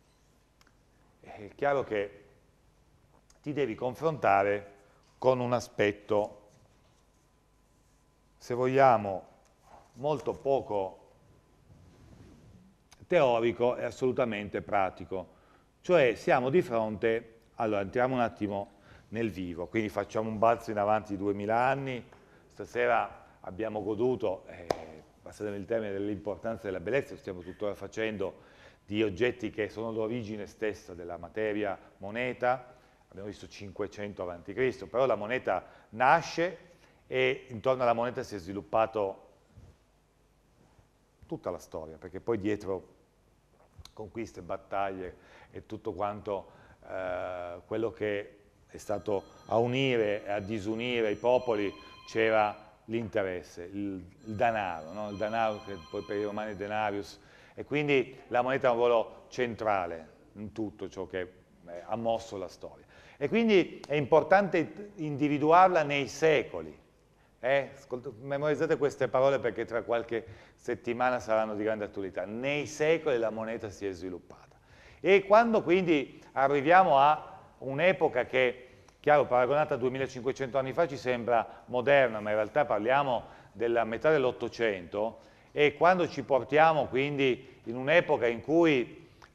è chiaro che ti devi confrontare con un aspetto, se vogliamo, molto poco teorico e assolutamente pratico. Cioè siamo di fronte, allora entriamo un attimo nel vivo, quindi facciamo un balzo in avanti di duemila anni, stasera abbiamo goduto, eh, passatemi il termine, dell'importanza della bellezza, stiamo tuttora facendo di oggetti che sono l'origine stessa della materia moneta, abbiamo visto cinquecento avanti Cristo, però la moneta nasce e intorno alla moneta si è sviluppato tutta la storia, perché poi dietro conquiste, battaglie e tutto quanto eh, quello che è stato a unire e a disunire i popoli c'era l'interesse, il, il denaro, no? Il denaro che poi per i romani è denarius, e quindi la moneta ha un ruolo centrale in tutto ciò che eh, ha mosso la storia. E quindi è importante individuarla nei secoli. Eh? Memorizzate queste parole perché tra qualche settimana saranno di grande attualità. Nei secoli la moneta si è sviluppata. E quando quindi arriviamo a un'epoca che, chiaro, paragonata a duemilacinquecento anni fa ci sembra moderna, ma in realtà parliamo della metà dell'Ottocento, e quando ci portiamo quindi in un'epoca in cui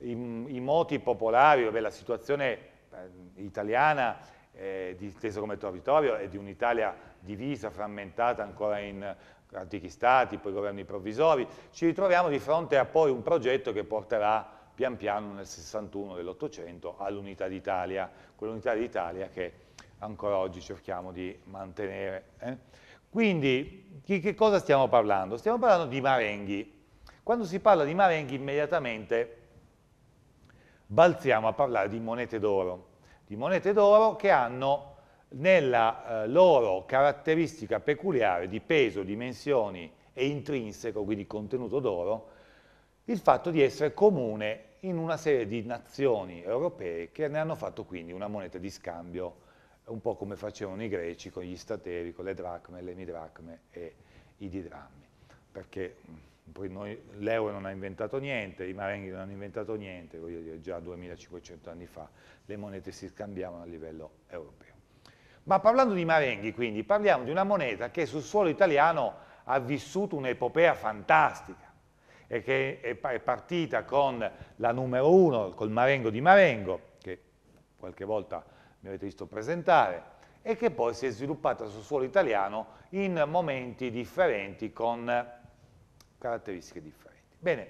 i, i moti popolari, vabbè, la situazione eh, italiana eh, intesa come territorio è di un'Italia divisa, frammentata ancora in antichi stati, poi governi provvisori, ci ritroviamo di fronte a poi un progetto che porterà pian piano nel sessantuno dell'Ottocento all'unità d'Italia, quell'unità d'Italia che ancora oggi cerchiamo di mantenere. Eh? Quindi, di che cosa stiamo parlando? Stiamo parlando di Marenghi. Quando si parla di Marenghi immediatamente balziamo a parlare di monete d'oro, di monete d'oro che hanno nella eh, loro caratteristica peculiare di peso, dimensioni e intrinseco, quindi contenuto d'oro, il fatto di essere comune in una serie di nazioni europee che ne hanno fatto quindi una moneta di scambio, un po' come facevano i greci con gli stateri, con le dracme, le emidracme e i didrammi, perché poi l'euro non ha inventato niente, i marenghi non hanno inventato niente, voglio dire, già duemilacinquecento anni fa le monete si scambiavano a livello europeo. Ma parlando di Marenghi, quindi, parliamo di una moneta che sul suolo italiano ha vissuto un'epopea fantastica e che è partita con la numero uno, col Marengo di Marengo, che qualche volta mi avete visto presentare, e che poi si è sviluppata sul suolo italiano in momenti differenti con caratteristiche differenti. Bene,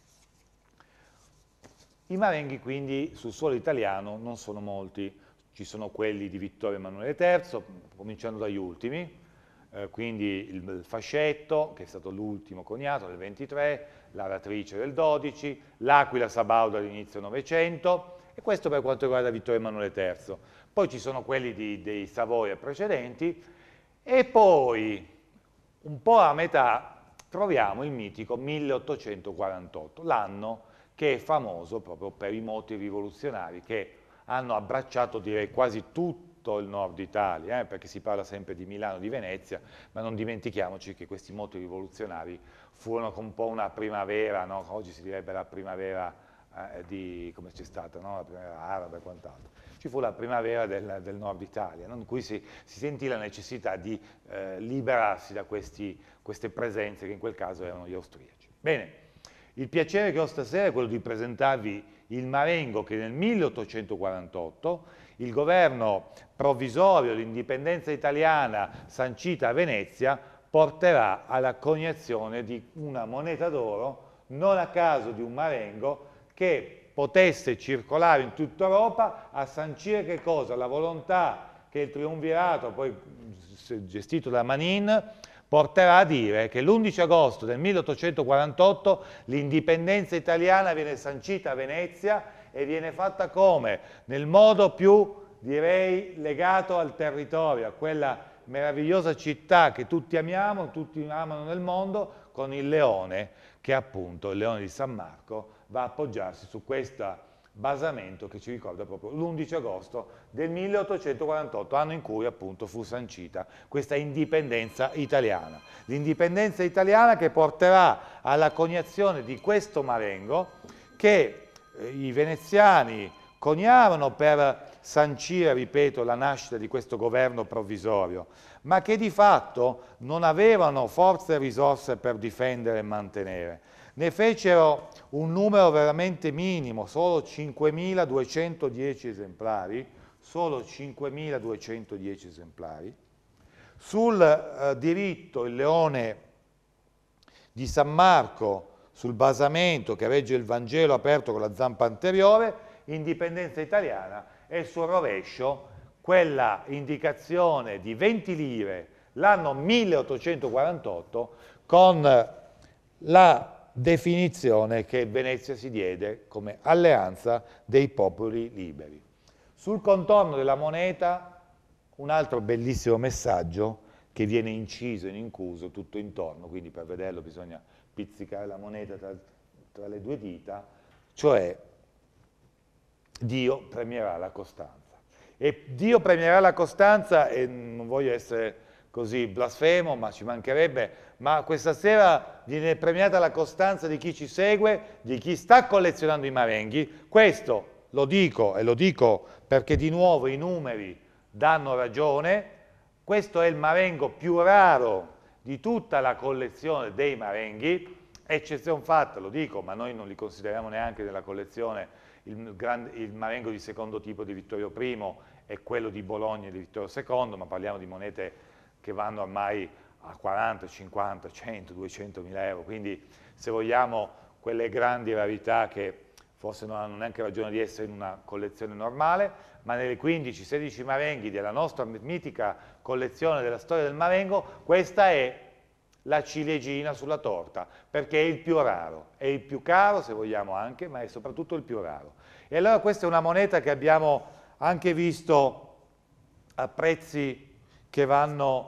i Marenghi quindi sul suolo italiano non sono molti. Ci sono quelli di Vittorio Emanuele terzo, cominciando dagli ultimi, eh, quindi il fascetto, che è stato l'ultimo coniato del ventitré, l'aratrice del dodici, l'aquila sabauda all'inizio Novecento, e questo per quanto riguarda Vittorio Emanuele terzo. Poi ci sono quelli di, dei Savoia precedenti, e poi un po' a metà troviamo il mitico milleottocentoquarantotto, l'anno che è famoso proprio per i moti rivoluzionari che hanno abbracciato direi quasi tutto il nord Italia, eh, perché si parla sempre di Milano, di Venezia, ma non dimentichiamoci che questi moti rivoluzionari furono un po' una primavera, no? Oggi si direbbe la primavera eh, di, come c'è stata, no? La primavera araba e quant'altro. Ci fu la primavera del, del nord Italia, no? In cui si, si sentì la necessità di eh, liberarsi da questi, queste presenze che in quel caso erano gli austriaci. Bene, il piacere che ho stasera è quello di presentarvi il Marengo che nel milleottocentoquarantotto il governo provvisorio, l'indipendenza italiana sancita a Venezia, porterà alla coniazione di una moneta d'oro, non a caso di un Marengo, che potesse circolare in tutta Europa a sancire che cosa? La volontà che il triumvirato, poi gestito da Manin, porterà a dire che l'undici agosto del milleottocentoquarantotto l'indipendenza italiana viene sancita a Venezia e viene fatta come? Nel modo più, direi, legato al territorio, a quella meravigliosa città che tutti amiamo, tutti amano nel mondo, con il leone, che appunto, il leone di San Marco, va a appoggiarsi su questo basamento che ci ricorda proprio l'undici agosto del milleottocentoquarantotto, anno in cui appunto fu sancita questa indipendenza italiana. L'indipendenza italiana che porterà alla coniazione di questo Marengo che eh, i veneziani coniarono per sancire, ripeto, la nascita di questo governo provvisorio, ma che di fatto non avevano forze e risorse per difendere e mantenere. Ne fecero un numero veramente minimo, solo cinquemiladuecentodieci esemplari, solo cinquemiladuecentodieci esemplari. Sul eh, diritto il leone di San Marco, sul basamento che regge il Vangelo aperto con la zampa anteriore, indipendenza italiana, e sul rovescio quella indicazione di venti lire l'anno milleottocentoquarantotto con la definizione che Venezia si diede come alleanza dei popoli liberi. Sul contorno della moneta un altro bellissimo messaggio che viene inciso in incuso tutto intorno, quindi per vederlo bisogna pizzicare la moneta tra, tra le due dita, cioè Dio premierà la costanza. E Dio premierà la costanza, e non voglio essere così blasfemo, ma ci mancherebbe, ma questa sera viene premiata la costanza di chi ci segue, di chi sta collezionando i marenghi. Questo lo dico, e lo dico perché di nuovo i numeri danno ragione, questo è il marengo più raro di tutta la collezione dei marenghi, eccezione fatta, lo dico, ma noi non li consideriamo neanche nella collezione, il, grande, il Marengo di secondo tipo di Vittorio primo e quello di Bologna di Vittorio secondo, ma parliamo di monete che vanno ormai a quaranta, cinquanta, cento, duecentomila euro, quindi se vogliamo quelle grandi rarità che forse non hanno neanche ragione di essere in una collezione normale, ma nelle quindici sedici marenghi della nostra mitica collezione della storia del Marengo, questa è la ciliegina sulla torta, perché è il più raro, è il più caro se vogliamo anche, ma è soprattutto il più raro. E allora questa è una moneta che abbiamo anche visto a prezzi che vanno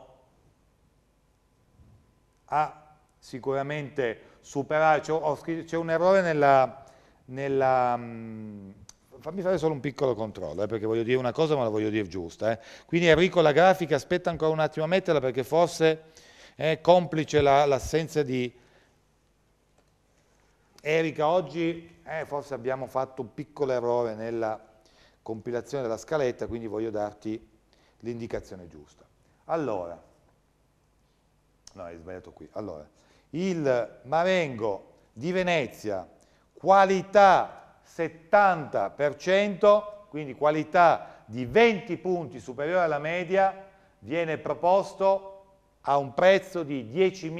a sicuramente superare, c'è un errore nella... nella mh, fammi fare solo un piccolo controllo, eh, perché voglio dire una cosa ma la voglio dire giusta. Eh. Quindi Enrico, la grafica, aspetta ancora un attimo a metterla perché forse è complice l'assenza la, di Erika oggi, eh, forse abbiamo fatto un piccolo errore nella compilazione della scaletta, quindi voglio darti l'indicazione giusta. Allora, no, hai sbagliato qui. Allora, il Marengo di Venezia, qualità settanta per cento, quindi qualità di venti punti superiore alla media, viene proposto a un prezzo di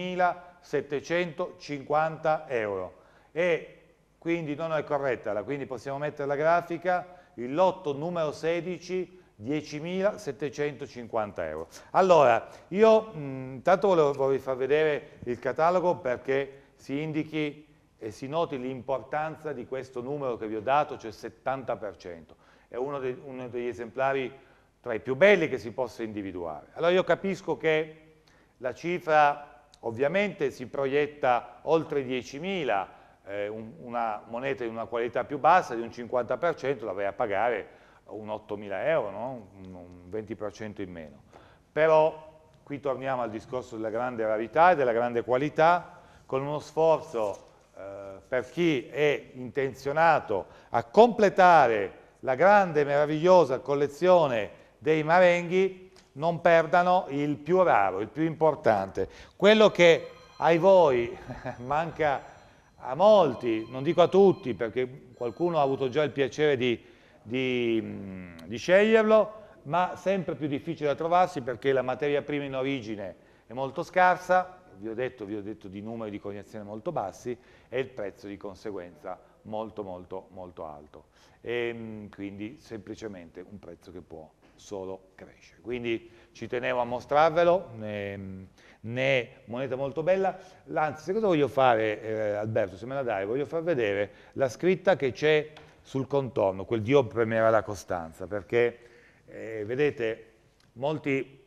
diecimilasettecentocinquanta euro. E quindi non è corretta, quindi possiamo mettere la grafica, il lotto numero sedici, diecimilasettecentocinquanta euro. Allora, io mh, intanto volevo, volevo far vedere il catalogo perché si indichi e si noti l'importanza di questo numero che vi ho dato, cioè settanta per cento. È uno, de, uno degli esemplari tra i più belli che si possa individuare. Allora io capisco che la cifra ovviamente si proietta oltre diecimila, eh, un, una moneta di una qualità più bassa, di un cinquanta per cento, la vai a pagare un ottomila euro, no? un, un venti per cento in meno. Però qui torniamo al discorso della grande rarità e della grande qualità, con uno sforzo eh, per chi è intenzionato a completare la grande e meravigliosa collezione dei marenghi, non perdano il più raro, il più importante, quello che ai voi manca a molti, non dico a tutti perché qualcuno ha avuto già il piacere di, di, di sceglierlo, ma sempre più difficile da trovarsi perché la materia prima in origine è molto scarsa, vi ho detto, vi ho detto di numeri di coniazione molto bassi e il prezzo di conseguenza molto molto molto alto e quindi semplicemente un prezzo che può solo crescere. Quindi ci tenevo a mostrarvelo, ne, ne moneta molto bella. Anzi, sai cosa voglio fare, eh, Alberto, se me la dai, voglio far vedere la scritta che c'è sul contorno, quel Dio premierà la costanza, perché eh, vedete, molti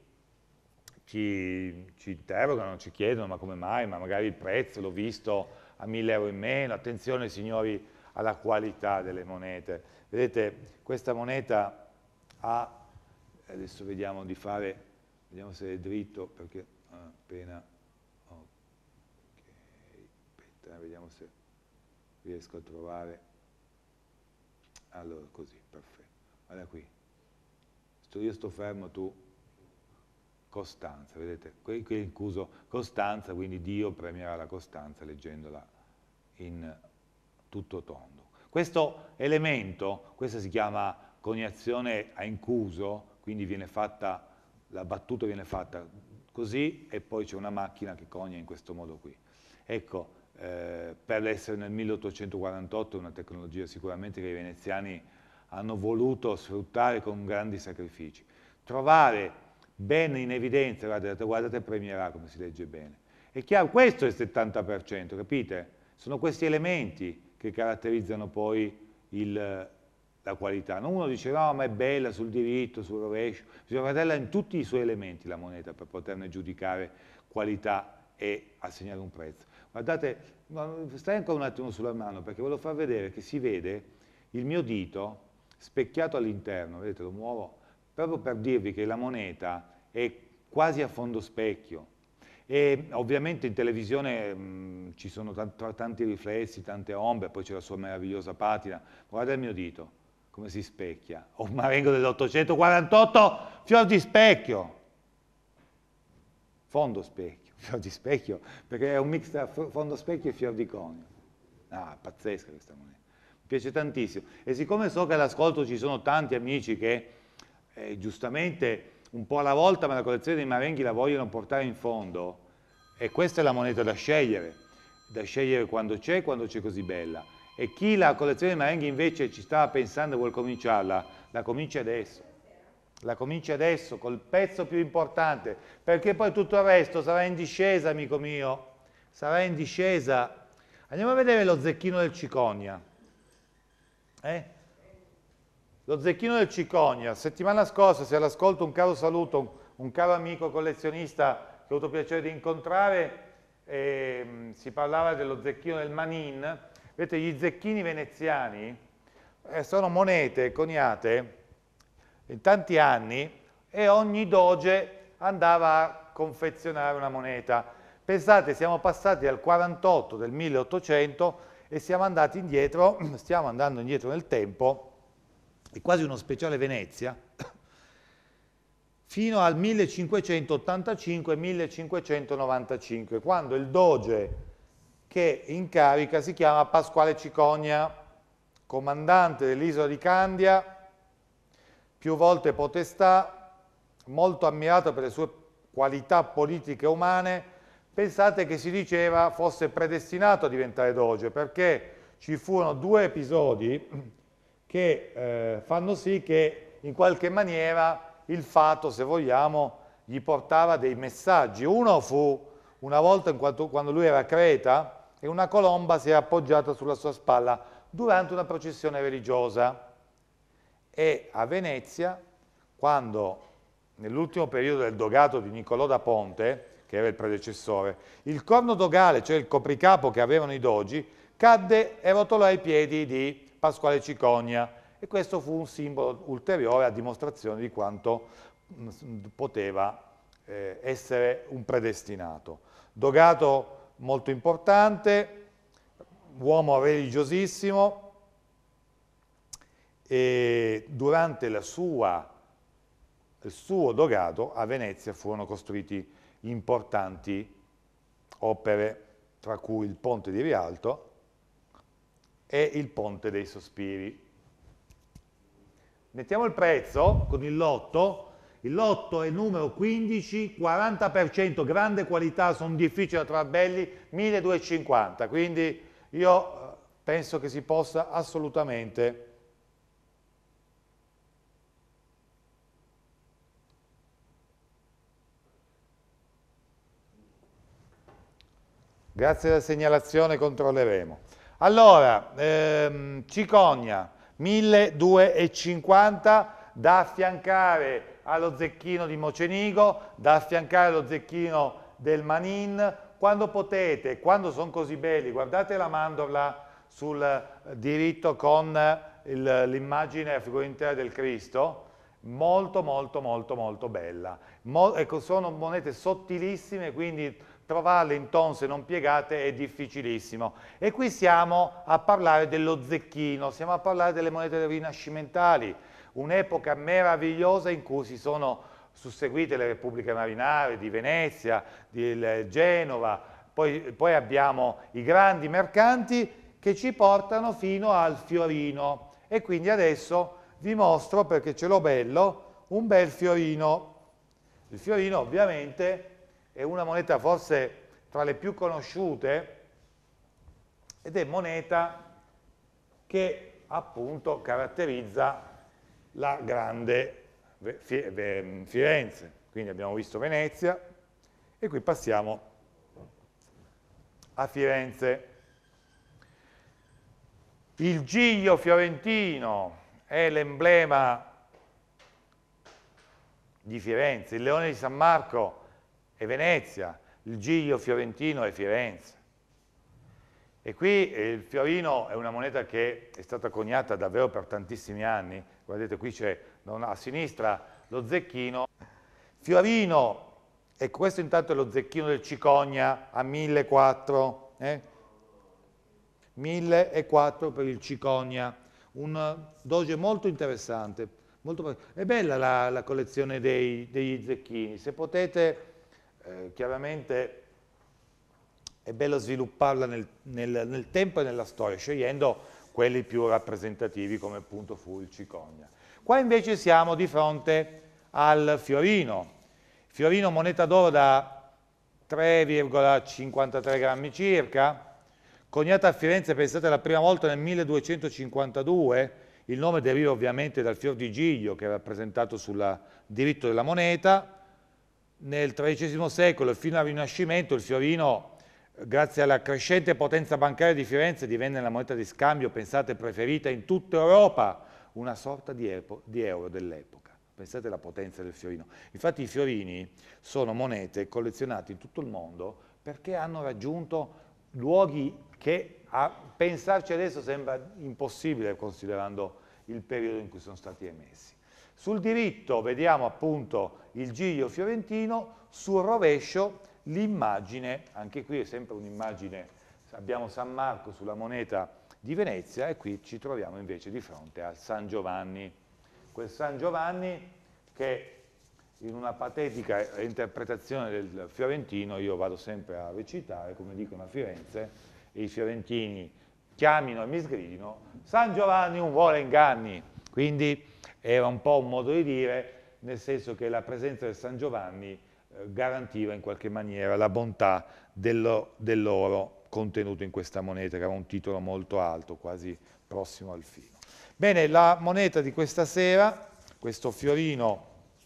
ci, ci interrogano, ci chiedono ma come mai, ma magari il prezzo l'ho visto a mille euro in meno, attenzione signori alla qualità delle monete. Vedete, questa moneta ha, adesso vediamo di fare, vediamo se è dritto, perché appena, ok, aspetta, vediamo se riesco a trovare, allora così, perfetto, guarda qui, sto, io sto fermo, tu, costanza, vedete, qui, qui è incluso costanza, quindi Dio premierà la costanza leggendola in tutto tondo. Questo elemento, questa si chiama coniazione a incuso, quindi viene fatta, la battuta viene fatta così e poi c'è una macchina che conia in questo modo qui. Ecco, eh, per essere nel milleottocentoquarantotto è una tecnologia sicuramente che i veneziani hanno voluto sfruttare con grandi sacrifici. Trovare bene in evidenza, guardate, guardate premierà come si legge bene. È chiaro, questo è il settanta per cento, capite? Sono questi elementi che caratterizzano poi il, la qualità. Non uno dice no, ma è bella sul diritto, sul rovescio, bisogna vederla in tutti i suoi elementi la moneta per poterne giudicare qualità e assegnare un prezzo. Guardate, stai ancora un attimo sulla mano perché volevo far vedere che si vede il mio dito specchiato all'interno, vedete, lo muovo, proprio per dirvi che la moneta è quasi a fondo specchio. E ovviamente in televisione mh, ci sono tanti riflessi, tante ombre, poi c'è la sua meravigliosa patina. Guarda il mio dito, come si specchia. Ho un Marengo dell'ottocentoquarantotto, fior di specchio. Fondo specchio. fior di specchio, perché è un mix tra fondo specchio e fior di conio. Ah, pazzesca questa moneta. Mi piace tantissimo. E siccome so che all'ascolto ci sono tanti amici che eh, giustamente un po' alla volta ma la collezione dei marenghi la vogliono portare in fondo, e questa è la moneta da scegliere, da scegliere quando c'è, quando c'è così bella. E chi la collezione dei marenghi invece ci stava pensando e vuole cominciarla, la cominci adesso. La cominci adesso col pezzo più importante, perché poi tutto il resto sarà in discesa, amico mio, sarà in discesa. Andiamo a vedere lo zecchino del cicogna. Eh? Lo zecchino del cicogna. Settimana scorsa, se all'ascolto, un caro saluto, un, un caro amico collezionista che ho avuto piacere di incontrare, eh, si parlava dello zecchino del Manin. Vedete, gli zecchini veneziani eh, sono monete coniate in tanti anni e ogni doge andava a confezionare una moneta. Pensate, siamo passati dal quarantotto del milleottocento e siamo andati indietro, stiamo andando indietro nel tempo, è quasi uno speciale Venezia, fino al millecinquecentottantacinque millecinquecentonovantacinque, quando il doge che in carica si chiama Pasquale Cicogna, comandante dell'isola di Candia, più volte potestà, molto ammirato per le sue qualità politiche e umane. Pensate che si diceva fosse predestinato a diventare doge, perché ci furono due episodi che eh, fanno sì che in qualche maniera il fato, se vogliamo, gli portava dei messaggi. Uno fu una volta in quanto, quando lui era a Creta e una colomba si era appoggiata sulla sua spalla durante una processione religiosa. E a Venezia, quando nell'ultimo periodo del dogato di Niccolò da Ponte, che era il predecessore, il corno dogale, cioè il copricapo che avevano i dogi, cadde e rotolò ai piedi di Pasquale Cicogna, e questo fu un simbolo ulteriore a dimostrazione di quanto mh, poteva eh, essere un predestinato. Dogato molto importante, uomo religiosissimo, e durante la sua, il suo dogato a Venezia furono costruiti importanti opere, tra cui il Ponte di Rialto e il Ponte dei Sospiri. Mettiamo il prezzo con il lotto. Il lotto è numero quindici, quaranta per cento, grande qualità, sono difficili da trovare belli, milleduecentocinquanta, quindi io penso che si possa assolutamente grazie alla segnalazione, controlleremo. Allora, ehm, cicogna, milleduecentocinquanta, da affiancare allo zecchino di Mocenigo, da affiancare allo zecchino del Manin. Quando potete, quando sono così belli, guardate la mandorla sul diritto con l'immagine a figura intera del Cristo, molto molto molto molto bella. Mo ecco, sono monete sottilissime, quindi trovarle in tonse non piegate è difficilissimo. E qui siamo a parlare dello zecchino, siamo a parlare delle monete rinascimentali, un'epoca meravigliosa in cui si sono susseguite le repubbliche marinare di Venezia, di Genova, poi, poi abbiamo i grandi mercanti che ci portano fino al fiorino. E quindi adesso vi mostro, perché ce l'ho bello, un bel fiorino. Il fiorino ovviamente è una moneta forse tra le più conosciute ed è moneta che appunto caratterizza la grande Firenze. Quindi abbiamo visto Venezia e qui passiamo a Firenze. Il giglio fiorentino è l'emblema di Firenze, il leone di San Marco è Venezia, il giglio fiorentino è Firenze. E qui eh, il fiorino è una moneta che è stata coniata davvero per tantissimi anni. Guardate, qui c'è a sinistra lo zecchino. Fiorino, e questo intanto è lo zecchino del Cicogna a millequattrocento, eh? millequattrocento per il Cicogna, un doge molto interessante. Molto... È bella la, la collezione dei, degli zecchini, se potete... Eh, chiaramente è bello svilupparla nel, nel, nel tempo e nella storia, scegliendo quelli più rappresentativi come appunto fu il cicogna. Qua invece siamo di fronte al fiorino, fiorino moneta d'oro da tre virgola cinquantatré grammi circa, coniata a Firenze, pensate, la prima volta nel milleduecentocinquantadue, il nome deriva ovviamente dal fior di Giglio che è rappresentato sul diritto della moneta. Nel tredicesimo secolo e fino al Rinascimento il fiorino, grazie alla crescente potenza bancaria di Firenze, divenne la moneta di scambio, pensate, preferita in tutta Europa, una sorta di, di euro dell'epoca. Pensate alla potenza del fiorino. Infatti i fiorini sono monete collezionate in tutto il mondo perché hanno raggiunto luoghi che a pensarci adesso sembra impossibile considerando il periodo in cui sono stati emessi. Sul diritto vediamo appunto il giglio fiorentino, sul rovescio l'immagine, anche qui è sempre un'immagine, abbiamo San Marco sulla moneta di Venezia e qui ci troviamo invece di fronte al San Giovanni. Quel San Giovanni che in una patetica interpretazione del fiorentino io vado sempre a recitare, come dicono a Firenze, e i fiorentini chiamino e mi sgridino, San Giovanni non vuole inganni, quindi era un po' un modo di dire, nel senso che la presenza del San Giovanni eh, garantiva in qualche maniera la bontà dello, dell'oro contenuto in questa moneta, che aveva un titolo molto alto, quasi prossimo al fino. Bene, la moneta di questa sera, questo fiorino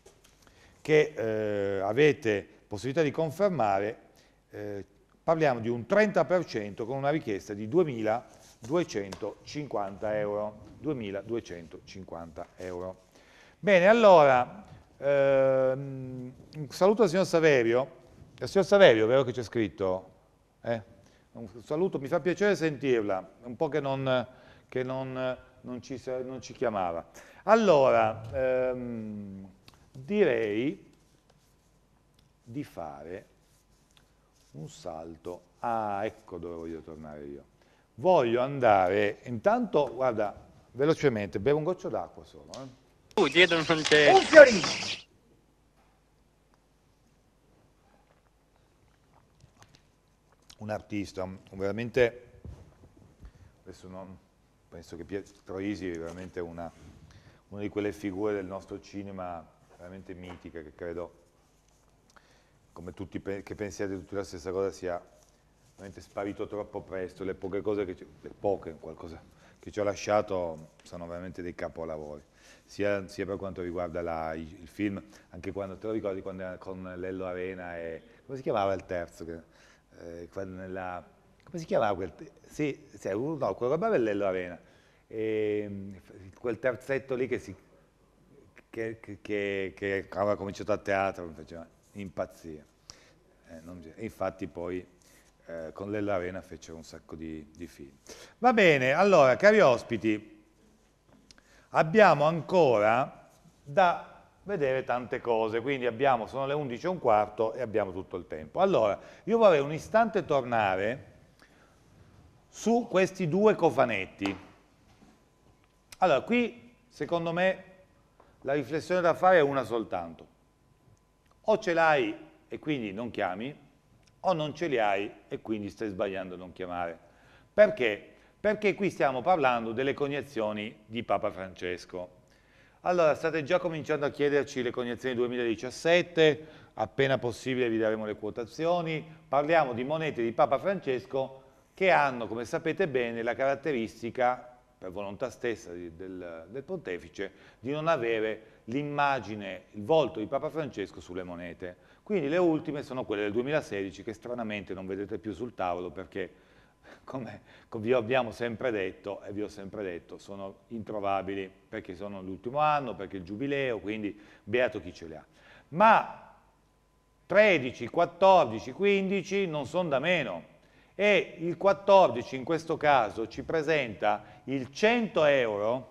che eh, avete possibilità di confermare, eh, parliamo di un trenta per cento con una richiesta di duemiladuecentocinquanta euro. duemiladuecentocinquanta euro. Bene, allora, ehm, un saluto al signor Saverio. Il signor Saverio, vero che c'è scritto? Eh? Un saluto, mi fa piacere sentirla, è un po' che non, che non, non, ci, non ci chiamava. Allora, ehm, direi di fare un salto. Ah, ecco dove voglio tornare io. Voglio andare, intanto, guarda, velocemente, bevo un goccio d'acqua solo. Eh. Uh, dietro non c'è. Un fiorino! Un artista, veramente, adesso non, penso che Pietro Troisi è veramente una, una di quelle figure del nostro cinema veramente mitiche, che credo, come tutti che pensiate tutti la stessa cosa, sia veramente sparito troppo presto. Le poche cose che ci, le poche, qualcosa che ci ha lasciato sono veramente dei capolavori, sia, sia per quanto riguarda la, il, il film, anche quando, te lo ricordi, quando era con Lello Arena e, come si chiamava il terzo? Che, eh, nella, come si chiamava quel, sì, sì, no, quella roba Lello Arena, e, quel terzetto lì che, si, che, che, che, che aveva cominciato a teatro, mi faceva impazzire. Eh, non, infatti poi eh, con Lello Arena fecero un sacco di, di film. Va bene, allora, cari ospiti, abbiamo ancora da vedere tante cose, quindi abbiamo, sono le undici e un quarto e abbiamo tutto il tempo. Allora, io vorrei un istante tornare su questi due cofanetti. Allora, qui, secondo me, la riflessione da fare è una soltanto. O ce l'hai e quindi non chiami, o non ce li hai e quindi stai sbagliando a non chiamare. Perché? Perché qui stiamo parlando delle coniazioni di Papa Francesco. Allora, state già cominciando a chiederci le coniazioni duemiladiciassette, appena possibile vi daremo le quotazioni. Parliamo di monete di Papa Francesco che hanno, come sapete bene, la caratteristica, per volontà stessa di, del, del pontefice, di non avere l'immagine, il volto di Papa Francesco sulle monete. Quindi le ultime sono quelle del duemilasedici che stranamente non vedete più sul tavolo perché, come vi abbiamo sempre detto, e vi ho sempre detto, sono introvabili perché sono l'ultimo anno, perché è il giubileo, quindi beato chi ce li ha. Ma tredici, quattordici, quindici non sono da meno. E il quattordici in questo caso ci presenta il cento euro,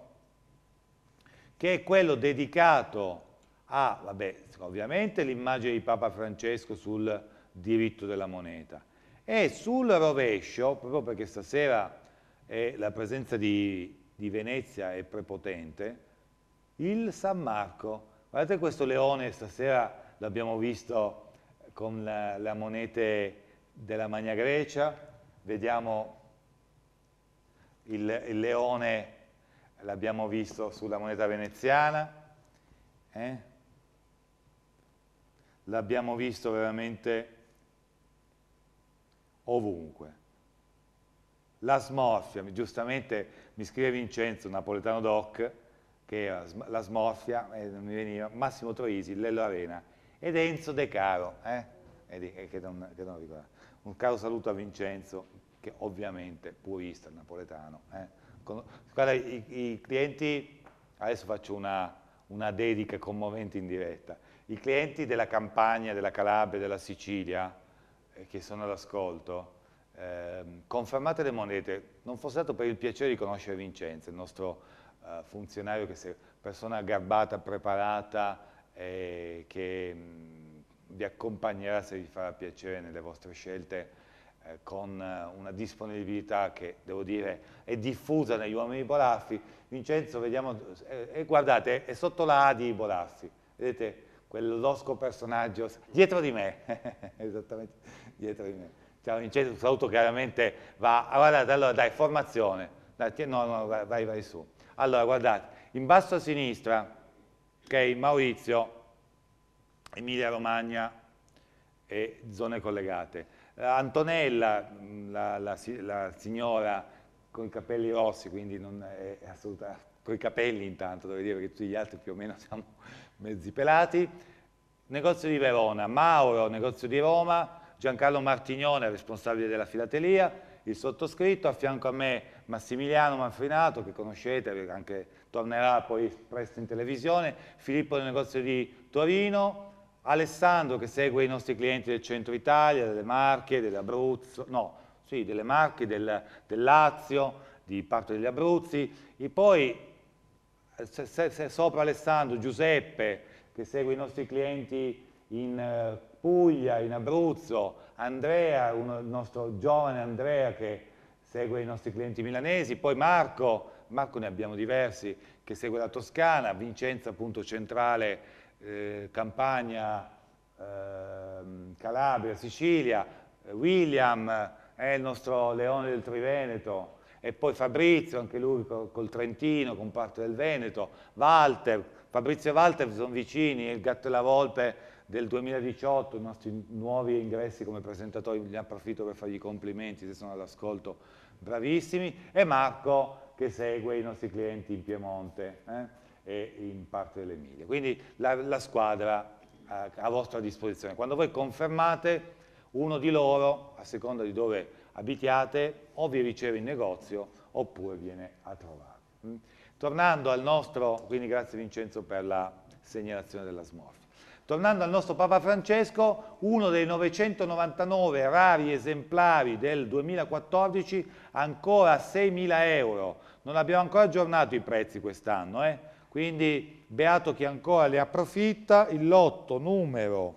che è quello dedicato a, vabbè, ovviamente l'immagine di Papa Francesco sul diritto della moneta, e sul rovescio, proprio perché stasera è, la presenza di, di Venezia è prepotente, il San Marco. Guardate questo leone, stasera l'abbiamo visto con la, la monete della Magna Grecia, vediamo il, il leone, l'abbiamo visto sulla moneta veneziana, eh? L'abbiamo visto veramente ovunque. La smorfia, giustamente mi scrive Vincenzo, napoletano doc, che era la smorfia, eh, non mi veniva, Massimo Troisi, Lello Arena, ed Enzo De Caro, eh? Vedi, che non, che non ricordo. Un caro saluto a Vincenzo, che ovviamente purista napoletano. Eh? Con, guarda, i, i clienti, adesso faccio una, una dedica commovente in diretta, i clienti della Campania, della Calabria, della Sicilia, eh, che sono all'ascolto, eh, confermate le monete, non fosse stato per il piacere di conoscere Vincenzo, il nostro eh, funzionario, che è persona garbata, preparata, eh, che mh, vi accompagnerà, se vi farà piacere, nelle vostre scelte, eh, con eh, una disponibilità che, devo dire, è diffusa negli uomini Bolaffi. Vincenzo, vediamo, eh, eh, guardate, è sotto la A di Bolaffi, vedete? Quel losco personaggio, dietro di me, esattamente dietro di me. Ciao Vincenzo, un saluto chiaramente va, guardate, allora dai, formazione, dai, no, no, vai, vai su. Allora, guardate, in basso a sinistra, ok, Maurizio, Emilia Romagna e zone collegate. Eh, Antonella, la, la, la signora con i capelli rossi, quindi non è assolutamente, con i capelli intanto, devo dire che tutti gli altri più o meno siamo mezzi pelati. Negozio di Verona, Mauro, negozio di Roma, Giancarlo Martignone, responsabile della filatelia, il sottoscritto, a fianco a me Massimiliano Manfrinato, che conoscete, perché anche tornerà poi presto in televisione, Filippo del negozio di Torino, Alessandro che segue i nostri clienti del centro Italia, delle Marche, dell'Abruzzo, no, sì, delle Marche, del, del Lazio, di parte degli Abruzzi, e poi se, se, se sopra Alessandro Giuseppe, che segue i nostri clienti in Puglia, in Abruzzo, Andrea, uno, il nostro giovane Andrea che segue i nostri clienti milanesi, poi Marco, Marco ne abbiamo diversi, che segue la Toscana, Vincenzo appunto centrale, eh, Campania, eh, Calabria, Sicilia, William è il nostro leone del Triveneto, e poi Fabrizio, anche lui col, col Trentino, con parte del Veneto, Walter, Fabrizio e Walter sono vicini, il Gatto e la Volpe del duemiladiciotto, i nostri nuovi ingressi come presentatori, ne approfitto per fargli i complimenti se sono all'ascolto, bravissimi, e Marco che segue i nostri clienti in Piemonte eh, e in parte dell'Emilia. Quindi la, la squadra a, a vostra disposizione. Quando voi confermate, uno di loro, a seconda di dove abitiate, o vi riceve in negozio oppure viene a trovarvi. Tornando al nostro, quindi grazie Vincenzo per la segnalazione della smorfia. Tornando al nostro Papa Francesco, uno dei novecentonovantanove rari esemplari del duemilaquattordici ancora a seimila euro. Non abbiamo ancora aggiornato i prezzi quest'anno, eh? Quindi beato chi ancora ne approfitta. Il lotto numero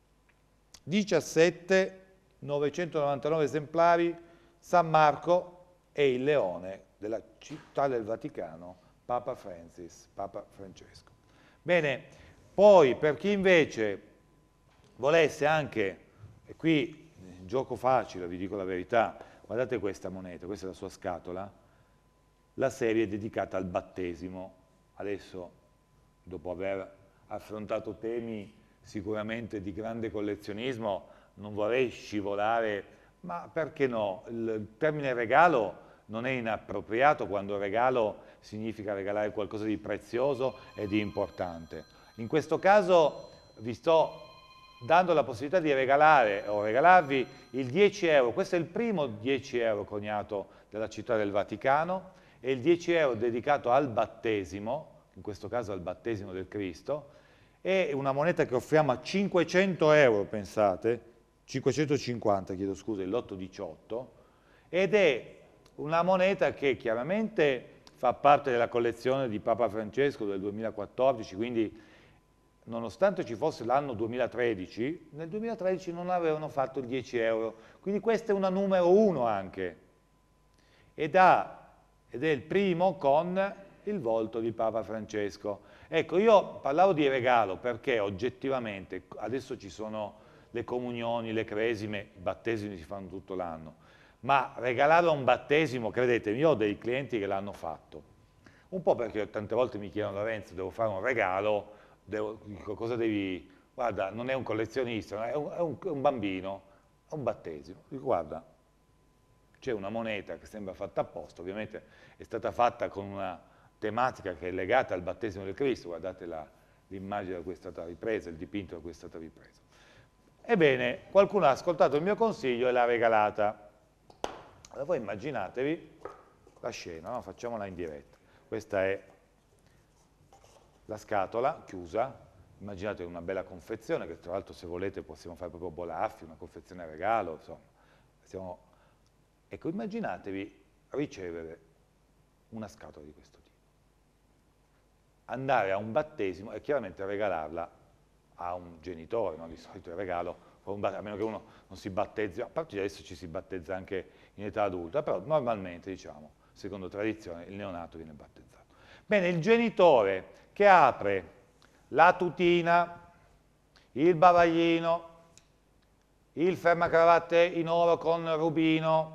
diciassette, novecentonovantanove esemplari, San Marco e il leone della città del Vaticano, Papa Francis, Papa Francesco. Bene, poi per chi invece volesse anche, e qui gioco facile, vi dico la verità, guardate questa moneta, questa è la sua scatola, la serie è dedicata al battesimo. Adesso, dopo aver affrontato temi sicuramente di grande collezionismo, non vorrei scivolare, ma perché no? Il termine regalo non è inappropriato quando regalo significa regalare qualcosa di prezioso e di importante. In questo caso vi sto dando la possibilità di regalare o regalarvi il dieci euro, questo è il primo dieci euro coniato dalla Città del Vaticano, e il dieci euro dedicato al battesimo, in questo caso al battesimo del Cristo, è una moneta che offriamo a cinquecento euro, pensate, cinquecentocinquanta, chiedo scusa, il lotto diciotto, ed è una moneta che chiaramente fa parte della collezione di Papa Francesco del duemilaquattordici, quindi nonostante ci fosse l'anno duemilatredici, nel duemilatredici non avevano fatto il dieci euro, quindi questa è una numero uno anche, ed, ha, ed è il primo con il volto di Papa Francesco. Ecco, io parlavo di regalo perché oggettivamente adesso ci sono le comunioni, le cresime, i battesimi si fanno tutto l'anno, ma regalarlo a un battesimo, credetemi, io ho dei clienti che l'hanno fatto, un po' perché tante volte mi chiedono: Lorenzo, devo fare un regalo, devo, dico, cosa devi, guarda, non è un collezionista, è un, è un, è un bambino, è un battesimo, dico, guarda, c'è una moneta che sembra fatta apposta, ovviamente è stata fatta con una tematica che è legata al battesimo del Cristo, guardate l'immagine da cui è stata ripresa, il dipinto da cui è stata ripresa. Ebbene, qualcuno ha ascoltato il mio consiglio e l'ha regalata. Allora voi immaginatevi la scena, no? Facciamola in diretta. Questa è la scatola chiusa, immaginate una bella confezione, che tra l'altro se volete possiamo fare proprio bolaffi, una confezione a regalo, insomma. Siamo... Ecco, immaginatevi ricevere una scatola di questo tipo. Andare a un battesimo e chiaramente regalarla a un genitore, no? Di solito il regalo, a meno che uno non si battezzi, a parte adesso ci si battezza anche in età adulta, però normalmente, diciamo, secondo tradizione, il neonato viene battezzato. Bene, il genitore che apre la tutina, il bavaglino, il fermacravatte in oro con rubino,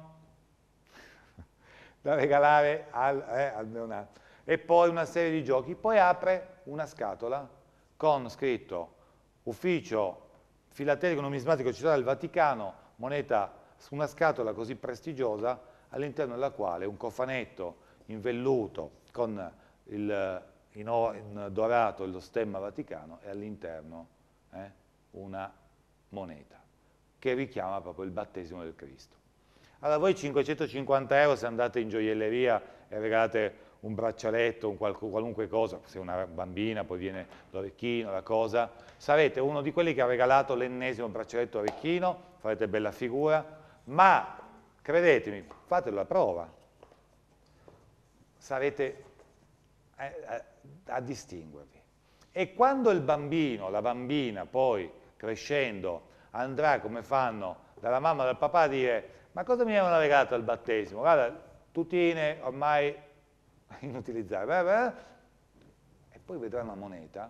da regalare al, eh, al neonato, e poi una serie di giochi, poi apre una scatola con scritto Ufficio Filatelico Numismatico Città del Vaticano, moneta su una scatola così prestigiosa, all'interno della quale un cofanetto in velluto con il, in, in dorato lo stemma vaticano e all'interno eh, una moneta che richiama proprio il battesimo del Cristo. Allora voi cinquecentocinquanta euro se andate in gioielleria e regalate un braccialetto, un qual qualunque cosa, se una bambina poi viene l'orecchino, la cosa, sarete uno di quelli che ha regalato l'ennesimo braccialetto orecchino, farete bella figura, ma credetemi, fate la prova, sarete eh, a, a distinguervi. E quando il bambino, la bambina poi crescendo andrà come fanno dalla mamma e dal papà a dire: ma cosa mi avevano regalato al battesimo? Guarda, tutine ormai inutilizzabili. E poi vedrà una moneta.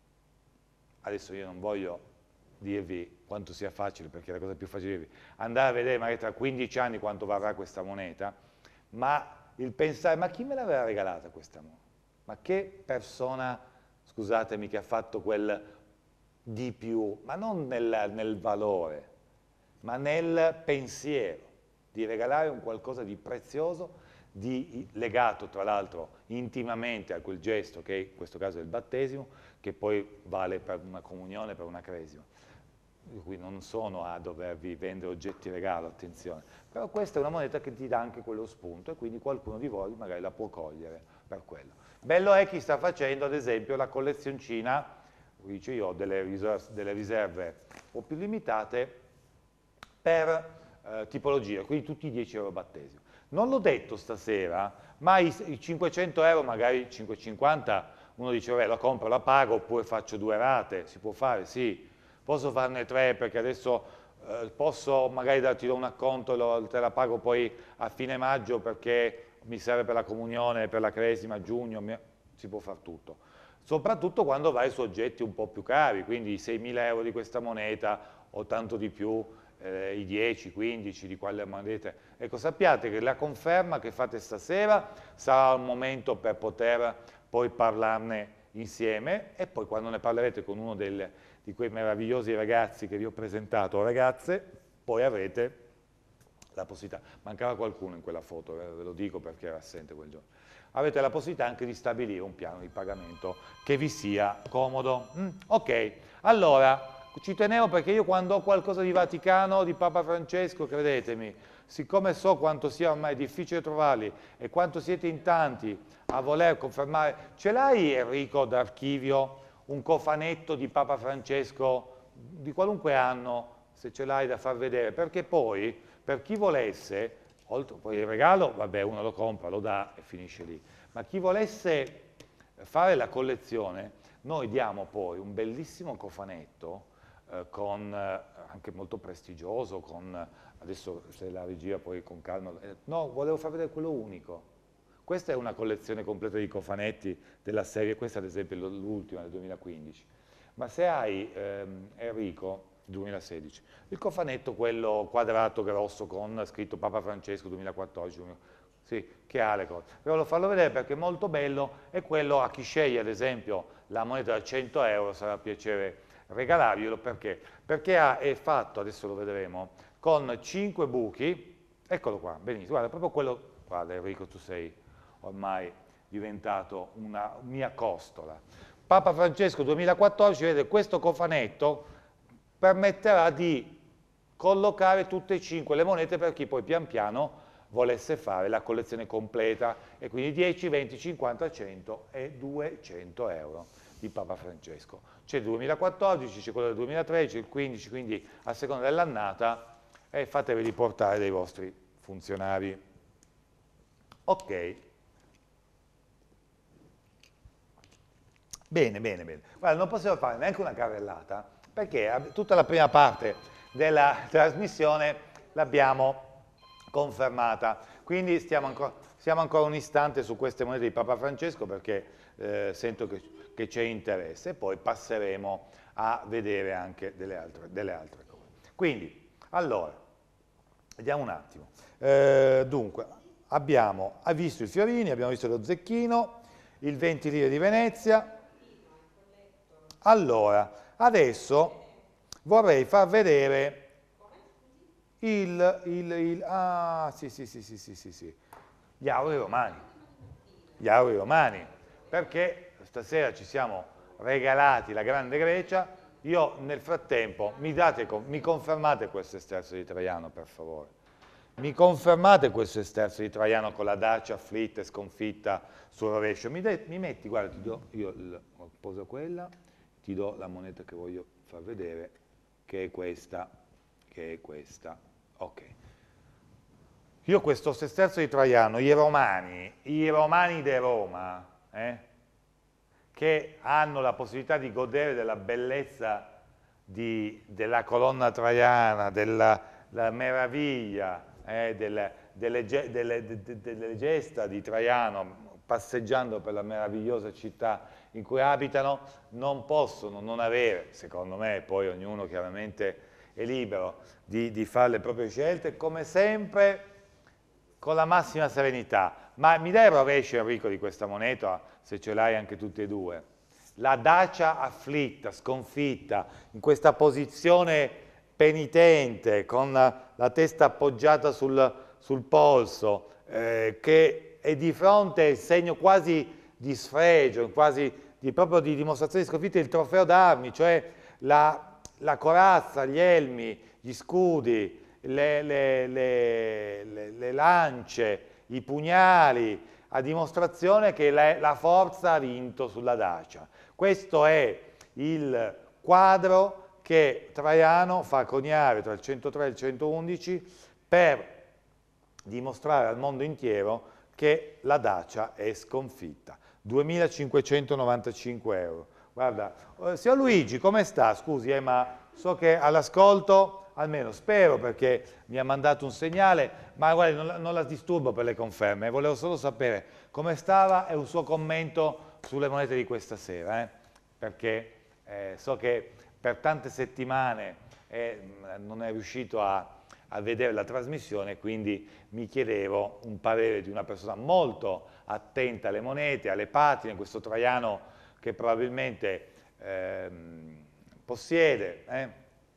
Adesso io non voglio dirvi quanto sia facile, perché è la cosa più facile dirvi, andare a vedere magari tra quindici anni quanto varrà questa moneta, ma il pensare: ma chi me l'aveva regalata questa moneta? Ma che persona, scusatemi, che ha fatto quel di più, ma non nel, nel valore, ma nel pensiero, di regalare un qualcosa di prezioso, di, legato tra l'altro intimamente a quel gesto che in questo caso è il battesimo, che poi vale per una comunione, per una cresima. Qui non sono a dovervi vendere oggetti regalo, attenzione, però questa è una moneta che ti dà anche quello spunto e quindi qualcuno di voi magari la può cogliere per quello. Bello è chi sta facendo ad esempio la collezioncina, dice io ho delle riserve, delle riserve un po' più limitate per eh, tipologia, quindi tutti i dieci euro battesimo. Non l'ho detto stasera, ma i, i cinquecento euro, magari cinquecentocinquanta, uno dice vabbè la compro, la pago, oppure faccio due rate, si può fare, sì, posso farne tre perché adesso eh, posso magari darti un acconto, lo, te la pago poi a fine maggio perché mi serve per la comunione, per la cresima, a giugno, mi, si può fare tutto. Soprattutto quando vai su oggetti un po' più cari, quindi i seimila euro di questa moneta o tanto di più, eh, i dieci, quindici di quelle monete. Ecco, sappiate che la conferma che fate stasera sarà un momento per poter poi parlarne insieme e poi quando ne parlerete con uno del, di quei meravigliosi ragazzi che vi ho presentato, o ragazze, poi avrete la possibilità. Mancava qualcuno in quella foto, ve lo dico perché era assente quel giorno. Avete la possibilità anche di stabilire un piano di pagamento che vi sia comodo. Mm, ok, allora ci tenevo perché io quando ho qualcosa di Vaticano, di Papa Francesco, credetemi, siccome so quanto sia ormai difficile trovarli e quanto siete in tanti a voler confermare, ce l'hai Enrico d'archivio un cofanetto di Papa Francesco di qualunque anno, se ce l'hai da far vedere, perché poi per chi volesse, oltre, poi il regalo, vabbè, uno lo compra, lo dà e finisce lì, ma chi volesse fare la collezione, noi diamo poi un bellissimo cofanetto eh, con, eh, anche molto prestigioso, con, adesso se la regia poi con calma, eh, no, volevo far vedere quello unico. Questa è una collezione completa di cofanetti della serie, questa ad esempio è l'ultima del duemilaquindici, ma se hai, ehm, Enrico, duemilasedici. Il cofanetto, quello quadrato grosso con scritto Papa Francesco duemilaquattordici, sì, che ha le cose. Però voglio farlo vedere perché è molto bello e quello a chi sceglie ad esempio la moneta da cento euro sarà piacere regalarglielo perché? Perché ha, è fatto, adesso lo vedremo, con cinque buchi, eccolo qua, benissimo, guarda, proprio quello, guarda Enrico, tu sei ormai diventato una mia costola. Papa Francesco duemilaquattordici, vedete, questo cofanetto permetterà di collocare tutte e cinque le monete per chi poi pian piano volesse fare la collezione completa e quindi dieci, venti, cinquanta, cento e duecento euro di Papa Francesco. C'è il duemilaquattordici, c'è quello del duemilatredici, il quindici, quindi a seconda dell'annata e fatevi riportare dai vostri funzionari. Ok. Bene, bene, bene. Guarda, non possiamo fare neanche una carrellata perché tutta la prima parte della trasmissione l'abbiamo confermata. Quindi stiamo ancora, siamo ancora un istante su queste monete di Papa Francesco perché eh, sento che, che c'è interesse e poi passeremo a vedere anche delle altre, delle altre cose. Quindi, allora, vediamo un attimo. Eh, dunque, abbiamo visto i fiorini, abbiamo visto lo zecchino, il venti lire di Venezia. Allora, adesso vorrei far vedere il, il, il ah, sì, sì, sì, sì, sì, sì, sì, gli auri romani, gli auri romani, perché stasera ci siamo regalati la Grande Grecia, io nel frattempo, mi, date, mi confermate questo esterzo di Traiano, per favore, mi confermate questo esterzo di Traiano con la Dacia afflitta e sconfitta sul rovescio, mi, de, mi metti, guarda, ti do, io il, poso quella, ti do la moneta che voglio far vedere, che è questa, che è questa, ok. Io questo sesterzo di Traiano, i romani, i romani di Roma, eh, che hanno la possibilità di godere della bellezza di, della colonna traiana, della, della meraviglia, eh, delle, delle, delle, delle, delle gesta di Traiano, passeggiando per la meravigliosa città in cui abitano, non possono non avere, secondo me, poi ognuno chiaramente è libero di, di fare le proprie scelte, come sempre con la massima serenità. Ma mi dai il rovescio, Enrico, di questa moneta, se ce l'hai anche tutte e due? La Dacia afflitta, sconfitta, in questa posizione penitente, con la, la testa appoggiata sul, sul polso, eh, che è di fronte al segno quasi di sfregio, quasi di, proprio di dimostrazione di sconfitta, il trofeo d'armi, cioè la, la corazza, gli elmi, gli scudi, le, le, le, le, le lance, i pugnali, a dimostrazione che la, la forza ha vinto sulla Dacia. Questo è il quadro che Traiano fa coniare tra il centotré e il centoundici per dimostrare al mondo intero che la Dacia è sconfitta. duemilacinquecentonovantacinque euro. Guarda, eh, signor Luigi, come sta? Scusi, eh, ma so che all'ascolto, almeno spero perché mi ha mandato un segnale, ma guardi, non, non la disturbo per le conferme, volevo solo sapere come stava e un suo commento sulle monete di questa sera, eh? Perché eh, so che per tante settimane eh, non è riuscito a, a vedere la trasmissione, quindi mi chiedevo un parere di una persona molto attenta alle monete, alle patine, questo Traiano che probabilmente ehm, possiede, eh?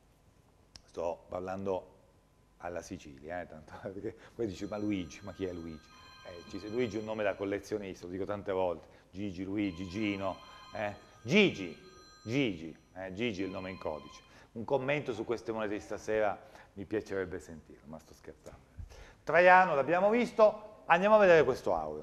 Sto parlando alla Sicilia, eh, tanto, perché poi dici ma Luigi, ma chi è Luigi? Eh, Luigi è un nome da collezionista, lo dico tante volte, Gigi, Luigi, Gino, eh? Gigi, Gigi, eh? Gigi è il nome in codice. Un commento su queste monete di stasera mi piacerebbe sentirlo, ma sto scherzando. Traiano l'abbiamo visto, andiamo a vedere questo aureo.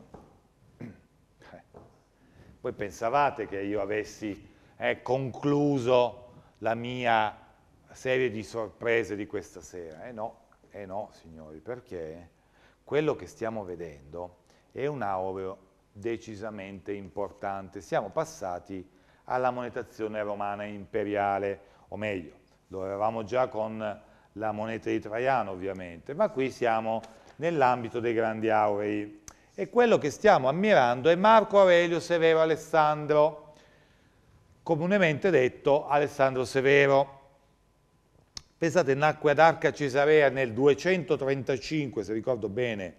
Eh. Voi pensavate che io avessi eh, concluso la mia serie di sorprese di questa sera? Eh no, eh no, signori, perché quello che stiamo vedendo è un aureo decisamente importante. Siamo passati alla monetazione romana imperiale, o meglio, lo avevamo già con la moneta di Traiano ovviamente, ma qui siamo nell'ambito dei grandi aurei. E quello che stiamo ammirando è Marco Aurelio Severo Alessandro, comunemente detto Alessandro Severo. pensate, nacque ad Arca Cesarea nel duecentotrentacinque, se ricordo bene,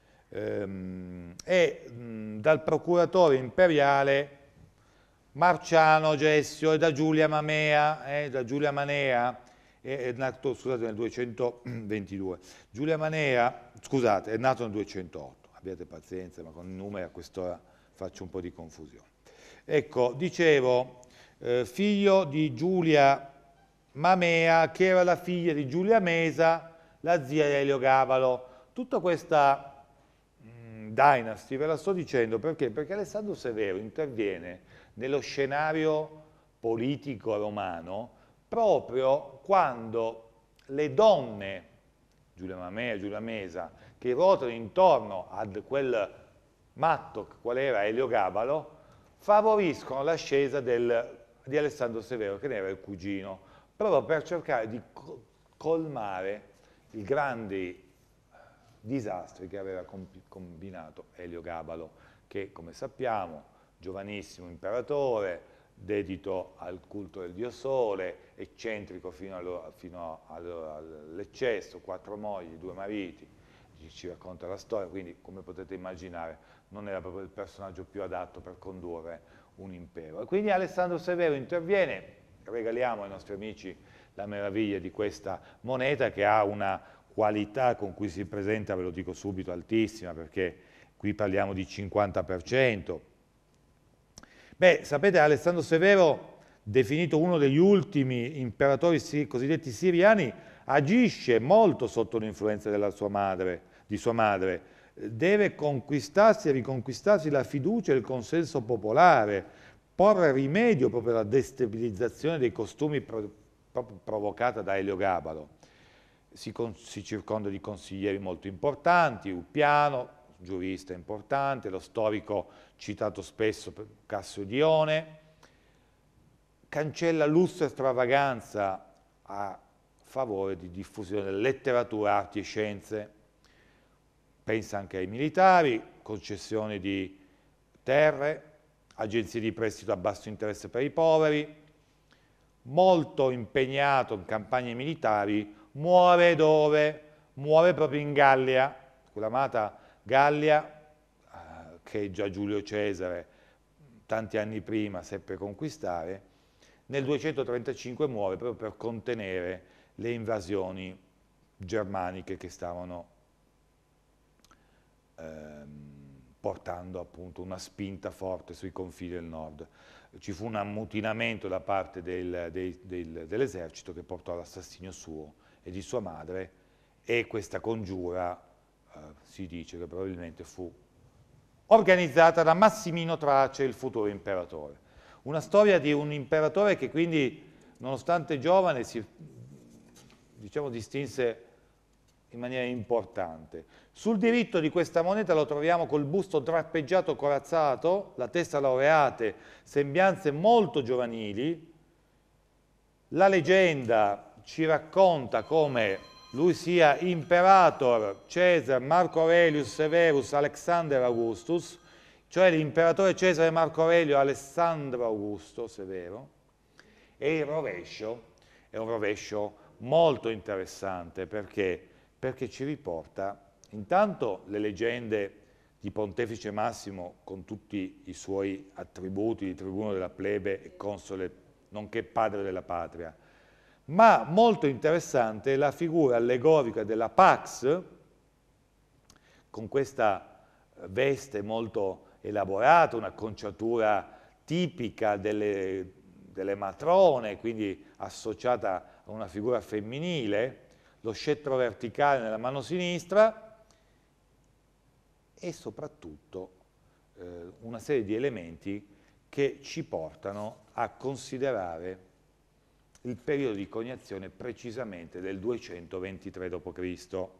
ehm, e mh, dal procuratore imperiale Marciano Gessio e da Giulia Mamea, eh, da Giulia Manea, è, è nato, scusate, nel duecentoventidue. Giulia Manea, scusate, è nato nel duecentootto, abbiate pazienza, ma con i numeri a quest'ora faccio un po' di confusione. Ecco, dicevo, eh, figlio di Giulia Mamea, che era la figlia di Giulia Mesa, la zia di Eliogabalo. Tutta questa mh, dynasty ve la sto dicendo perché? Perché Alessandro Severo interviene nello scenario politico romano proprio quando le donne, Giulia Mamea, Giulia Mesa, che ruotano intorno ad quel matto qual era Eliogabalo, favoriscono l'ascesa del, di Alessandro Severo, che ne era il cugino, proprio per cercare di colmare i grandi disastri che aveva combinato Eliogabalo, che come sappiamo, giovanissimo imperatore, dedito al culto del dio Sole, eccentrico fino, allo, fino allo, all'eccesso, quattro mogli, due mariti, ci, ci racconta la storia, quindi come potete immaginare non era proprio il personaggio più adatto per condurre un impero. E quindi Alessandro Severo interviene, regaliamo ai nostri amici la meraviglia di questa moneta che ha una qualità con cui si presenta, ve lo dico subito, altissima, perché qui parliamo di cinquanta per cento. Beh, sapete, Alessandro Severo, definito uno degli ultimi imperatori cosiddetti siriani, agisce molto sotto l'influenza della sua madre, di sua madre. Deve conquistarsi e riconquistarsi la fiducia e il consenso popolare, porre rimedio proprio alla destabilizzazione dei costumi pro, proprio provocata da Eliogabalo. Si, si circonda di consiglieri molto importanti, Ulpiano, giurista importante, lo storico citato spesso per Cassio Dione, cancella lusso e stravaganza a favore di diffusione della letteratura, arti e scienze, pensa anche ai militari, concessioni di terre, agenzie di prestito a basso interesse per i poveri, molto impegnato in campagne militari, muore dove? Muore proprio in Gallia, quella amata Gallia eh, che già Giulio Cesare tanti anni prima seppe conquistare, nel duecentotrentacinque muore proprio per contenere le invasioni germaniche che stavano ehm, portando appunto una spinta forte sui confini del nord. Ci fu un ammutinamento da parte del, del, del, dell'esercito che portò all'assassinio suo e di sua madre, e questa congiura eh, si dice che probabilmente fu organizzata da Massimino Trace, il futuro imperatore. Una storia di un imperatore che quindi, nonostante giovane, si diciamo, distinse in maniera importante. Sul diritto di questa moneta lo troviamo col busto drappeggiato corazzato, la testa laureate, sembianze molto giovanili. La leggenda ci racconta come lui sia Imperator Caesar Marco Aurelius Severus Alexander Augustus, cioè l'imperatore Cesare Marco Aurelio Alessandro Augusto Severo, e il rovescio è un rovescio molto interessante perché, perché ci riporta intanto le leggende di Pontefice Massimo con tutti i suoi attributi di tribuno della plebe e console, nonché padre della patria, ma molto interessante è la figura allegorica della Pax, con questa veste molto elaborata, un'acconciatura tipica delle, delle matrone, quindi associata a una figura femminile, lo scettro verticale nella mano sinistra e soprattutto eh, una serie di elementi che ci portano a considerare il periodo di coniazione precisamente del duecentoventitré dopo Cristo.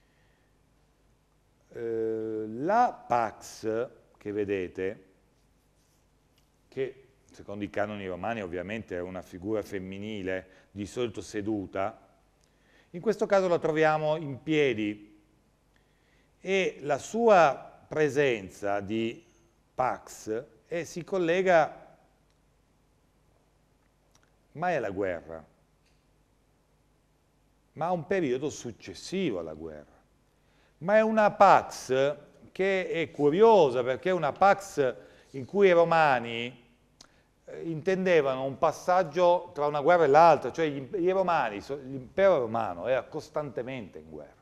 Eh, la Pax che vedete, che secondo i canoni romani ovviamente è una figura femminile, di solito seduta, in questo caso la troviamo in piedi e la sua presenza di Pax eh, si collega mai alla guerra, ma un periodo successivo alla guerra. Ma è una Pax che è curiosa, perché è una Pax in cui i romani intendevano un passaggio tra una guerra e l'altra, cioè gli, i romani, l'impero romano era costantemente in guerra.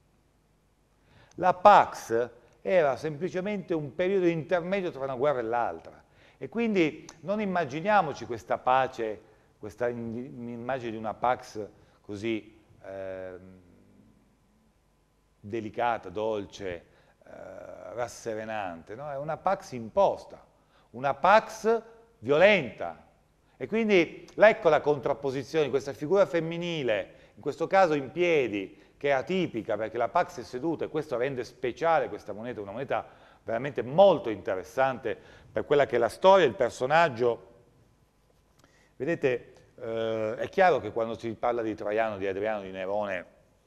La Pax era semplicemente un periodo intermedio tra una guerra e l'altra e quindi non immaginiamoci questa pace, questa immagine di una Pax così eh, delicata, dolce, eh, rasserenante, no? È una Pax imposta, una Pax violenta. E quindi ecco la contrapposizione di questa figura femminile, in questo caso in piedi, che è atipica perché la Pax è seduta e questo rende speciale questa moneta, una moneta veramente molto interessante per quella che è la storia, il personaggio. Vedete, eh, è chiaro che quando si parla di Traiano, di Adriano, di Nerone,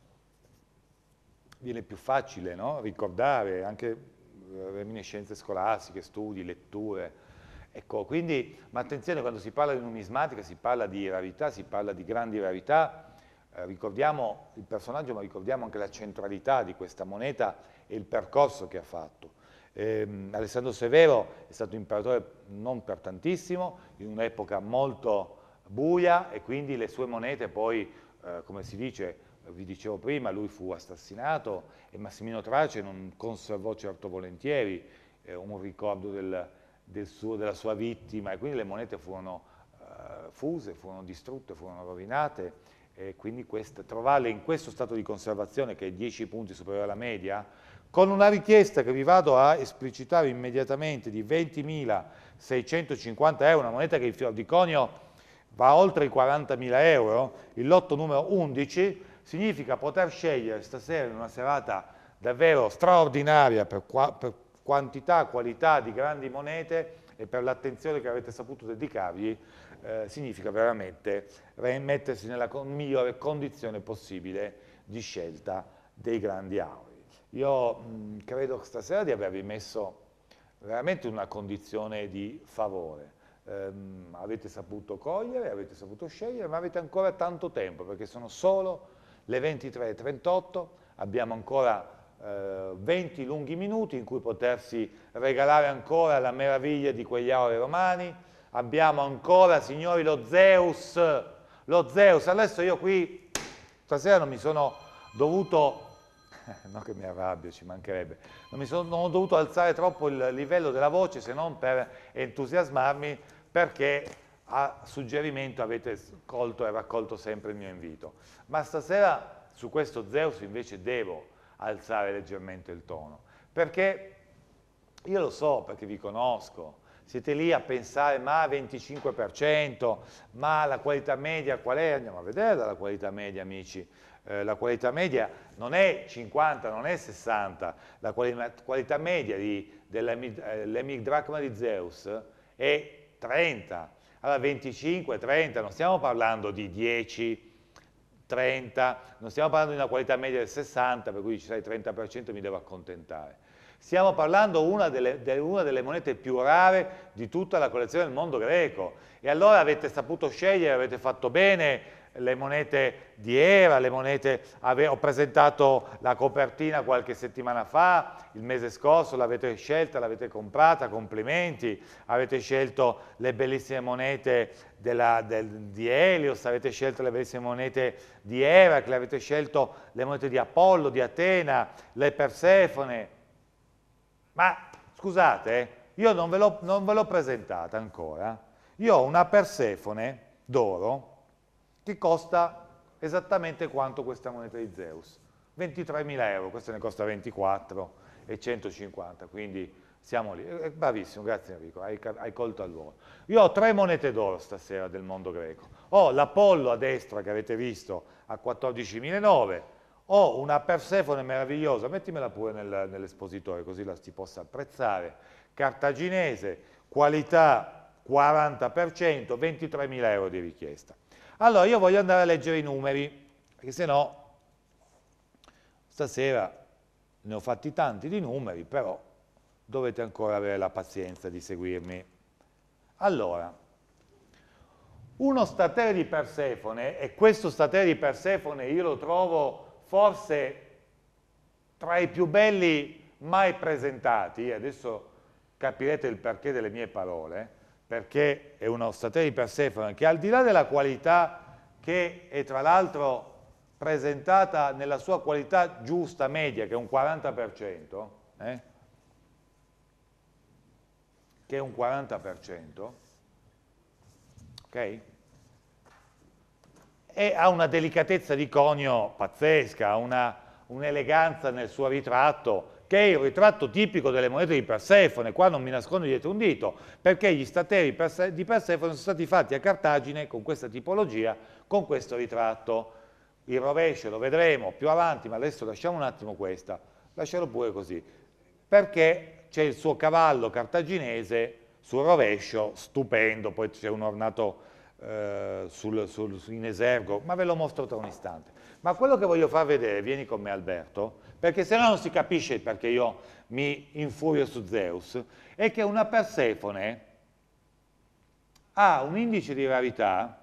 viene più facile, no? Ricordare anche reminiscenze scolastiche, studi, letture. Ecco, quindi, ma attenzione, quando si parla di numismatica si parla di rarità, si parla di grandi rarità, eh, ricordiamo il personaggio ma ricordiamo anche la centralità di questa moneta e il percorso che ha fatto. Eh, Alessandro Severo è stato imperatore non per tantissimo, in un'epoca molto buia e quindi le sue monete poi, eh, come si dice, vi dicevo prima, lui fu assassinato e Massimino Trace non conservò certo volentieri eh, un ricordo del Del suo, della sua vittima e quindi le monete furono uh, fuse, furono distrutte, furono rovinate e quindi queste, trovarle in questo stato di conservazione che è dieci punti superiore alla media, con una richiesta che vi vado a esplicitare immediatamente di ventimilaseicentocinquanta euro, una moneta che il fior di conio va oltre i quarantamila euro, il lotto numero undici, significa poter scegliere stasera in una serata davvero straordinaria per, qua, per quantità, qualità di grandi monete e per l'attenzione che avete saputo dedicargli, eh, significa veramente mettersi nella migliore condizione possibile di scelta dei grandi auri. Io mh, credo stasera di avervi messo veramente in una condizione di favore. Um, avete saputo cogliere, avete saputo scegliere, ma avete ancora tanto tempo, perché sono solo le ventitré e trentotto, abbiamo ancora venti lunghi minuti in cui potersi regalare ancora la meraviglia di quegli auri romani. Abbiamo ancora, signori, lo Zeus, lo Zeus. Adesso io qui, stasera non mi sono dovuto, non che mi arrabbio, ci mancherebbe, non mi sono non ho dovuto alzare troppo il livello della voce se non per entusiasmarmi, perché a suggerimento avete colto e raccolto sempre il mio invito. Ma stasera su questo Zeus invece devo alzare leggermente il tono, perché io lo so, perché vi conosco, siete lì a pensare ma venticinque per cento, ma la qualità media qual è? Andiamo a vedere la qualità media, amici. Eh, la qualità media non è cinquanta, non è sessanta, la quali qualità media dell'Emig Dracma di Zeus è trenta, allora venticinque, trenta, non stiamo parlando di dieci, trenta, non stiamo parlando di una qualità media del sessanta, per cui dici, sai, trenta per cento mi devo accontentare. Stiamo parlando di una delle, de, una delle monete più rare di tutta la collezione del mondo greco. E allora avete saputo scegliere, avete fatto bene le monete di Era, le monete, ave, ho presentato la copertina qualche settimana fa, il mese scorso l'avete scelta, l'avete comprata, complimenti, avete scelto le bellissime monete della, del, di Helios, avete scelto le bellissime monete di Eracle, avete scelto le monete di Apollo, di Atena, le Persefone. Ma scusate, eh, io non ve l'ho presentata ancora. Io ho una Persefone d'oro che costa esattamente quanto questa moneta di Zeus. ventitremila euro, questa ne costa ventiquattro e centocinquanta, quindi siamo lì. Eh, bravissimo, grazie Enrico, hai, hai colto al volo. Io ho tre monete d'oro stasera del mondo greco. Ho l'Apollo a destra che avete visto a quattordicimilanovecento, ho una Persefone meravigliosa, mettimela pure nel, nell'espositore così la si possa apprezzare, cartaginese, qualità quaranta per cento, ventitremila euro di richiesta. Allora io voglio andare a leggere i numeri, perché se no stasera ne ho fatti tanti di numeri, però dovete ancora avere la pazienza di seguirmi. Allora, uno statere di Persefone, e questo statere di Persefone io lo trovo forse tra i più belli mai presentati, adesso capirete il perché delle mie parole, perché è uno statere di Persefone che al di là della qualità, che è tra l'altro presentata nella sua qualità giusta, media, che è un quaranta per cento, eh? che è un quaranta per cento, ok? E ha una delicatezza di conio pazzesca, una, un'eleganza nel suo ritratto, che è il ritratto tipico delle monete di Persefone. Qua non mi nascondo dietro un dito, perché gli stateri di Persefone sono stati fatti a Cartagine con questa tipologia, con questo ritratto. Il rovescio lo vedremo più avanti, ma adesso lasciamo un attimo questa, lascialo pure così, perché c'è il suo cavallo cartaginese sul rovescio, stupendo, poi c'è un ornato eh, sul, sul, in esergo, ma ve lo mostro tra un istante. Ma quello che voglio far vedere, vieni con me Alberto, perché se no non si capisce perché io mi infurio su Zeus, è che una Persefone ha un indice di rarità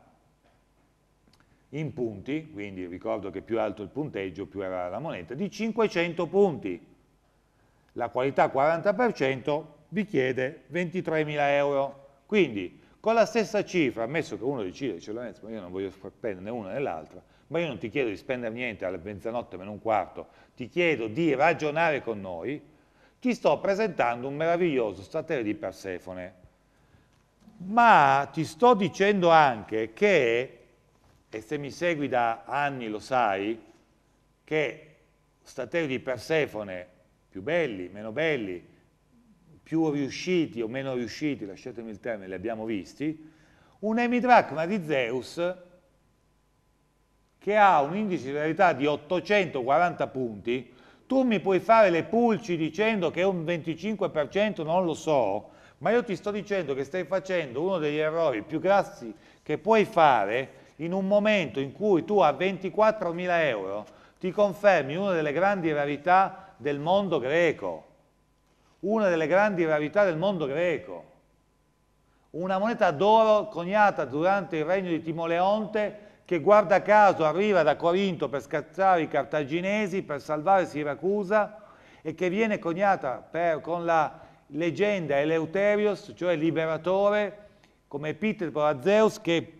in punti, quindi ricordo che più alto il punteggio, più era la moneta, di cinquecento punti. La qualità quaranta per cento vi chiede ventitremila euro. Quindi, con la stessa cifra, ammesso che uno decide, dice Lorenzo, ma io non voglio spendere né una né l'altra, ma io non ti chiedo di spendere niente alle mezzanotte meno un quarto, ti chiedo di ragionare con noi, ti sto presentando un meraviglioso statere di Persefone. Ma ti sto dicendo anche che, e se mi segui da anni lo sai, che stateri di Persefone più belli, meno belli, più riusciti o meno riusciti, lasciatemi il termine, li abbiamo visti, un emidracma di Zeus che ha un indice di rarità di ottocentoquaranta punti, tu mi puoi fare le pulci dicendo che è un venticinque per cento, non lo so, ma io ti sto dicendo che stai facendo uno degli errori più grossi che puoi fare in un momento in cui tu a ventiquattromila euro ti confermi una delle grandi rarità del mondo greco, una delle grandi rarità del mondo greco, una moneta d'oro coniata durante il regno di Timoleonte che guarda caso arriva da Corinto per scacciare i cartaginesi, per salvare Siracusa e che viene coniata per, con la leggenda Eleuterios, cioè liberatore, come epiteto a Zeus che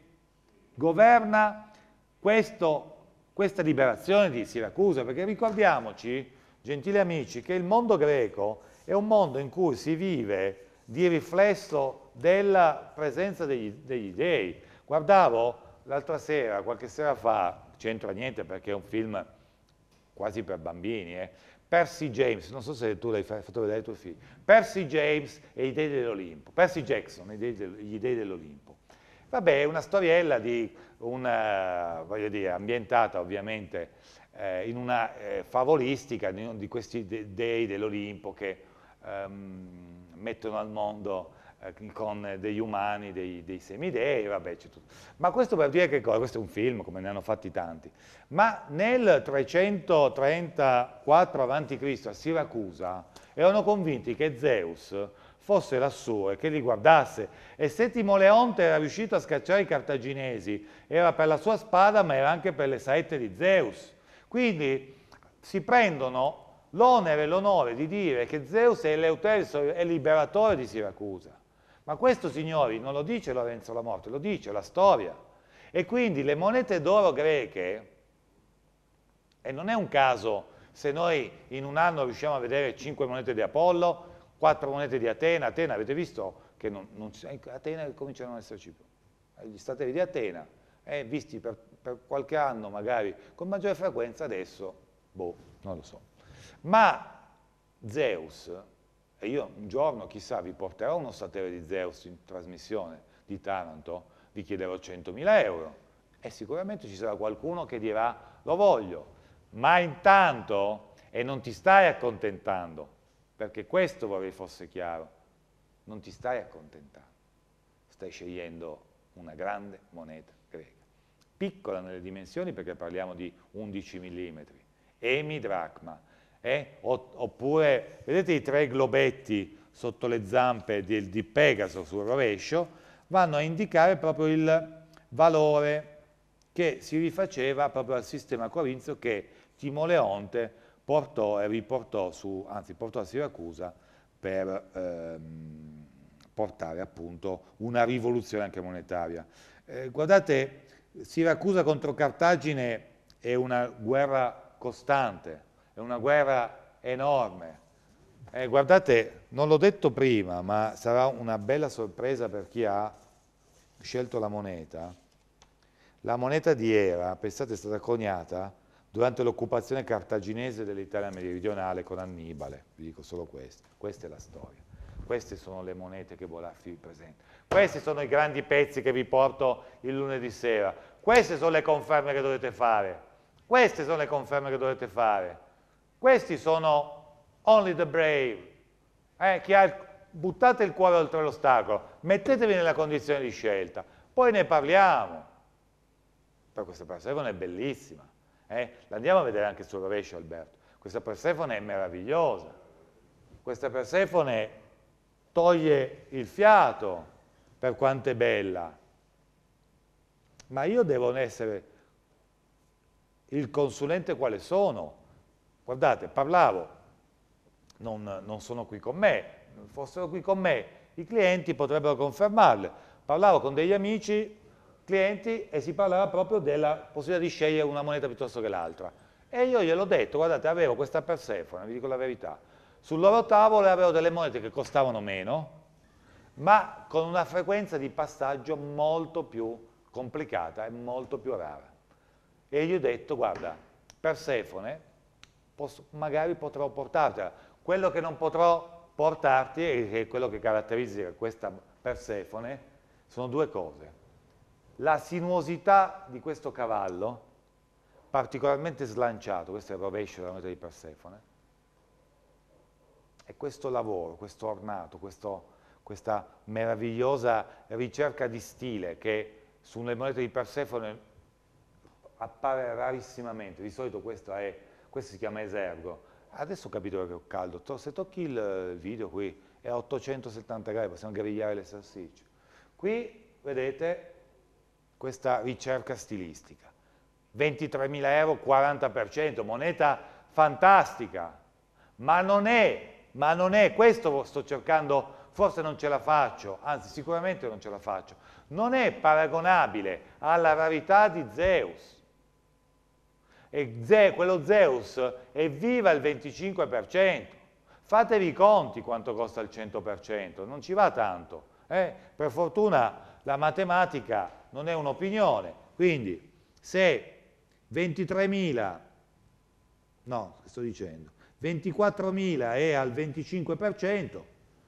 governa questo, questa liberazione di Siracusa, perché ricordiamoci, gentili amici, che il mondo greco è un mondo in cui si vive di riflesso della presenza degli, degli dei. Guardavo l'altra sera, qualche sera fa, c'entra niente perché è un film quasi per bambini, eh, Percy James, non so se tu l'hai fatto vedere ai tuoi figli, Percy James e gli dei dell'Olimpo, Percy Jackson e gli dei dell'Olimpo. Vabbè, è una storiella di una, voglio dire, ambientata ovviamente eh, in una eh, favolistica di, di questi de dei dell'Olimpo che ehm, mettono al mondo eh, con degli umani, dei, dei semidei, vabbè, c'è tutto. Ma questo per dire che cosa? Questo è un film, come ne hanno fatti tanti. Ma nel trecentotrentaquattro avanti Cristo a Siracusa erano convinti che Zeus fosse lassù e che li guardasse. E se Timoleonte era riuscito a scacciare i cartaginesi, era per la sua spada, ma era anche per le saette di Zeus. Quindi si prendono l'onere e l'onore di dire che Zeus è Eleuterio, è il liberatore di Siracusa. Ma questo, signori, non lo dice Lorenzo la Morte, lo dice la storia. E quindi le monete d'oro greche, e non è un caso se noi in un anno riusciamo a vedere cinque monete di Apollo, quattro monete di Atena. Atena, avete visto che non, non, Atena cominciano a non esserci più. Gli stateri di Atena, eh, visti per, per qualche anno magari con maggiore frequenza, adesso, boh, non lo so. Ma Zeus, e io un giorno, chissà, vi porterò uno statere di Zeus in trasmissione di Taranto, vi chiederò centomila euro e sicuramente ci sarà qualcuno che dirà lo voglio, ma intanto, e non ti stai accontentando, perché questo vorrei fosse chiaro, non ti stai accontentando, stai scegliendo una grande moneta greca, piccola nelle dimensioni perché parliamo di undici millimetri, emidracma, eh? Oppure, vedete i tre globetti sotto le zampe di, di Pegaso sul rovescio, vanno a indicare proprio il, valore che si rifaceva proprio al sistema corinzio che Timoleonte portò e riportò su, anzi portò a Siracusa per ehm, portare appunto una rivoluzione anche monetaria. Eh, guardate, Siracusa contro Cartagine è una guerra costante, è una guerra enorme. Eh, guardate, non l'ho detto prima, ma sarà una bella sorpresa per chi ha scelto la moneta. La moneta di Era, pensate, è stata coniata durante l'occupazione cartaginese dell'Italia meridionale con Annibale, vi dico solo questo, questa è la storia, queste sono le monete che Bolaffi vi presenta, questi sono i grandi pezzi che vi porto il lunedì sera, queste sono le conferme che dovete fare, queste sono le conferme che dovete fare, questi sono only the brave, eh, chi ha il, buttate il cuore oltre l'ostacolo, mettetevi nella condizione di scelta, poi ne parliamo, però questa Persefone è bellissima. Eh? L'andiamo a vedere anche sul rovescio, Alberto. Questa Persefone è meravigliosa. Questa Persefone toglie il fiato per quanto è bella. Ma io devo essere il consulente quale sono. Guardate, parlavo, non, non sono qui con me, fossero qui con me, i clienti potrebbero confermarle. Parlavo con degli amici clienti e si parlava proprio della possibilità di scegliere una moneta piuttosto che l'altra. E io gliel'ho detto, guardate, avevo questa Persefone, vi dico la verità, sul loro tavolo avevo delle monete che costavano meno, ma con una frequenza di passaggio molto più complicata e molto più rara. E gli ho detto, guarda, Persefone, posso, magari potrò portartela. Quello che non potrò portarti, e quello che caratterizza questa Persefone, sono due cose. La sinuosità di questo cavallo, particolarmente slanciato, questo è il rovescio della moneta di Persefone, e questo lavoro, questo ornato, questo, questa meravigliosa ricerca di stile che sulle monete di Persefone appare rarissimamente, di solito questo, è, questo si chiama esergo. Adesso ho capito che ho caldo, se tocchi il video qui è a ottocentosettanta gradi, possiamo grigliare le salsicce. Qui, vedete, questa ricerca stilistica, ventitremila euro, quaranta per cento, moneta fantastica, ma non è, ma non è, questo sto cercando, forse non ce la faccio, anzi sicuramente non ce la faccio, non è paragonabile alla rarità di Zeus, e Ze, quello Zeus evviva il venticinque per cento, fatevi i conti quanto costa il cento per cento, non ci va tanto, eh? Per fortuna la matematica non è un'opinione, quindi se ventitremila, no, che sto dicendo, ventiquattromila è al venticinque per cento,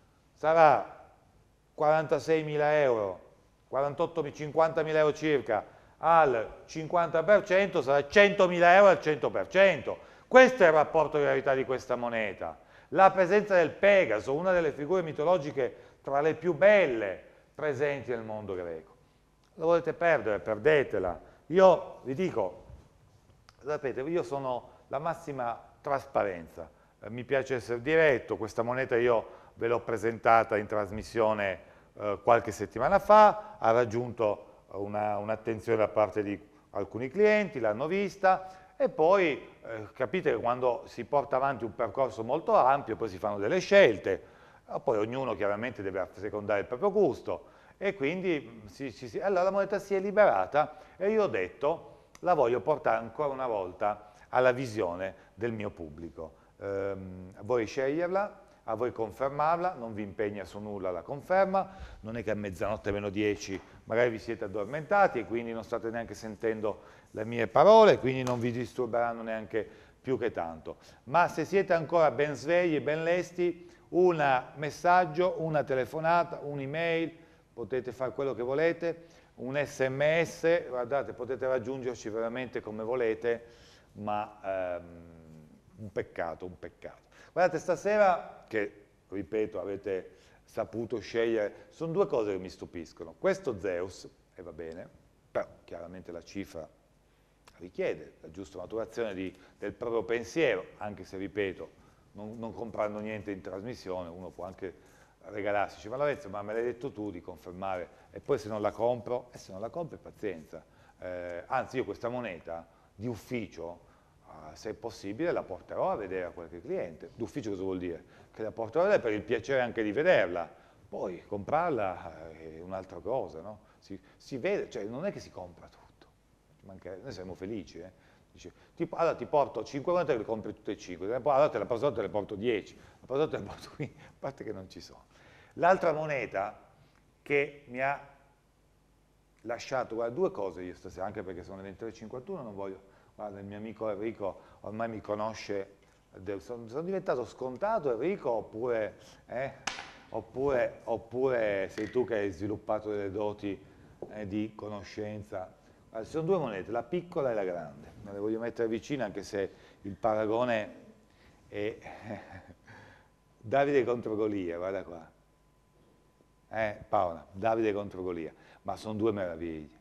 sarà quarantaseimila euro, quarantotto, cinquantamila euro circa al cinquanta per cento, sarà centomila euro al cento per cento. Questo è il rapporto di realtà di questa moneta. La presenza del Pegaso, una delle figure mitologiche tra le più belle presenti nel mondo greco. Lo volete perdere? Perdetela. Io vi dico, sapete, io sono la massima trasparenza, eh, mi piace essere diretto, questa moneta io ve l'ho presentata in trasmissione eh, qualche settimana fa, ha raggiunto un'attenzione una da parte di alcuni clienti, l'hanno vista e poi eh, capite che quando si porta avanti un percorso molto ampio poi si fanno delle scelte, poi ognuno chiaramente deve assecondare il proprio gusto e quindi si, si, si, allora la moneta si è liberata e io ho detto la voglio portare ancora una volta alla visione del mio pubblico. Ehm, a voi sceglierla, a voi confermarla, non vi impegna su nulla la conferma, non è che a mezzanotte meno dieci magari vi siete addormentati e quindi non state neanche sentendo le mie parole, quindi non vi disturberanno neanche più che tanto. Ma se siete ancora ben svegli e ben lesti, un messaggio, una telefonata, un'email, potete fare quello che volete, un sms, guardate, potete raggiungerci veramente come volete, ma ehm, un peccato, un peccato. Guardate, stasera, che ripeto avete saputo scegliere, sono due cose che mi stupiscono. Questo Zeus, e va bene, però chiaramente la cifra richiede la giusta maturazione di, del proprio pensiero, anche se, ripeto, non, non comprando niente in trasmissione, uno può anche regalarsi, dice, ma Lorenzo, ma me l'hai detto tu di confermare, e poi se non la compro, e se non la compro pazienza, eh, anzi io questa moneta di ufficio, eh, se è possibile la porterò a vedere a qualche cliente. D'ufficio cosa vuol dire? Che la porterò a vedere per il piacere anche di vederla, poi comprarla è un'altra cosa, no? Si, si vede, cioè non è che si compra tutto, manca, noi siamo felici, eh? Dice, tipo, allora ti porto cinque monete e le compri tutte e cinque, allora te la prossima volta te le porto dieci, la prossima volta te le porto qui, a parte che non ci sono. L'altra moneta che mi ha lasciato, guarda, due cose io stasera, anche perché sono le ventitré e cinquantuno, non voglio, guarda, il mio amico Enrico ormai mi conosce, sono, sono diventato scontato Enrico, oppure, eh, oppure, oppure sei tu che hai sviluppato delle doti eh, di conoscenza. Allora, ci sono due monete, la piccola e la grande, me le voglio mettere vicine anche se il paragone è Davide contro Golia, guarda qua. Eh, Paola, Davide contro Golia, ma sono due meraviglie.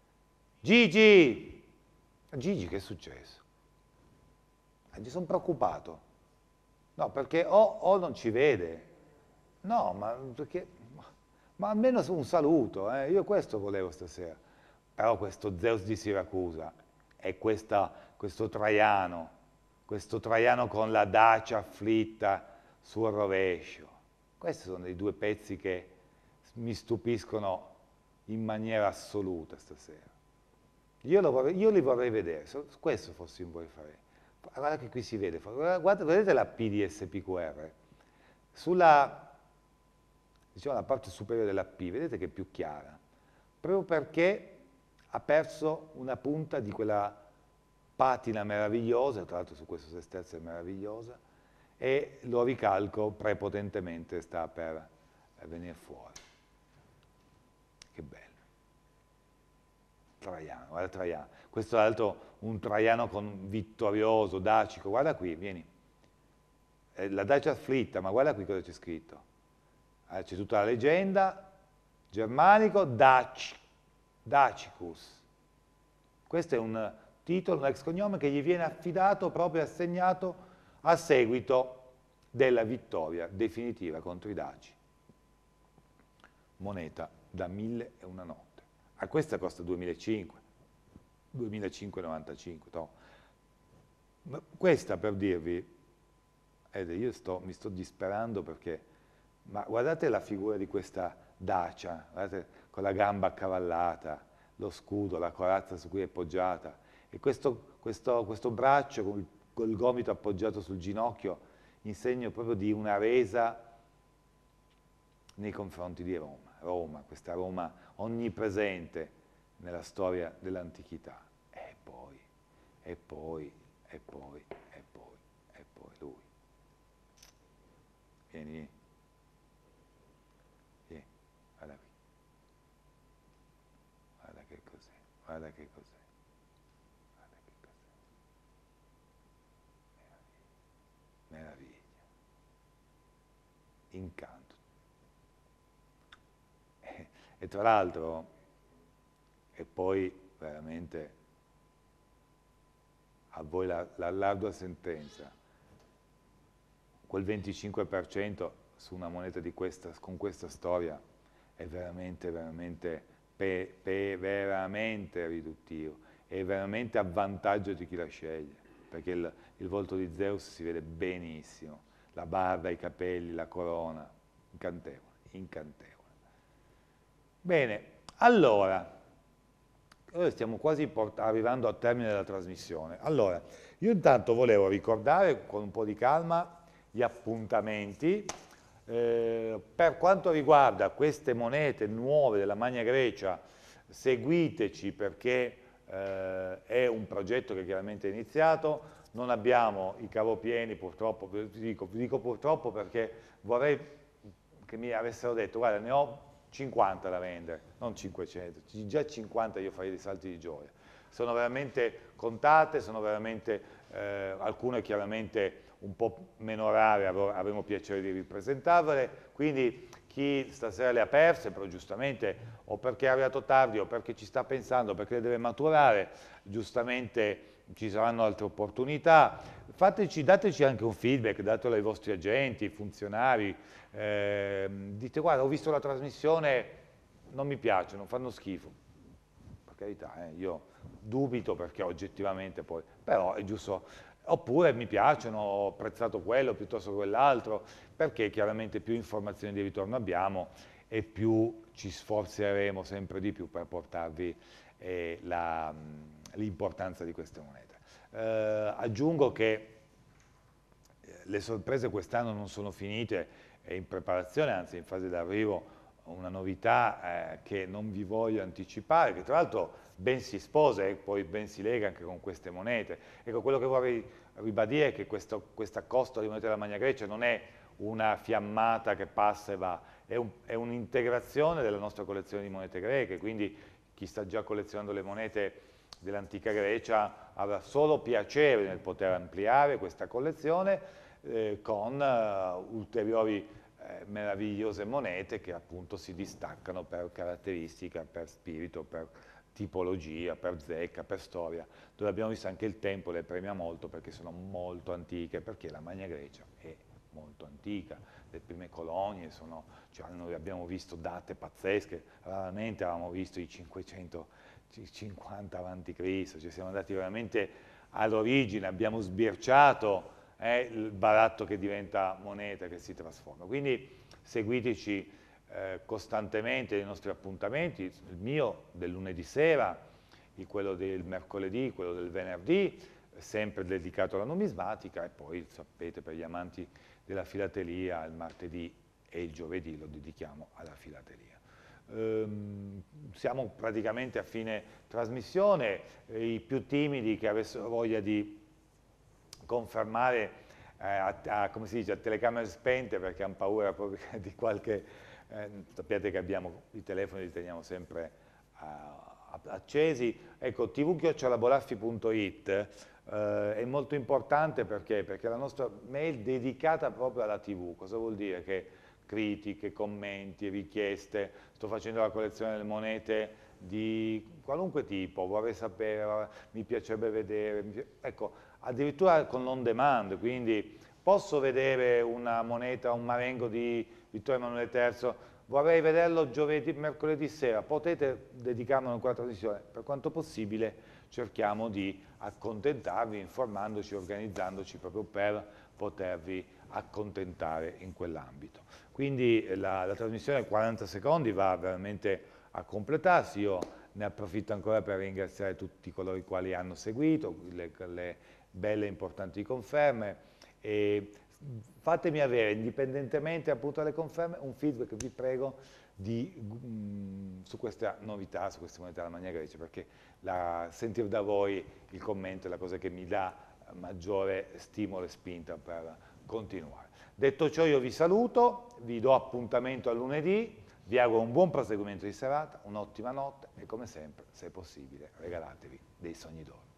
Gigi! Gigi, che è successo? Eh, mi sono preoccupato. No, perché o, o non ci vede. No, ma perché... Ma almeno un saluto, eh? Io questo volevo stasera. Però questo Zeus di Siracusa e questa, questo Traiano, questo Traiano con la Dacia afflitta sul rovescio, questi sono dei due pezzi che mi stupiscono in maniera assoluta stasera. Io, lo vorrei, io li vorrei vedere, questo fossi un voi farei. Guarda che qui si vede, guarda, vedete la P di S P Q R? Sulla, diciamo, la parte superiore della P, vedete che è più chiara, proprio perché ha perso una punta di quella patina meravigliosa, tra l'altro su questo sesterzo è meravigliosa, e lo ricalco prepotentemente, sta per venire fuori. Che bello. Traiano, guarda Traiano. Questo è l'altro, un Traiano con vittorioso, dacico, guarda qui, vieni. La Dacia afflitta, ma guarda qui cosa c'è scritto. C'è tutta la leggenda, germanico, Dac, Dacicus. Questo è un titolo, un ex cognome che gli viene affidato, proprio assegnato a seguito della vittoria definitiva contro i Daci. Moneta da mille e una notte. A questa costa duemilacinque, duemilacinquecentonovantacinque. No. Ma questa per dirvi, ed io sto, mi sto disperando perché, ma guardate la figura di questa Dacia, guardate, con la gamba accavallata, lo scudo, la corazza su cui è poggiata, e questo, questo, questo braccio con il, col gomito appoggiato sul ginocchio, in segno proprio di una resa nei confronti di Roma. Roma, questa Roma onnipresente nella storia dell'antichità. E poi, e poi, e poi, e poi, e poi lui. Vieni, vieni, guarda qui. Guarda che cos'è, guarda che cos'è. Guarda che cos'è. Meraviglia. Meraviglia. Incanto. E tra l'altro, e poi veramente a voi la, la, l'ardua sentenza, quel venticinque per cento su una moneta di questa, con questa storia è veramente, veramente, pe, pe, veramente riduttivo, è veramente a vantaggio di chi la sceglie, perché il, il volto di Zeus si vede benissimo, la barba, i capelli, la corona, incantevole, incantevole. Bene, allora, noi stiamo quasi arrivando al termine della trasmissione. Allora, io intanto volevo ricordare con un po' di calma gli appuntamenti. Eh, per quanto riguarda queste monete nuove della Magna Grecia, seguiteci perché eh, è un progetto che chiaramente è iniziato. Non abbiamo i cavopieni purtroppo, vi dico, vi dico purtroppo perché vorrei che mi avessero detto, guarda, ne ho cinquanta da vendere, non cinquecento, già cinquanta io farei dei salti di gioia. Sono veramente contate, sono veramente, eh, alcune chiaramente un po' meno rare, avremo piacere di ripresentarvele, quindi chi stasera le ha perse, però giustamente, o perché è arrivato tardi, o perché ci sta pensando, perché le deve maturare, giustamente ci saranno altre opportunità. fateci, dateci anche un feedback, datelo ai vostri agenti, funzionari, eh, dite guarda ho visto la trasmissione, non mi piacciono, fanno schifo, per carità, eh, io dubito perché oggettivamente poi, però è giusto, oppure mi piacciono, ho apprezzato quello piuttosto che quell'altro, perché chiaramente più informazioni di ritorno abbiamo e più ci sforzeremo sempre di più per portarvi eh, l'importanza di queste monete. Eh, aggiungo che le sorprese quest'anno non sono finite, è in preparazione, anzi in fase d'arrivo una novità eh, che non vi voglio anticipare, che tra l'altro ben si sposa e poi ben si lega anche con queste monete. Ecco, quello che vorrei ribadire è che questo, questa costa di monete della Magna Grecia non è una fiammata che passa e va, è, un, è un'integrazione della nostra collezione di monete greche, quindi chi sta già collezionando le monete dell'antica Grecia avrà solo piacere nel poter ampliare questa collezione eh, con uh, ulteriori eh, meravigliose monete che appunto si distaccano per caratteristica, per spirito, per tipologia, per zecca, per storia, dove abbiamo visto anche il tempo le premia molto perché sono molto antiche, perché la Magna Grecia è molto antica, le prime colonie sono, cioè noi abbiamo visto date pazzesche, raramente avevamo visto i cinquecentocinquanta avanti Cristo, cioè siamo andati veramente all'origine, abbiamo sbirciato eh, il baratto che diventa moneta, che si trasforma. Quindi seguiteci eh, costantemente nei nostri appuntamenti, il mio del lunedì sera, quello del mercoledì, quello del venerdì, sempre dedicato alla numismatica, e poi sapete per gli amanti della filatelia il martedì e il giovedì lo dedichiamo alla filatelia. Ehm, siamo praticamente a fine trasmissione, i più timidi che avessero voglia di confermare eh, a, a, come si dice, a telecamere spente perché hanno paura proprio di qualche, eh, sappiate che abbiamo i telefoni, li teniamo sempre uh, accesi, ecco tv chiocciola bolaffi punto it Uh, è molto importante perché? Perché la nostra mail è dedicata proprio alla tivù. Cosa vuol dire? Che critiche, commenti, richieste, sto facendo la collezione delle monete di qualunque tipo, vorrei sapere, mi piacerebbe vedere, mi pi ecco, addirittura con l'on demand, quindi posso vedere una moneta, un marengo di Vittorio Emanuele terzo, vorrei vederlo giovedì, mercoledì sera, potete dedicarmelo in quella trasmissione, per quanto possibile cerchiamo di accontentarvi informandoci, organizzandoci proprio per potervi accontentare in quell'ambito. Quindi la, la trasmissione quaranta secondi va veramente a completarsi, io ne approfitto ancora per ringraziare tutti coloro i quali hanno seguito, le, le belle e importanti conferme, e fatemi avere, indipendentemente appunto dalle conferme, un feedback, vi prego, di, mh, su questa novità, su queste monete della Magna Grecia, perché la, sentire da voi il commento è la cosa che mi dà maggiore stimolo e spinta per continuare. Detto ciò io vi saluto, vi do appuntamento a lunedì, vi auguro un buon proseguimento di serata, un'ottima notte e come sempre, se è possibile, regalatevi dei sogni d'oro.